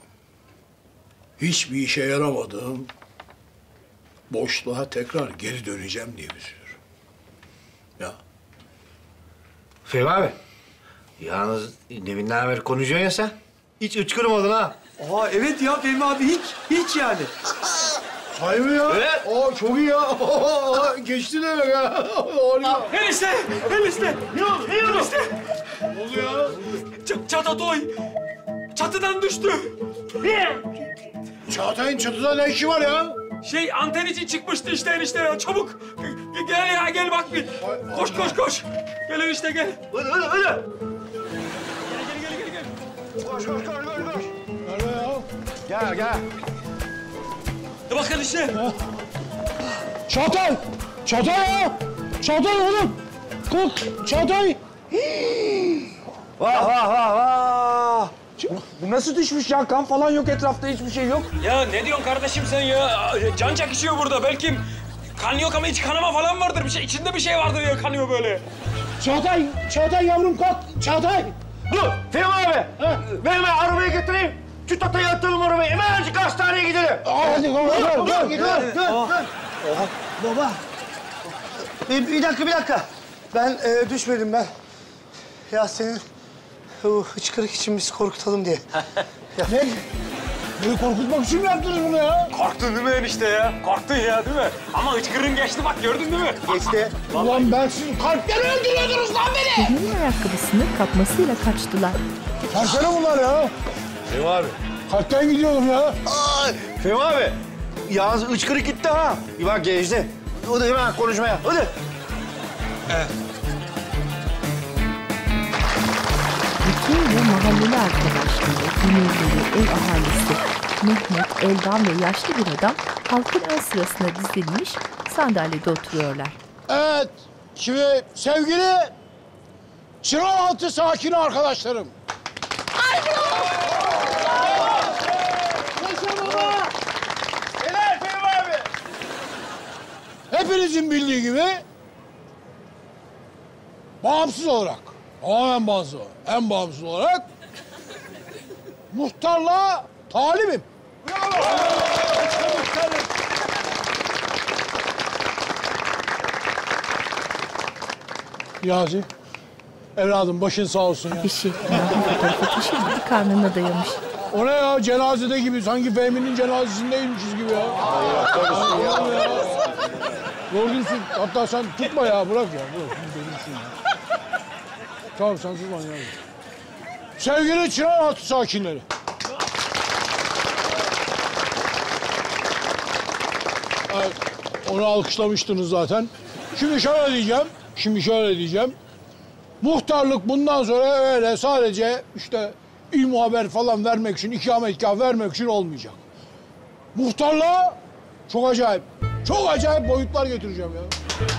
Speaker 3: hiçbir işe yaramadığım boşluğa tekrar geri döneceğim diye üzülürüm. Ya.
Speaker 7: Fehmi abi. Yalnız deminden beri konuşuyorsun ya sen. Hiç hıçkırmadın ha.
Speaker 8: Evet ya Fehmi abi hiç yani.
Speaker 3: Sahi mi ya?
Speaker 7: Evet.
Speaker 3: Çok iyi ya. Geçti demek ha. Harika.
Speaker 19: Enişte! Ne oldu?
Speaker 3: Ne oluyor ya?
Speaker 19: Çatatoy çatıdan düştü.
Speaker 3: Çağatay'ın çatıda ne işi var ya?
Speaker 19: Anten için çıkmıştı işte enişte ya. Çabuk. Gel bak bir. Koş. Gel enişte gel.
Speaker 7: Hadi.
Speaker 3: Koş. Nerede ya?
Speaker 7: Gel.
Speaker 19: Bak enişte.
Speaker 3: Çağatay ya! Çağatay oğlum! Kalk Çağatay!
Speaker 8: Vah! Bu nasıl düşmüş ya? Kan falan yok etrafta, hiçbir şey yok.
Speaker 19: Ya ne diyorsun kardeşim sen ya? Can çekişiyor burada. Belki kan yok ama iç kanama falan vardır. Bir şey, içinde bir şey vardır ya kanıyor böyle.
Speaker 3: Çağatay yavrum kalk! Çağatay!
Speaker 7: Dur Fehmi abi. Ben arabayı getireyim. Şu tatayı atalım arabayı. Hemencik hastaneye gidelim.
Speaker 3: Hadi
Speaker 15: Dur. Baba. Bir dakika. Ben düşmedim ben. Ya senin hıçkırık için biz korkutalım diye.
Speaker 3: Ne? Beni korkutmak için mi yaptınız bunu ya?
Speaker 19: Korktun değil mi enişte ya? Korktun ya değil mi? Ama hıçkırığın geçti bak gördün değil mi?
Speaker 15: Geçti.
Speaker 3: Ulan ben sizin kalpleri öldürüyordunuz lan beni!
Speaker 1: Fehmi'nin ayakkabısını kapmasıyla kaçtılar.
Speaker 3: Kaçsana bunlar ya!
Speaker 7: Fehmi abi.
Speaker 3: Kalpten gidiyordum ya.
Speaker 7: Fehmi abi. Yalnız hıçkırık gitti ha. Bak geçti. O da hemen konuşmaya. Hadi.
Speaker 1: Bütün bu mahalleli arkadaşları, gönüllüleri, ev ahalisi, Mehmet, Elvan ve yaşlı bir adam halkın ön sırasına dizilmiş sandalyede oturuyorlar.
Speaker 3: Evet, şimdi sevgili Çırağaltı sakini arkadaşlarım. Hepinizin bildiği gibi bağımsız olarak, tamamen bağımsız olarak, en bağımsız olarak muhtarlığa talibim. Niyazi, evladım başın sağ olsun ya.
Speaker 1: Kişi fotoğrafı taşı gibi karnına dayamış.
Speaker 3: O ne ya? Cenazede gibi. Sanki Fehmi'nin cenazesindeymişiz gibi ya. Allah'ım ya. Doğru diyorsun. Hatta sen tutma ya. Bırak ya. Bırak. Tamam sen tutma ya. Sevgili Çınaraltı sakinleri. Evet, onu alkışlamıştınız zaten. Şimdi şöyle diyeceğim. Muhtarlık bundan sonra öyle sadece işte ilmu haber falan vermek için, ikametgah vermek için olmayacak. Muhtarlığa çok acayip boyutlar getireceğim ya.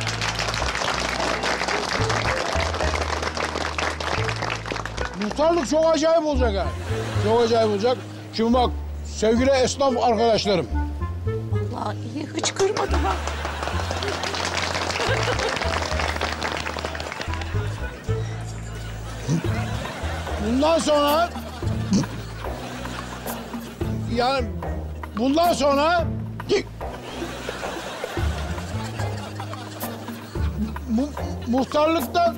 Speaker 3: Muhtarlık çok acayip olacak yani. Çok acayip olacak. Şimdi bak sevgili esnaf arkadaşlarım.
Speaker 9: Vallahi iyi hıçkırmadı ha.
Speaker 3: Bundan sonra muhtarlıktan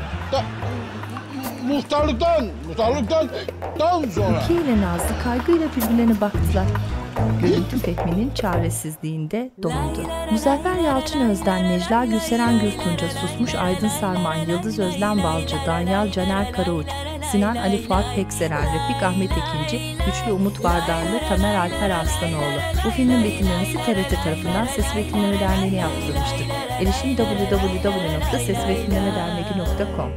Speaker 3: sonra.
Speaker 1: Rukiye ile Nazlı kaygıyla birbirlerine baktılar. Görüntü Fehmi'nin çaresizliğinde dondu. Muzaffer Yalçın Özden, Necla Gülseren Gürtunca, Susmuş Aydın Sarman, Yıldız Özlem Balcı, Danyal Caner Karauç, Sinan Ali Fuat Pekseren, Refik Ahmet Ekinci, Güçlü Umut Vardarlı, Tamer Alper Arslanoğlu. Bu filmin betimlemesi TRT tarafından Ses ve Filmleme Derneği'ne yaptırılmıştır. Erişim www.sesvefilmlemederneği.com.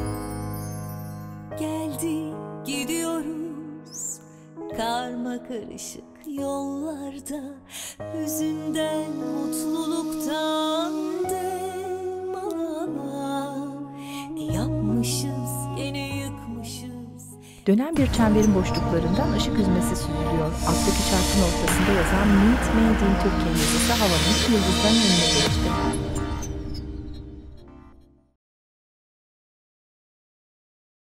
Speaker 16: Geldi gidiyoruz karma karışık yollarda, hüzünden mutluluktan demana, yapmışız gene yıkmışız.
Speaker 1: Dönen bir çemberin boşluklarından ışık hüzmesi süzülüyor. Alttaki çarkın ortasında yazan Mint Made in Türkiye yazısı havanın yıldızların önüne geçti.